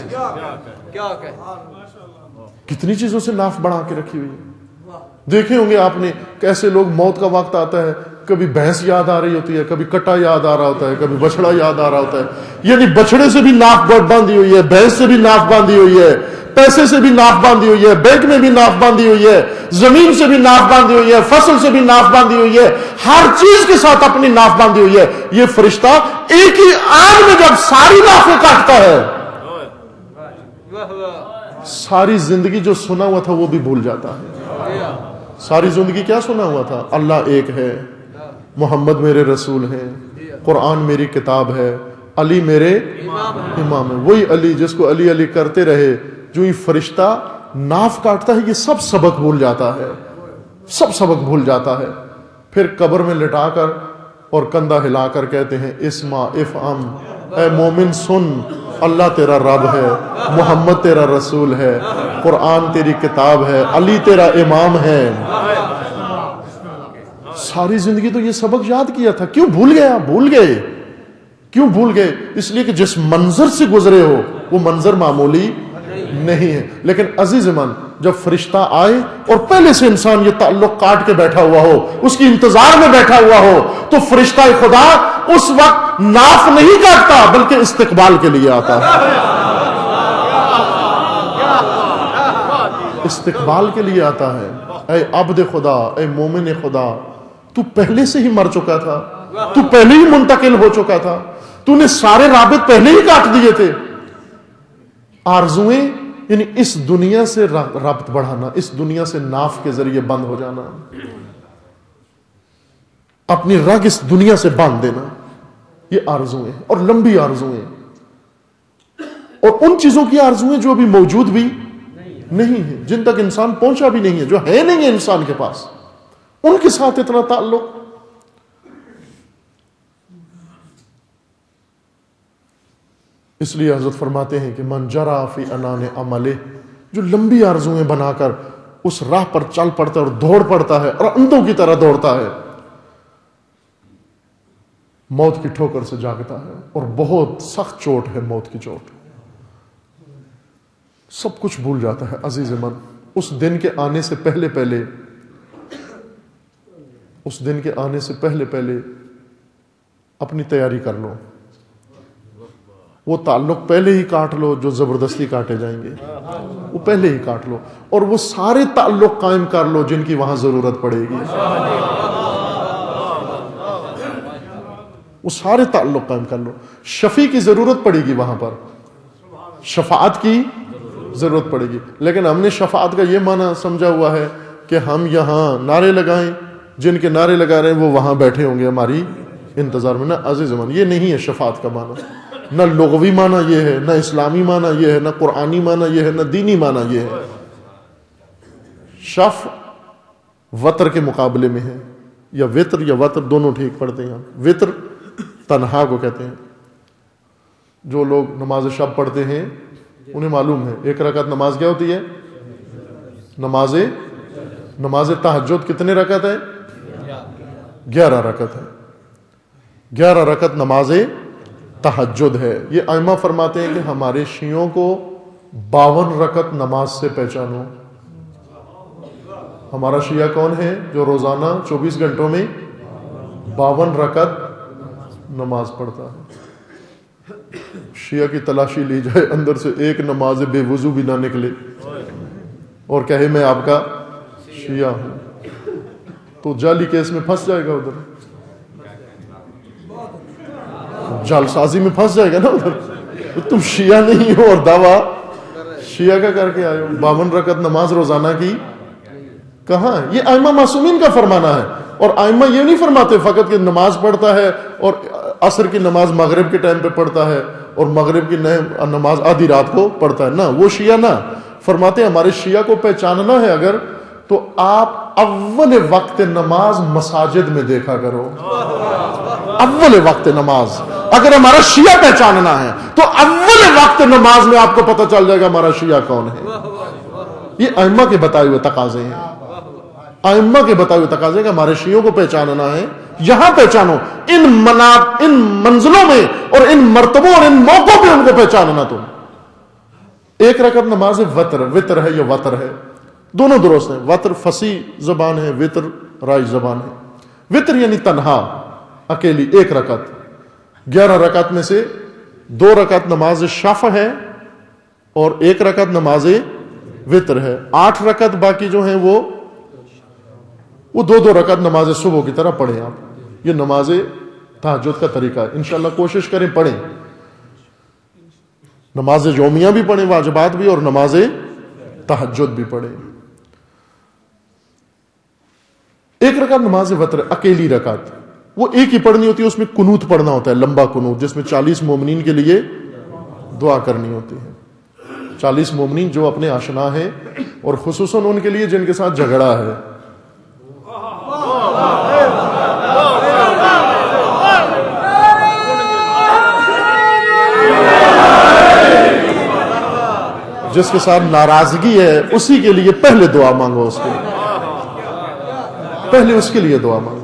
کتنی چیزوں سے ناف بڑھا کے رکھی ہوئی ہے۔ دیکھے ہوں گے آپ نے کیسے لوگ موت کا وقت آتا ہے، کبھی بھینس یاد آ رہی ہوتی ہے، کبھی کٹا یاد آ رہا ہوتا ہے، کبھی بچڑا یاد آ رہا ہوتا ہے، یعنی بچڑے سے بھی ناف باندھی ہوئی ہے، بھینس سے بھی ناف باندھی ہوئی ہے، پیسے سے بھی ناف باندھی ہوئی ہے، بینک میں بھی ناف باندھی ہوئی ہے، زمین سے بھی ناف باندھی ہوئی ہے، فصل سے بھی ناف باندھی ہوئی ہے، ہر چیز کے ساتھ اپنی ناف باندھی ہوئی ہے۔ یہ فرشتہ ایک ہی آن میں جب ساری نافیں کاٹتا ہے، ساری زندگی جو سنا ہوا تھا وہ بھی بھول جاتا ہے۔ ساری زندگی کیا سنا ہوا تھا؟ اللہ ایک ہے، محمد میرے رسول ہیں، قرآن میری کتاب ہے، علی میرے امام ہے۔ وہی علی جس کو علی علی کرتے رہے، جو یہ فرشتہ ناف کاٹتا ہے، یہ سب سبق بھول جاتا ہے، سب سبق بھول جاتا ہے۔ پھر قبر میں لٹا کر اور کندھا ہلا کر کہتے ہیں اسمع افہم، اے مومن سن، اللہ تیرا رب ہے، محمد تیرا رسول ہے، قرآن تیری کتاب ہے، علی تیرا امام ہے۔ ساری زندگی تو یہ سبق یاد کیا تھا، کیوں بھول گیا؟ بھول گئے کیوں بھول گئے؟ اس لیے کہ جس منظر سے گزرے ہو وہ منظر معمولی نہیں ہے. لیکن عزیز من، جب فرشتہ آئے اور پہلے سے انسان یہ تعلق کاٹ کے بیٹھا ہوا ہو، اس کی انتظار میں بیٹھا ہوا ہو، تو فرشتہ خدا اس وقت ناف نہیں کاٹتا بلکہ استقبال کے لیے آتا ہے. استقبال کے لیے آتا ہے. اے عبد خدا، اے مومن خدا، تو پہلے سے ہی مر چکا تھا، تو پہلے ہی منتقل ہو چکا تھا، تو نے سارے رابط پہلے ہی کاٹ دیے تھے. آرزویں یعنی اس دنیا سے رابط بڑھانا، اس دنیا سے ناف کے ذریعے بند ہو جانا، اپنی رگ اس دنیا سے باندھ دینا، یہ آرزویں اور لمبی آرزویں، اور ان چیزوں کی آرزویں جو ابھی موجود بھی نہیں ہیں، جن تک انسان پہنچا بھی نہیں ہے، جو ہے نہیں ہے انسان کے پاس، ان کے ساتھ اتنا تعلق. اس لیے حضرت فرماتے ہیں کہ من جرا فی انان عملہ، جو لمبی آرزویں بنا کر اس راہ پر چل پڑتا ہے اور دوڑ پڑتا ہے اور اندھوں کی طرح دوڑتا ہے، موت کی ٹھوکر سے جاگتا ہے، اور بہت سخت چوٹ ہے موت کی چوٹ. سب کچھ بھول جاتا ہے. عزیز من، اس دن کے آنے سے پہلے پہلے، اس دن کے آنے سے پہلے پہلے اپنی تیاری کر لو. وہ تعلق پہلے ہی کاٹ لو جو زبردستی کاٹے جائیں گے، وہ پہلے ہی کاٹ لو، اور وہ سارے تعلق قائم کر لو جن کی وہاں ضرورت پڑے گی. وہ سارے تعلق قائم کر لو. شفیع کی ضرورت پڑے گی وہاں پر، شفاعت کی ضرورت پڑے گی. لیکن ہم نے شفاعت کا یہ معنی سمجھا ہوا ہے کہ ہم یہاں نعرے لگائیں، جن کے نعرے لگا رہے ہیں وہ وہاں بیٹھے ہوں گے ہماری انتظار میں. نہ عزیز من، یہ نہیں ہے شفاعت کا معنی. نہ لغوی معنی یہ ہے، نہ اسلامی معنی یہ ہے، نہ قرآنی معنی یہ ہے، نہ دینی معنی یہ ہے. شف وتر کے مقابلے میں ہے، یا وتر یا وتر دونوں ٹھیک پڑھتے ہیں. وتر تنہا کو کہتے ہیں. جو لوگ نماز شب پڑھتے ہیں انہیں معلوم ہے ایک رکعت نماز کیا ہوتی ہے. نماز تہجد کتنے رکعت ہے؟ 11 رکعت ہے. 11 رکعت نماز تہجد ہے. یہ ائمہ فرماتے ہیں کہ ہمارے شیعوں کو 52 رکعت نماز سے پہچانو. ہمارا شیعہ کون ہے جو روزانہ 24 گھنٹوں میں 52 رکعت نماز پڑھتا ہے؟ شیعہ کی تلاشی لی جائے، اندر سے ایک نماز بے وضو بھی نہ نکلے اور کہے میں آپ کا شیعہ ہوں، تو جعلی کیس میں پھنس جائے گا، ادھر جال سازی میں پھنس جائے گا نا. ادھر تم شیعہ نہیں ہو اور دعویٰ شیعہ کا کر کے آئے ہو. 52 رکعت نماز روزانہ کی کہاں ہے؟ یہ ائمہ معصومین کا فرمانا ہے. اور ائمہ یہ نہیں فرماتے فقط کہ نماز پڑھتا ہے اور عصر کی نماز مغرب کے ٹائم پہ پڑھتا ہے اور مغرب کی نماز آدھی رات کو پڑھتا ہے. نہ، وہ شیعہ نہ فرماتے ہیں. ہمارے شیعہ کو پہچاننا ہے اگر، تو آپ اول وقت نماز مساجد میں دیکھا کرو. اول وقت نماز اگر ہمارا شیعہ پہچاننا ہے تو اول وقت نماز میں آپ کو پتہ چل جائے گا ہمارا شیعہ کون ہے. یہ ائمہ کے بتائے ہوئے تقاضے ہیں. ائمہ کے بتائے ہوئے تقاضے کہ ہمارے شیعوں کو پہچاننا ہے، یہاں پہچانو، ان منزلوں میں اور ان مرتبوں اور ان موقعوں پہ ان کو پہچاننا. تم ایک رکعت نماز وتر ہے یا وتر ہے، دونوں درست ہیں. وتر فصیح زبان ہے، وتر رائج زبان ہے. وتر یعنی تنہا، اکیلی ایک رکعت. 11 رکعت میں سے 2 رکعت نماز شفع ہے اور 1 رکعت نماز وتر ہے. 8 رکعت باقی جو ہیں وہ 2 رکعت نماز صبح کی طرح پڑھیں آپ. یہ نماز تہجد کا طریقہ ہے. انشاءاللہ کوشش کریں پڑھیں. نماز یومیہ بھی پڑھیں، واجبات بھی، اور نماز تہجد بھی پڑھیں. 1 رکعت نماز وتر اکیلی رکعت، وہ ایک ہی پڑھنی ہوتی ہے. اس میں قنوت پڑھنا ہوتا ہے، لمبا قنوت، جس میں 40 مومنین کے لیے دعا کرنی ہوتی ہے. 40 مومنین جو اپنے آشنا ہیں، اور خصوصاً ان کے لیے جن کے ساتھ جھگڑا ہے. جس کے ساتھ ناراضگی ہے اسی کے لیے پہلے دعا مانگو. اس کے پہلے اس کے لیے دعا مانگو.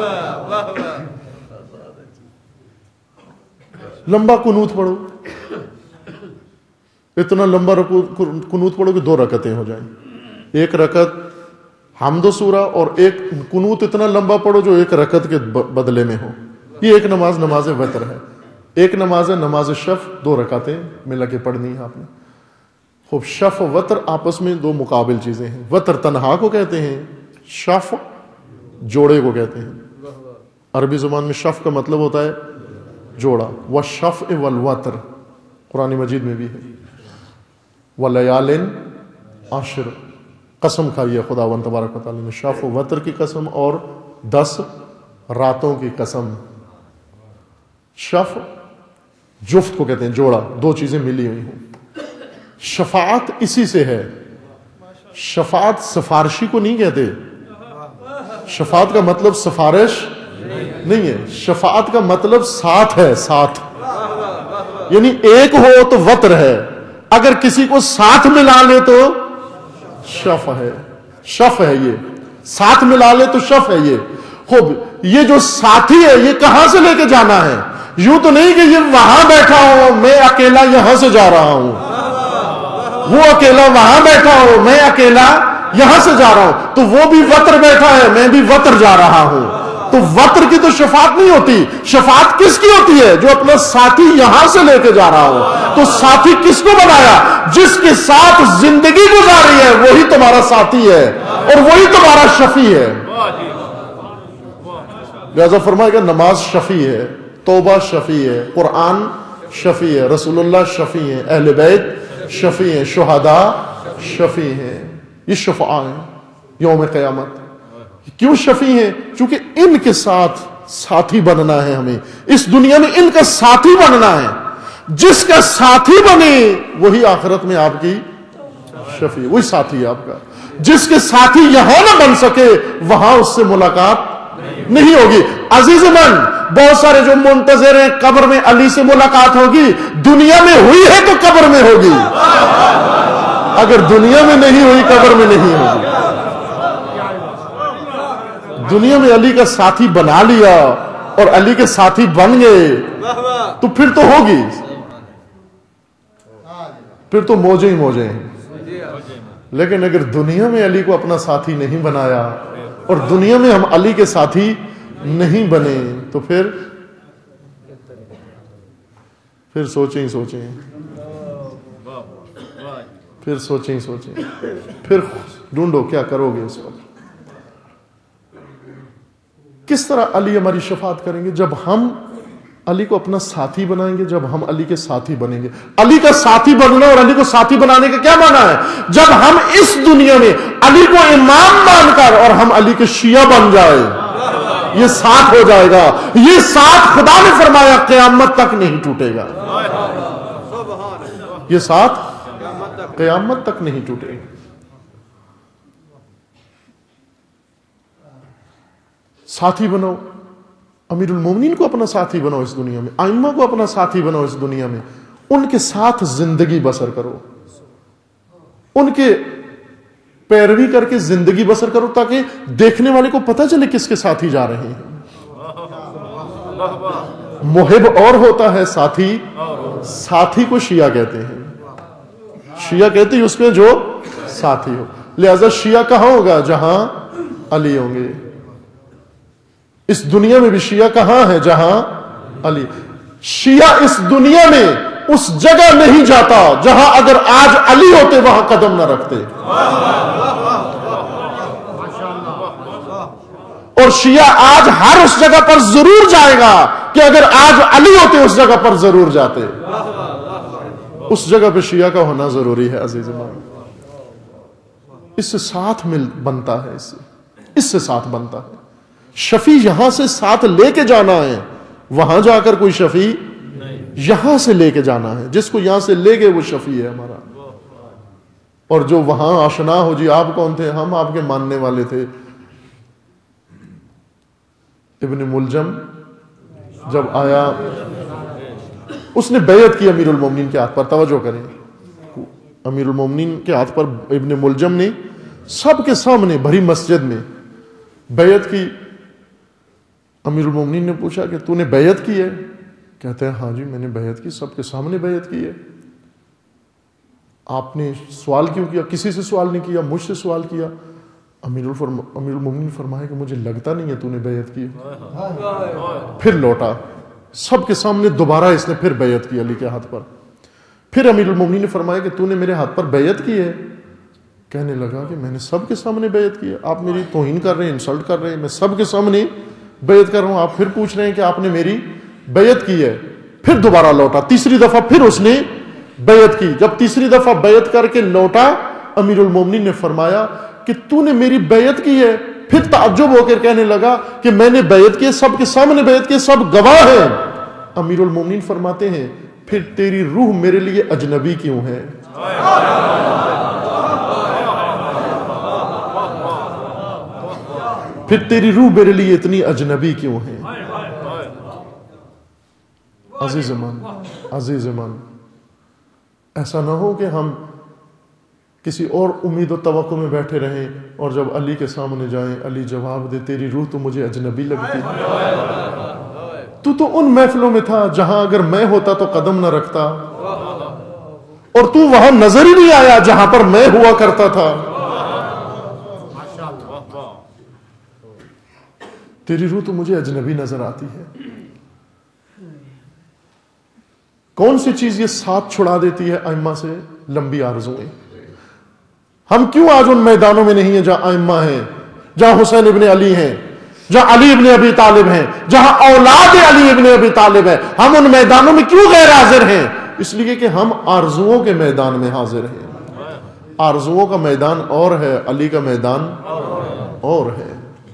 لمبا قنوت پڑھو, اتنا لمبا قنوت پڑھو کہ 2 رکعتیں ہو جائیں. 1 رکعت حمد و سورہ اور ایک قنوت اتنا لمبا پڑھو جو 1 رکعت کے بدلے میں ہو. یہ ایک نماز نماز وتر ہے. ایک نماز ہے نماز شف, 2 رکعتیں ملا کے پڑھنی ہے آپ نے. خوب شف و وتر آپس میں 2 مقابل چیزیں ہیں. وتر تنہا کو کہتے ہیں, شف جوڑے کو کہتے ہیں. عربی زبان میں شف کا مطلب ہوتا ہے جوڑا. والشفع والوتر قرآن مجید میں بھی ہے. ولیال عشر, قسم کھائی ہے خداوند تبارک و تعالی نے شف و وتر کی قسم اور 10 راتوں کی قسم. شف جفت کو کہتے ہیں جوڑا, 2 چیزیں ملی ہوئی ہوں. شفاعت اسی سے ہے. شفاعت سفارشی کو نہیں کہتے. شفاعت کا مطلب سفارش نہیں ہے. شفاعت کا مطلب ساتھ ہے, ساتھ. یعنی ایک ہو تو وتر ہے, اگر کسی کو ساتھ ملا لے تو شف ہے. شف ہے یہ, ساتھ ملا لے تو شف ہے یہ. خوب یہ جو ساتھی ہے یہ کہاں سے لے کے جانا ہے؟ یوں تو نہیں کہ یہ وہاں بیٹھا ہو میں اکیلا یہاں سے جا رہا ہوں, وہ اکیلا وہاں بیٹھا ہو میں اکیلا یہاں سے جا رہا ہوں, تو وہ بھی وتر بیٹھا ہے میں بھی وتر جا رہا ہوں. تو وتر کی تو شفاعت نہیں ہوتی. شفاعت کس کی ہوتی ہے؟ جو اپنا ساتھی یہاں سے لے کے جا رہا ہو. تو ساتھی کس کو بنایا؟ جس کے ساتھ زندگی گزاری ہے وہی تمہارا ساتھی ہے اور وہی تمہارا شفیع ہے. لہذا فرمایا کہ نماز شفیع ہے, توبہ شفیع ہے, قرآن شفیع ہے, رسول اللہ شفیع ہے, اہل بیت شفیع ہیں, شہداء شفیع ہیں. یہ شفاعہ ہیں یوم قیامت. کیوں شفیع ہیں؟ چونکہ ان کے ساتھ ساتھی بننا ہے ہمیں. اس دنیا میں ان کا ساتھی بننا ہے. جس کا ساتھی بنے وہی آخرت میں آپ کی شفیع, وہی ساتھی ہے آپ کا. جس کے ساتھی یہاں نہ بن سکے وہاں اس سے ملاقات نہیں ہوگی. عزیز من, بہت سارے جو منتظر ہیں قبر میں علی سے ملاقات ہوگی, دنیا میں ہوئی ہے تو قبر میں ہوگی, اگر دنیا میں نہیں ہوئی قبر میں نہیں ہوگی. دنیا میں علی کا ساتھی بنا لیا اور علی کے ساتھی بن گئے تو پھر تو ہوگی, پھر تو موجیں ہی موجیں ہیں. لیکن اگر دنیا میں علی کو اپنا ساتھی نہیں بنایا اور دنیا میں ہم علی کے ساتھی نہیں بنے تو پھر سوچیں ہی سوچیں, پھر سوچیں ہی سوچیں, پھر ڈھونڈو کیا کرو گے اس وقت. کس طرح علی ہماری شفاعت کریں گے؟ جب ہم علی کو اپنا ساتھی بنائیں گے, جب ہم علی کے ساتھی بنیں گے. علی کا ساتھی بننا اور علی کو ساتھی بنانے کا کیا معنی ہے؟ جب ہم اس دنیا میں علی کو امام مان کر اور ہم علی کے شیعہ بن جائے, یہ ساتھ ہو جائے گا. یہ ساتھ خدا نے فرمایا قیامت تک نہیں ٹوٹے گا. یہ ساتھ قیامت تک نہیں ٹوٹے گا. ساتھی بنو, امیر المومنین کو اپنا ساتھی بناؤ اس دنیا میں, ائمہ کو اپنا ساتھی بناؤ اس دنیا میں. ان کے ساتھ زندگی بسر کرو, ان کے پیروی کر کے زندگی بسر کرو تاکہ دیکھنے والے کو پتہ چلے کس کے ساتھی جا رہے ہیں. محب اور ہوتا ہے, ساتھی کو شیعہ کہتے ہیں. شیعہ کہتے ہیں اس میں جو ساتھی ہو. لہذا شیعہ کہاں ہوگا؟ جہاں علی ہوں گے. اس دنیا میں بھی شیعہ کہاں ہے؟ جہاں علی. شیعہ اس دنیا میں اس جگہ نہیں جاتا جہاں اگر آج علی ہوتے وہاں قدم نہ رکھتے. اور شیعہ آج ہر اس جگہ پر ضرور جائے گا کہ اگر آج علی ہوتے اس جگہ پر ضرور جاتے. اس جگہ پہ شیعہ کا ہونا ضروری ہے عزیز من. اس سے ساتھ بنتا ہے, اس سے ساتھ بنتا ہے. شفیع یہاں سے ساتھ لے کے جانا ہے, وہاں جا کر کوئی شفیع یہاں سے لے کے جانا ہے. جس کو یہاں سے لے گئے وہ شفیع ہے ہمارا. اور جو وہاں آشنا ہو, جی آپ کون تھے؟ ہم آپ کے ماننے والے تھے. ابن ملجم جب آیا اس نے بیعت کی امیر المومنین کے ہاتھ پر. توجہ کریں, امیر المومنین کے ہاتھ پر ابن ملجم نے سب کے سامنے بھری مسجد میں بیعت کی. امیر المومنین نے پوچھا کہ تو نے بیعت کی ہے؟ کہتے ہیں ہاں جی میں نے بیعت کی, سب کے سامنے بیعت کی ہے. آپ نے سوال کیوں کیا؟ کسی سے سوال نہیں کیا, مجھ سے سوال کیا. امیر المومنین فرمایا کہ مجھے لگتا نہیں ہے تو نے بیعت کی. پھر لوٹا, سب کے سامنے دوبارہ اس نے پھر بیعت کی علی کے ہاتھ پر. پھر امیر المومنین نے فرمایا کہ تو نے میرے ہاتھ پر بیعت کی ہے؟ کہنے لگا کہ میں نے سب کے سامنے بیعت کی ہے. آپ میری توہین کر رہے ہیں, انسلٹ کر رہے ہیں, میں سب کے سامنے بیعت کر رہا ہوں, آپ پھر پوچھ رہے ہیں کہ آپ نے میری بیعت کی ہے. پھر دوبارہ لوٹا, تیسری دفعہ پھر اس نے بیعت کی. جب تیسری دفعہ بیعت کر کے لوٹا, امیر المومنین نے فرمایا کہ تو نے میری بیعت کی ہے. پھر تعجب ہو کر کہنے لگا کہ میں نے بیعت کی, سب کے سامنے بیعت کی, سب گواہ ہیں. امیر المومنین فرماتے ہیں پھر تیری روح میرے لیے اجنبی کیوں ہے؟ پھر تیری روح میرے لیے اتنی اجنبی کیوں ہے؟ عزیز مان, ایسا نہ ہو کہ ہم کسی اور امید و توقع میں بیٹھے رہیں اور جب علی کے سامنے جائیں علی جواب دے تیری روح تو مجھے اجنبی لگتی ہے. تو ان محفلوں میں تھا جہاں اگر میں ہوتا تو قدم نہ رکھتا, اور تو وہاں نظر ہی نہیں آیا جہاں پر میں ہوا کرتا تھا. تیری روح تو مجھے اجنبی نظر آتی ہے. کون سی چیز یہ ساتھ چھڑا دیتی ہے ائمہ سے؟ لمبی آرزوئیں. ہم کیوں آج ان میدانوں میں نہیں ہیں جہاں ائمہ ہیں, جہاں حسین ابن علی ہیں, جہاں علی ابن ابی طالب ہیں, جہاں اولاد علی ابن ابی طالب ہیں؟ ہم ان میدانوں میں کیوں غیر حاضر ہیں؟ اس لیے کہ ہم آرزوؤں کے میدان میں حاضر ہیں. آرزوؤں کا میدان اور ہے, علی کا میدان اور ہے.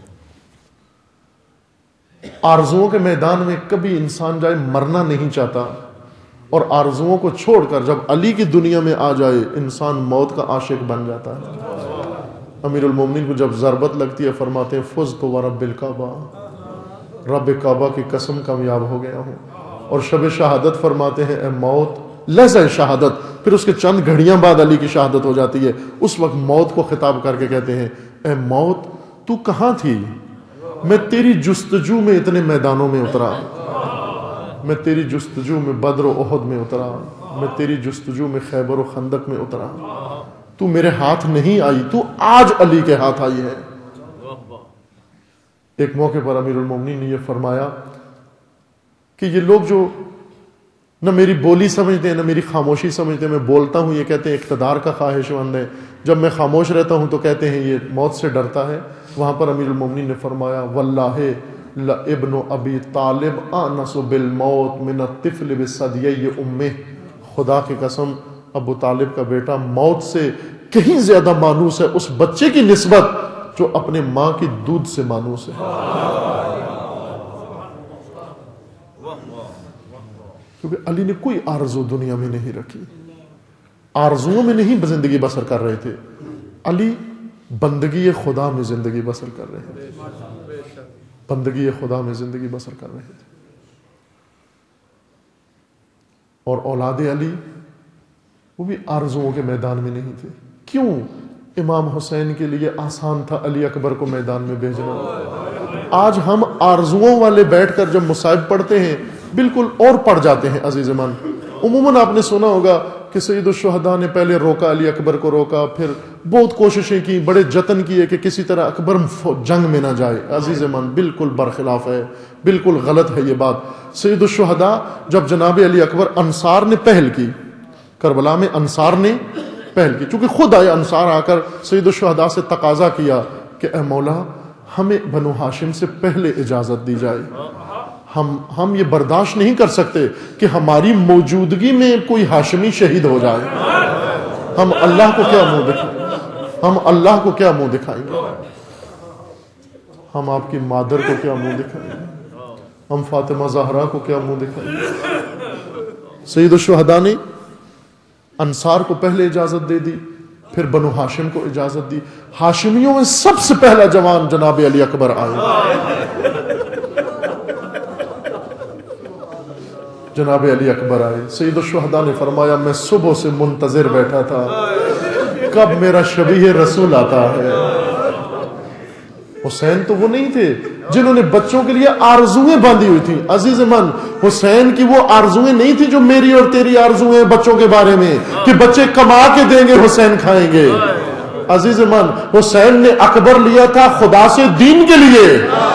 آرزوؤں کے میدان میں کبھی انسان جائے مرنا نہیں چاہتا, اور آرزوؤں کو چھوڑ کر جب علی کی دنیا میں آ جائے انسان موت کا عاشق بن جاتا ہے. امیر المومنین کو جب ضربت لگتی ہے فرماتے ہیں فزت ورب الکعبہ, رب کعبہ کی قسم کامیاب ہو گیا ہوں. اور شب شہادت فرماتے ہیں اے موت, لحظہ شہادت, پھر اس کے چند گھڑیاں بعد علی کی شہادت ہو جاتی ہے. اس وقت موت کو خطاب کر کے کہتے ہیں اے موت تو کہاں تھی؟ میں تیری جستجو میں اتنے میدانوں میں اترا, میں تیری جستجو میں بدر و احد میں اترا, میں تیری جستجو میں خیبر و خندق میں اترا, تو میرے ہاتھ نہیں آئی, تو آج علی کے ہاتھ آئی ہے. ایک موقع پر امیر المومنین نے یہ فرمایا کہ یہ لوگ جو نہ میری بولی سمجھتے ہیں نہ میری خاموشی سمجھتے ہیں, میں بولتا ہوں یہ کہتے ہیں اقتدار کا خواہش مند ہے, جب میں خاموش رہتا ہوں تو کہتے ہیں یہ موت سے ڈرتا ہے. وہاں پر امیر المومنین نے فرمایا واللہ لابن ابی طالب آنس بالموت من الطفل بثدیی امہ, خدا کی قسم ابو طالب کا بیٹا موت سے کہیں زیادہ مانوس ہے اس بچے کی نسبت جو اپنے ماں کی دودھ سے مانوس ہے. کیونکہ علی نے کوئی آرزو دنیا میں نہیں رکھی, آرزوؤں میں نہیں زندگی بسر کر رہے تھے, علی بندگی خدا میں زندگی بسر کر رہے تھے, بندگی خدا میں زندگی بسر کر رہے تھے. اور اولاد علی وہ بھی آرزوؤں کے میدان میں نہیں تھے. کیوں؟ امام حسین کے لیے آسان تھا علی اکبر کو میدان میں بھیجنا. آج ہم آرزوؤں والے بیٹھ کر جب مصائب پڑھتے ہیں بالکل اور پڑ جاتے ہیں. عزیز من, عموماً آپ نے سنا ہوگا کہ سید الشہداء نے پہلے روکا, علی اکبر کو روکا, پھر بہت کوششیں کی, بڑے جتن کیے کہ کسی طرح اکبر جنگ میں نہ جائے. عزیز من بالکل برخلاف ہے, بالکل غلط ہے یہ بات. سید الشہداء جب جناب علی اکبر انصار نے پہل کی, کربلا میں انصار نے پہل کی, چونکہ خود آئے انصار آ کر سید الشہداء سے تقاضا کیا کہ اے مولا ہمیں بنو ہاشم سے پہلے اجازت دی جائے, ہم یہ برداشت نہیں کر سکتے کہ ہماری موجودگی میں کوئی ہاشمی شہید ہو جائے. ہم اللہ کو کیا منہ دکھائیں, ہم اللہ کو کیا منہ دکھائیں گے, ہم آپ کی مادر کو کیا منہ دکھائیں گے, ہم فاطمہ زہرا کو کیا منہ دکھائیں گے. سید الشہداء نے انصار کو پہلے اجازت دے دی, پھر بنو ہاشم کو اجازت دی. ہاشمیوں میں سب سے پہلا جوان جناب علی اکبر آئے, جناب علی اکبر آئے. سید الشہداء نے فرمایا میں صبح سے منتظر بیٹھا تھا کب میرا شبیہ رسول آتا ہے. حسین تو وہ نہیں تھے جنہوں نے بچوں کے لیے آرزویں باندھی ہوئی تھیں. عزیز من، حسین کی وہ آرزویں نہیں تھی جو میری اور تیری آرزویں بچوں کے بارے میں کہ بچے کما کے دیں گے حسین کھائیں گے. عزیز من، حسین نے اکبر لیا تھا خدا سے دین کے لیے،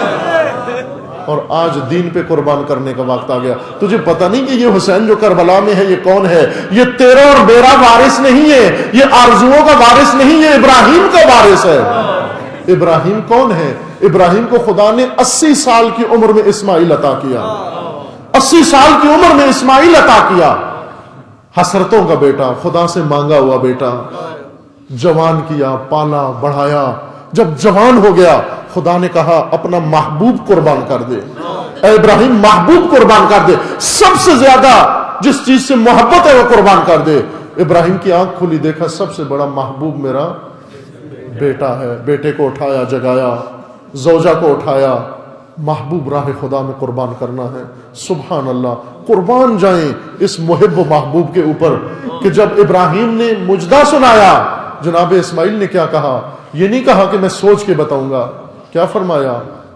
اور آج دین پہ قربان کرنے کا وقت آ گیا. تجھے پتہ نہیں کہ یہ حسین جو کربلا میں ہے یہ کون ہے؟ یہ تیرا اور میرا وارث نہیں ہے، یہ آرزوؤں کا وارث نہیں ہے، ابراہیم کا وارث ہے. ابراہیم کون ہے؟ ابراہیم کو خدا نے 80 سال کی عمر میں اسماعیل عطا کیا. 80 سال کی عمر میں اسماعیل عطا کیا. حسرتوں کا بیٹا، خدا سے مانگا ہوا بیٹا، جوان کیا، پالا بڑھایا. جب جوان ہو گیا خدا نے کہا اپنا محبوب قربان کر دے. اے ابراہیم محبوب قربان کر دے، سب سے زیادہ جس چیز سے محبت ہے وہ قربان کر دے. ابراہیم کی آنکھ کھلی، دیکھا سب سے بڑا محبوب میرا بیٹا ہے. بیٹے کو اٹھایا، جگایا، زوجہ کو اٹھایا. محبوب راہ خدا میں قربان کرنا ہے. سبحان اللہ، قربان جائیں اس محب و محبوب کے اوپر کہ جب ابراہیم نے مجدہ سنایا جناب اسماعیل نے کیا کہا؟ یہ نہیں کہا کہ میں سوچ کے بتاؤں گا. کیا فرمایا؟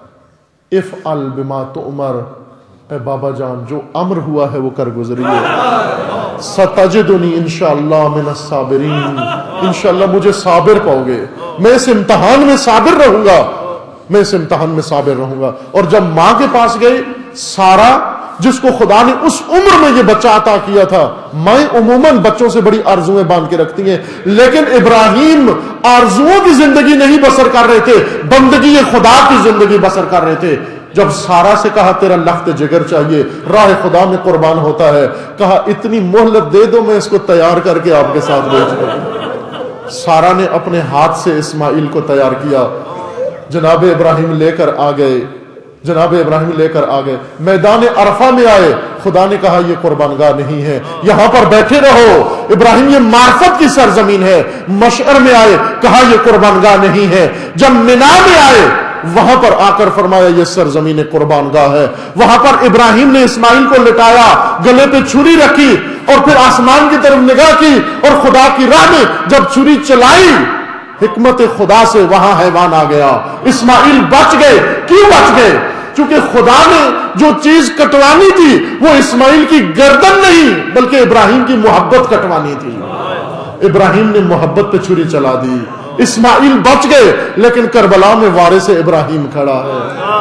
افعل بما تؤمر، اے بابا جان جو امر ہوا ہے وہ کر گزریے. ستجدنی انشاءاللہ من الصابرین، انشاءاللہ مجھے صابر پاؤ گے. میں اس امتحان میں صابر رہوں گا، میں اس امتحان میں صابر رہوں گا. اور جب ماں کے پاس گئے، سارا جس کو خدا نے اس عمر میں یہ بچہ عطا کیا تھا، مائیں عموماً بچوں سے بڑی آرزویں باندھ کے رکھتی ہیں، لیکن ابراہیم آرزوؤں کی زندگی نہیں بسر کر رہے تھے، بندگی خدا کی زندگی بسر کر رہے تھے. جب سارا سے کہا تیرا لخت جگر چاہیے، راہ خدا میں قربان ہوتا ہے، کہا اتنی مہلت دے دو میں اس کو تیار کر کے آپ کے ساتھ بھیج دوں. سارا نے اپنے ہاتھ سے اسماعیل کو تیار کیا. جناب ابراہیم لے کر آ گئے، جناب ابراہیم لے کر آ گئے. میدان عرفہ میں آئے، خدا نے کہا یہ قربان گاہ نہیں ہے، یہاں پر بیٹھے رہو. ابراہیم یہ معرفت کی سرزمین ہے. مشعر میں آئے، کہا یہ قربان گاہ نہیں ہے. جب منا میں آئے، وہاں پر آ کر فرمایا یہ سرزمین قربان گاہ ہے. وہاں پر ابراہیم نے اسماعیل کو لٹایا، گلے پہ چھری رکھی اور پھر آسمان کی طرف نگاہ کی اور خدا کی راہ میں جب چھری چلائی، حکمت خدا سے وہاں حیوان آ گیا. اسماعیل بچ گئے. کیوں بچ گئے؟ چونکہ خدا نے جو چیز کٹوانی تھی وہ اسماعیل کی گردن نہیں بلکہ ابراہیم کی محبت کٹوانی تھی. ابراہیم نے محبت پہ چھری چلا دی. اسماعیل بچ گئے، لیکن کربلا میں وارث ابراہیم کھڑا ہے،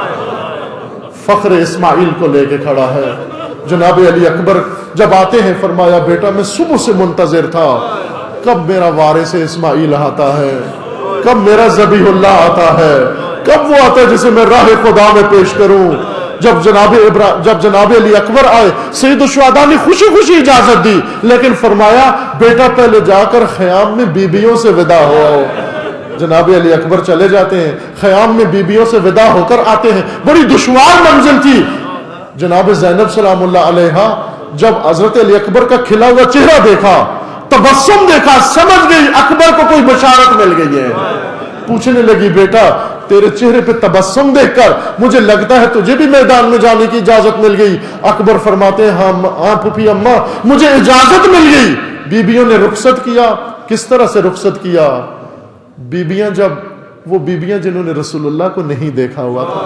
فخر اسماعیل کو لے کے کھڑا ہے. جناب علی اکبر جب آتے ہیں فرمایا بیٹا میں صبح سے منتظر تھا کب میرا وارث اسماعیل آتا ہے، کب میرا ذبیح اللہ آتا ہے، کب وہ آتا ہے جسے میں راہ خدا میں پیش کروں. جب جناب علی اکبر آئے، سید الشہداء نے خوشی خوشی اجازت دی، لیکن فرمایا بیٹا پہلے جا کر خیام میں بیبیوں سے ودا ہو. جناب علی اکبر چلے جاتے ہیں، خیام میں بیبیوں سے ودا ہو کر آتے ہیں. بڑی دشوار منزل تھی. جناب زینب سلام اللہ علیہا جب حضرت علی اکبر کا کھلا ہوا چہرہ دیکھا، تبسم دیکھا، سمجھ گئی اکبر کو کوئی بشارت مل گئی ہے. پوچھنے لگی بیٹا تیرے چہرے پہ تبسم دیکھ کر مجھے لگتا ہے تجھے بھی میدان میں جانے کی اجازت مل گئی. اکبر فرماتے ہیں ہاں پھوپھی اماں مجھے اجازت مل گئی. بیبیوں نے رخصت کیا. کس طرح سے رخصت کیا؟ بیبیاں جب وہ بیبیاں جنہوں نے رسول اللہ کو نہیں دیکھا ہوا تھا،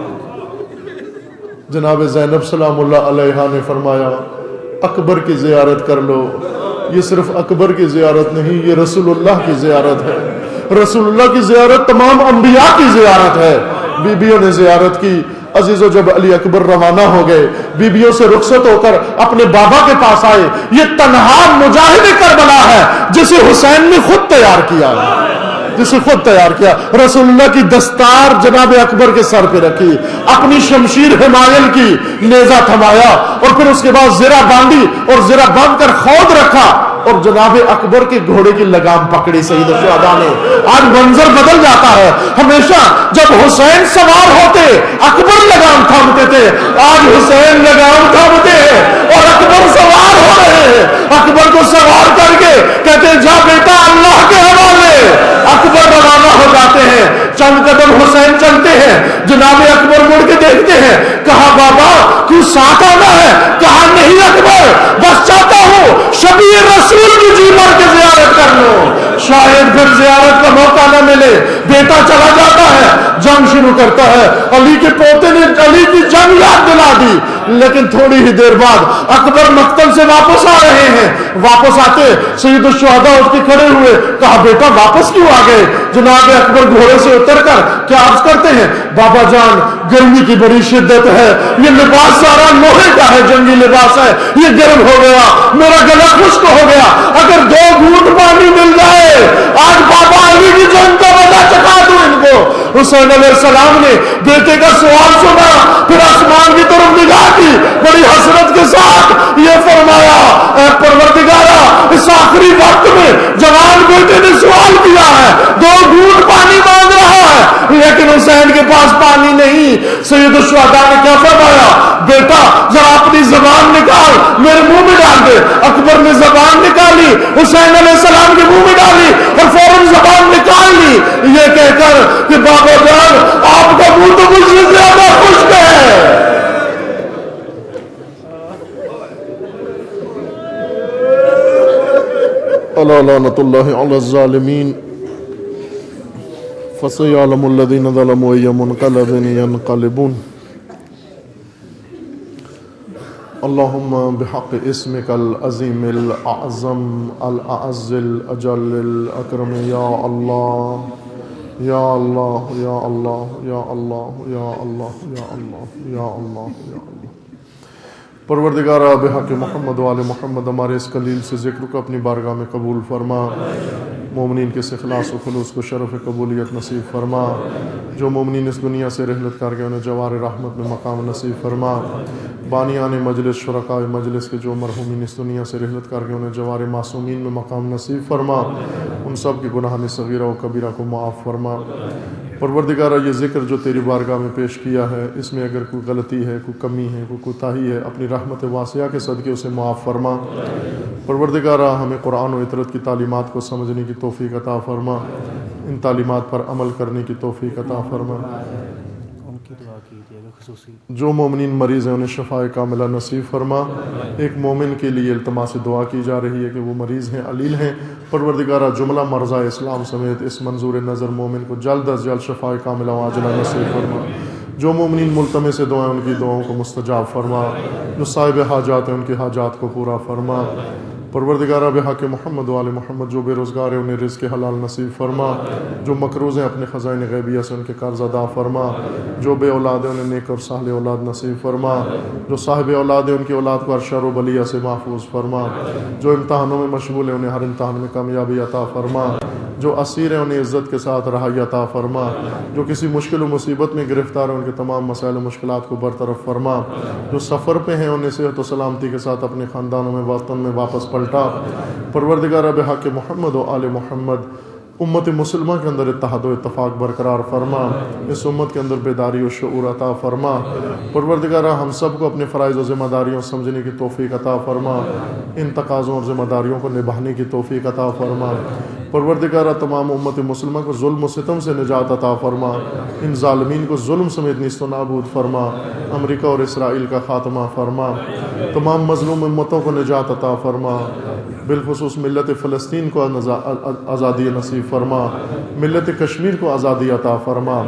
جناب زینب سلام اللہ علیہا نے فرمایا اکبر کی زیارت کر لو. یہ صرف اکبر کی زیارت نہیں، یہ رسول اللہ کی زیارت ہے. رسول اللہ کی زیارت تمام انبیاء کی زیارت ہے. بیبیوں نے زیارت کی. عزیزو جب علی اکبر روانہ ہو گئے، بیبیوں سے رخصت ہو کر اپنے بابا کے پاس آئے. یہ تنہا مجاہد کربلا ہے جسے حسین نے خود تیار کیا، جسے خود تیار کیا. رسول اللہ کی دستار جناب اکبر کے سر پہ رکھی، اپنی شمشیر حمایل کی، نیزہ تھمایا اور پھر اس کے بعد زرہ باندھی اور زرہ باندھ کر خود رکھا اور جناب اکبر کے گھوڑے کی لگام پکڑی. سید الشہداء نے آج منظر بدل جاتا ہے. ہمیشہ جب حسین سوار ہوتے اکبر لگام تھامتے تھے، آج حسین لگام تھامتے ہیں اور اکبر سوار ہو رہے ہیں. اکبر کو سوار کر کے کہتے ہیں جا بیٹا اللہ کے حوالے. اکبر روانہ ہو جاتے ہیں. چند قدم حسین چلتے ہیں. جناب اکبر مڑ کے دیکھتے ہیں. کہا بابا کیوں ساتھ آنا ہے؟ کہا نہیں اکبر بس چاہتا ہوں شبیہ رسول کی جی مر کے زیارت کر لو، شاید پھر زیارت کا موقع نہ ملے. بیٹا چلا جاتا ہے. جنگ شروع کرتا ہے. علی کے پوتے نے علی کی جنگ یاد دلا دی. لیکن تھوڑی ہی دیر بعد اکبر مقتل سے واپس آ رہے ہیں. واپس آتے سید الشہداء اٹھ کے کھڑے ہوئے. کہا بیٹا واپس کیوں آ گئے؟ جناب اکبر گھوڑے سے اتر کر کیا عرض کرتے ہیں، بابا جان گرمی کی بڑی شدت ہے، یہ لباس سارا لوہے کا ہے، جنگی لباس ہے، یہ گرم ہو گیا، میرا گلا خشک ہو گیا، اگر 2 گھونٹ پانی مل جائے آج بابا علی کی جنگ کا مزہ چکھا دوں ان کو. حسین علیہ السلام نے بیٹے کا سوال سنا، پھر آسمان کی طرف نگاہ کی، بڑی حسرت کے ساتھ یہ فرمایا، اے پروردگارا اس آخری وقت میں جوان بیٹے نے سوال کیا ہے، 2 گھونٹ پانی مانگ رہا ہے لیکن حسین کے پاس پانی نہیں. سید الشہداء نے کیا فرمایا، بیٹا ذرا اپنی زبان نکال میرے منہ میں ڈال دے. اکبر نے زبان نکالی، حسین علیہ السلام کے منہ میں ڈالی اور فوراً زبان نکال لی، یہ کہہ کر کہ بابا جان آپ کا منہ تو مجھ سے زیادہ خشک ہے. الا لعنۃ اللہ علی الظالمین فسيعلم الذين ظلموا أي منقلب ينقلبون. اللهم بحق اسمك العظيم الأعظم الأعز الأجل الأكرم يا الله يا الله يا الله يا الله يا الله يا الله يا الله يا الله. پروردگارا بحق محمد و آل محمد ہمارے اس قلیل سے ذکر کو اپنی بارگاہ میں قبول فرما. مومنین کے اخلاص و خلوص کو شرف قبولیت نصیب فرما. جو مومنین اس دنیا سے رحلت کر گئے انہیں جوار رحمت میں مقام نصیب فرما. بانیان مجلس شرکاء مجلس کے جو مرحومین اس دنیا سے رحلت کر گئے انہیں جوار معصومین میں مقام نصیب فرما. ان سب کی گناہ صغیرہ و کبیرہ کو معاف فرما. پروردگارہ یہ ذکر جو تیری بارگاہ میں پیش کیا ہے اس میں اگر کوئی غلطی ہے، کوئی کمی ہے، کوئی کوتاہی ہے، اپنی رحمت واسعہ کے صدقے اسے معاف فرما. پروردگارہ ہمیں قرآن و اطرت کی تعلیمات کو سمجھنے کی توفیق عطا فرما، ان تعلیمات پر عمل کرنے کی توفیق عطا فرما. جو مومنین مریض ہیں انہیں شفاء کاملہ نصیب فرما. ایک مومن کے لیے التماس دعا کی جا رہی ہے کہ وہ مریض ہیں، علیل ہیں. پروردگارہ جملہ مرضى اسلام سمیت اس منظور نظر مومن کو جلد از جلد شفاء کاملہ و عاجلہ نصیب فرما. جو مومنین ملتمس دعائیں ان کی دعاؤں کو مستجاب فرما. جو صاحب حاجات ہیں ان کی حاجات کو پورا فرما. پروردگارہ بحق محمد و آل محمد جو بے روزگار ہیں انہیں رزق حلال نصیب فرما. جو مقروض ہیں اپنے خزائن غیبیہ سے ان کے قرض ادا فرما. جو بے اولاد ہیں انہیں نیک اور صالح اولاد نصیب فرما. جو صاحب اولاد ہیں ان کی اولاد کو ہر شر و بلیہ سے محفوظ فرما. جو امتحانوں میں مشغول ہیں انہیں ہر امتحان میں کامیابی عطا فرما. جو اسیر ہیں انہیں عزت کے ساتھ رہائی عطا فرما. جو کسی مشکل و مصیبت میں گرفتار ہیں ان کے تمام مسائل و مشکلات کو برطرف فرما. جو سفر پہ ہیں انہیں صحت و سلامتی کے ساتھ اپنے خاندانوں میں وطن میں واپس پلٹا. پروردگارہ بحق محمد و آل محمد امت مسلمہ کے اندر اتحاد و اتفاق برقرار فرما. اس امت کے اندر بیداری و شعور عطا فرما. پروردگارہ ہم سب کو اپنے فرائض و ذمہ داریوں سمجھنے کی توفیق عطا فرما. ان تقاضوں اور ذمہ داریوں کو نبھانے کی توفیق عطا فرما. پروردگارہ تمام امت مسلمہ کو ظلم و ستم سے نجات عطا فرما. ان ظالمین کو ظلم سمیت نیست و نابود فرما. امریکہ اور اسرائیل کا خاتمہ فرما. تمام مظلوم امتوں کو نجات عطا فرما. بالخصوص ملت فلسطین کو آزادی نصیب فرما. ملت کشمیر کو آزادی عطا فرما.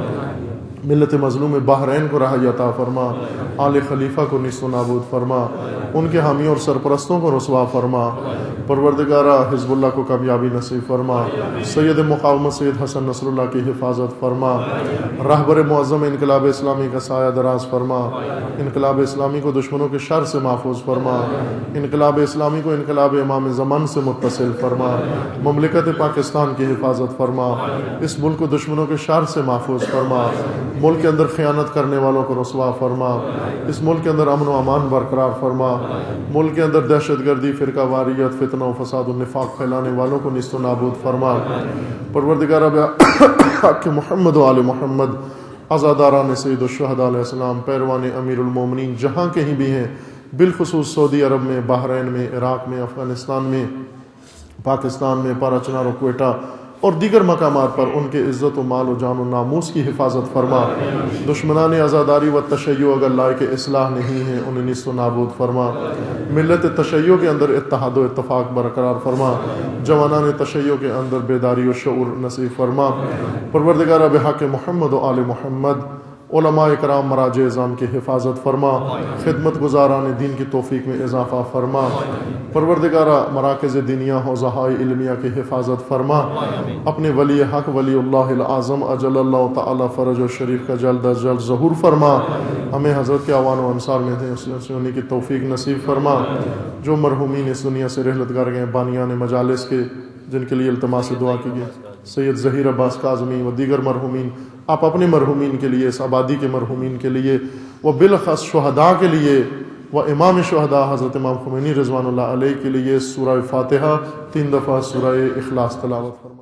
ملت مظلوم بحرین کو رہائی عطا فرما. آل خلیفہ کو نیست و نابود فرما. ان کے حامیوں اور سرپرستوں کو رسوا فرما. پروردگارہ حزب اللہ کو کامیابی نصیب فرما. سید مقاومت سید حسن نصر اللہ کی حفاظت فرما. رہبر معظم انقلاب اسلامی کا سایہ دراز فرما. انقلاب اسلامی کو دشمنوں کے شر سے محفوظ فرما. انقلاب اسلامی کو انقلاب امام زمان سے متصل فرما. مملکت پاکستان کی حفاظت فرما. اس ملک کو دشمنوں کے شر سے محفوظ فرما. ملک کے اندر خیانت کرنے والوں کو رسوا فرما. اس ملک کے اندر امن و امان برقرار فرما. ملک کے اندر دہشت گردی، فرقہ واریت، فتنہ و فساد و نفاق پھیلانے والوں کو نیست و نابود فرما. پروردگارہ بحق محمد و آل محمد عزاداران سید الشہداء علیہ السلام، پیروان امیر المومنین جہاں کہیں بھی ہیں، بالخصوص سعودی عرب میں، بحرین میں، عراق میں، افغانستان میں، پاکستان میں، پارا چنار و کوئٹہ، اور دیگر مقامات پر ان کے عزت و مال و جان و ناموس کی حفاظت فرما۔ دشمنان عزاداری و تشیع اگر لائق اصلاح نہیں ہیں انہیں نیست و نابود فرما۔ ملت تشیع کے اندر اتحاد و اتفاق برقرار فرما۔ جوانان تشیع کے اندر بیداری و شعور نصیب فرما۔ پروردگارہ بحق محمد و آل محمد علماء کرام مراجع اعظام کی حفاظت فرما۔ خدمت گزاران دین کی توفیق میں اضافہ فرما۔ پروردگارہ مراکز دینیہ حوزہائے علمیہ کی حفاظت فرما۔ اپنے ولی حق ولی اللہ العظم اجل اللہ تعالی فرج و شریف کا جلد از جلد ظہور فرما۔ ہمیں حضرت کے اعوان و انصار میں تھے اس ہونے کی توفیق نصیب فرما۔ جو مرحومین اس دنیا سے رحلت گار گئے بانیان مجالس کے جن کے لیے التماس دعا کی گئی، سید ظہیر عباس کاظمی و دیگر مرحومین، آپ اپنے مرحومین کے لیے، اس آبادی کے مرحومین کے لیے، و بالخص شہداء کے لیے، و امام شہداء حضرت امام خمینی رضوان اللہ علیہ کے لیے سورہ فاتحہ 3 دفعہ سورہ اخلاص تلاوت فرمائیں۔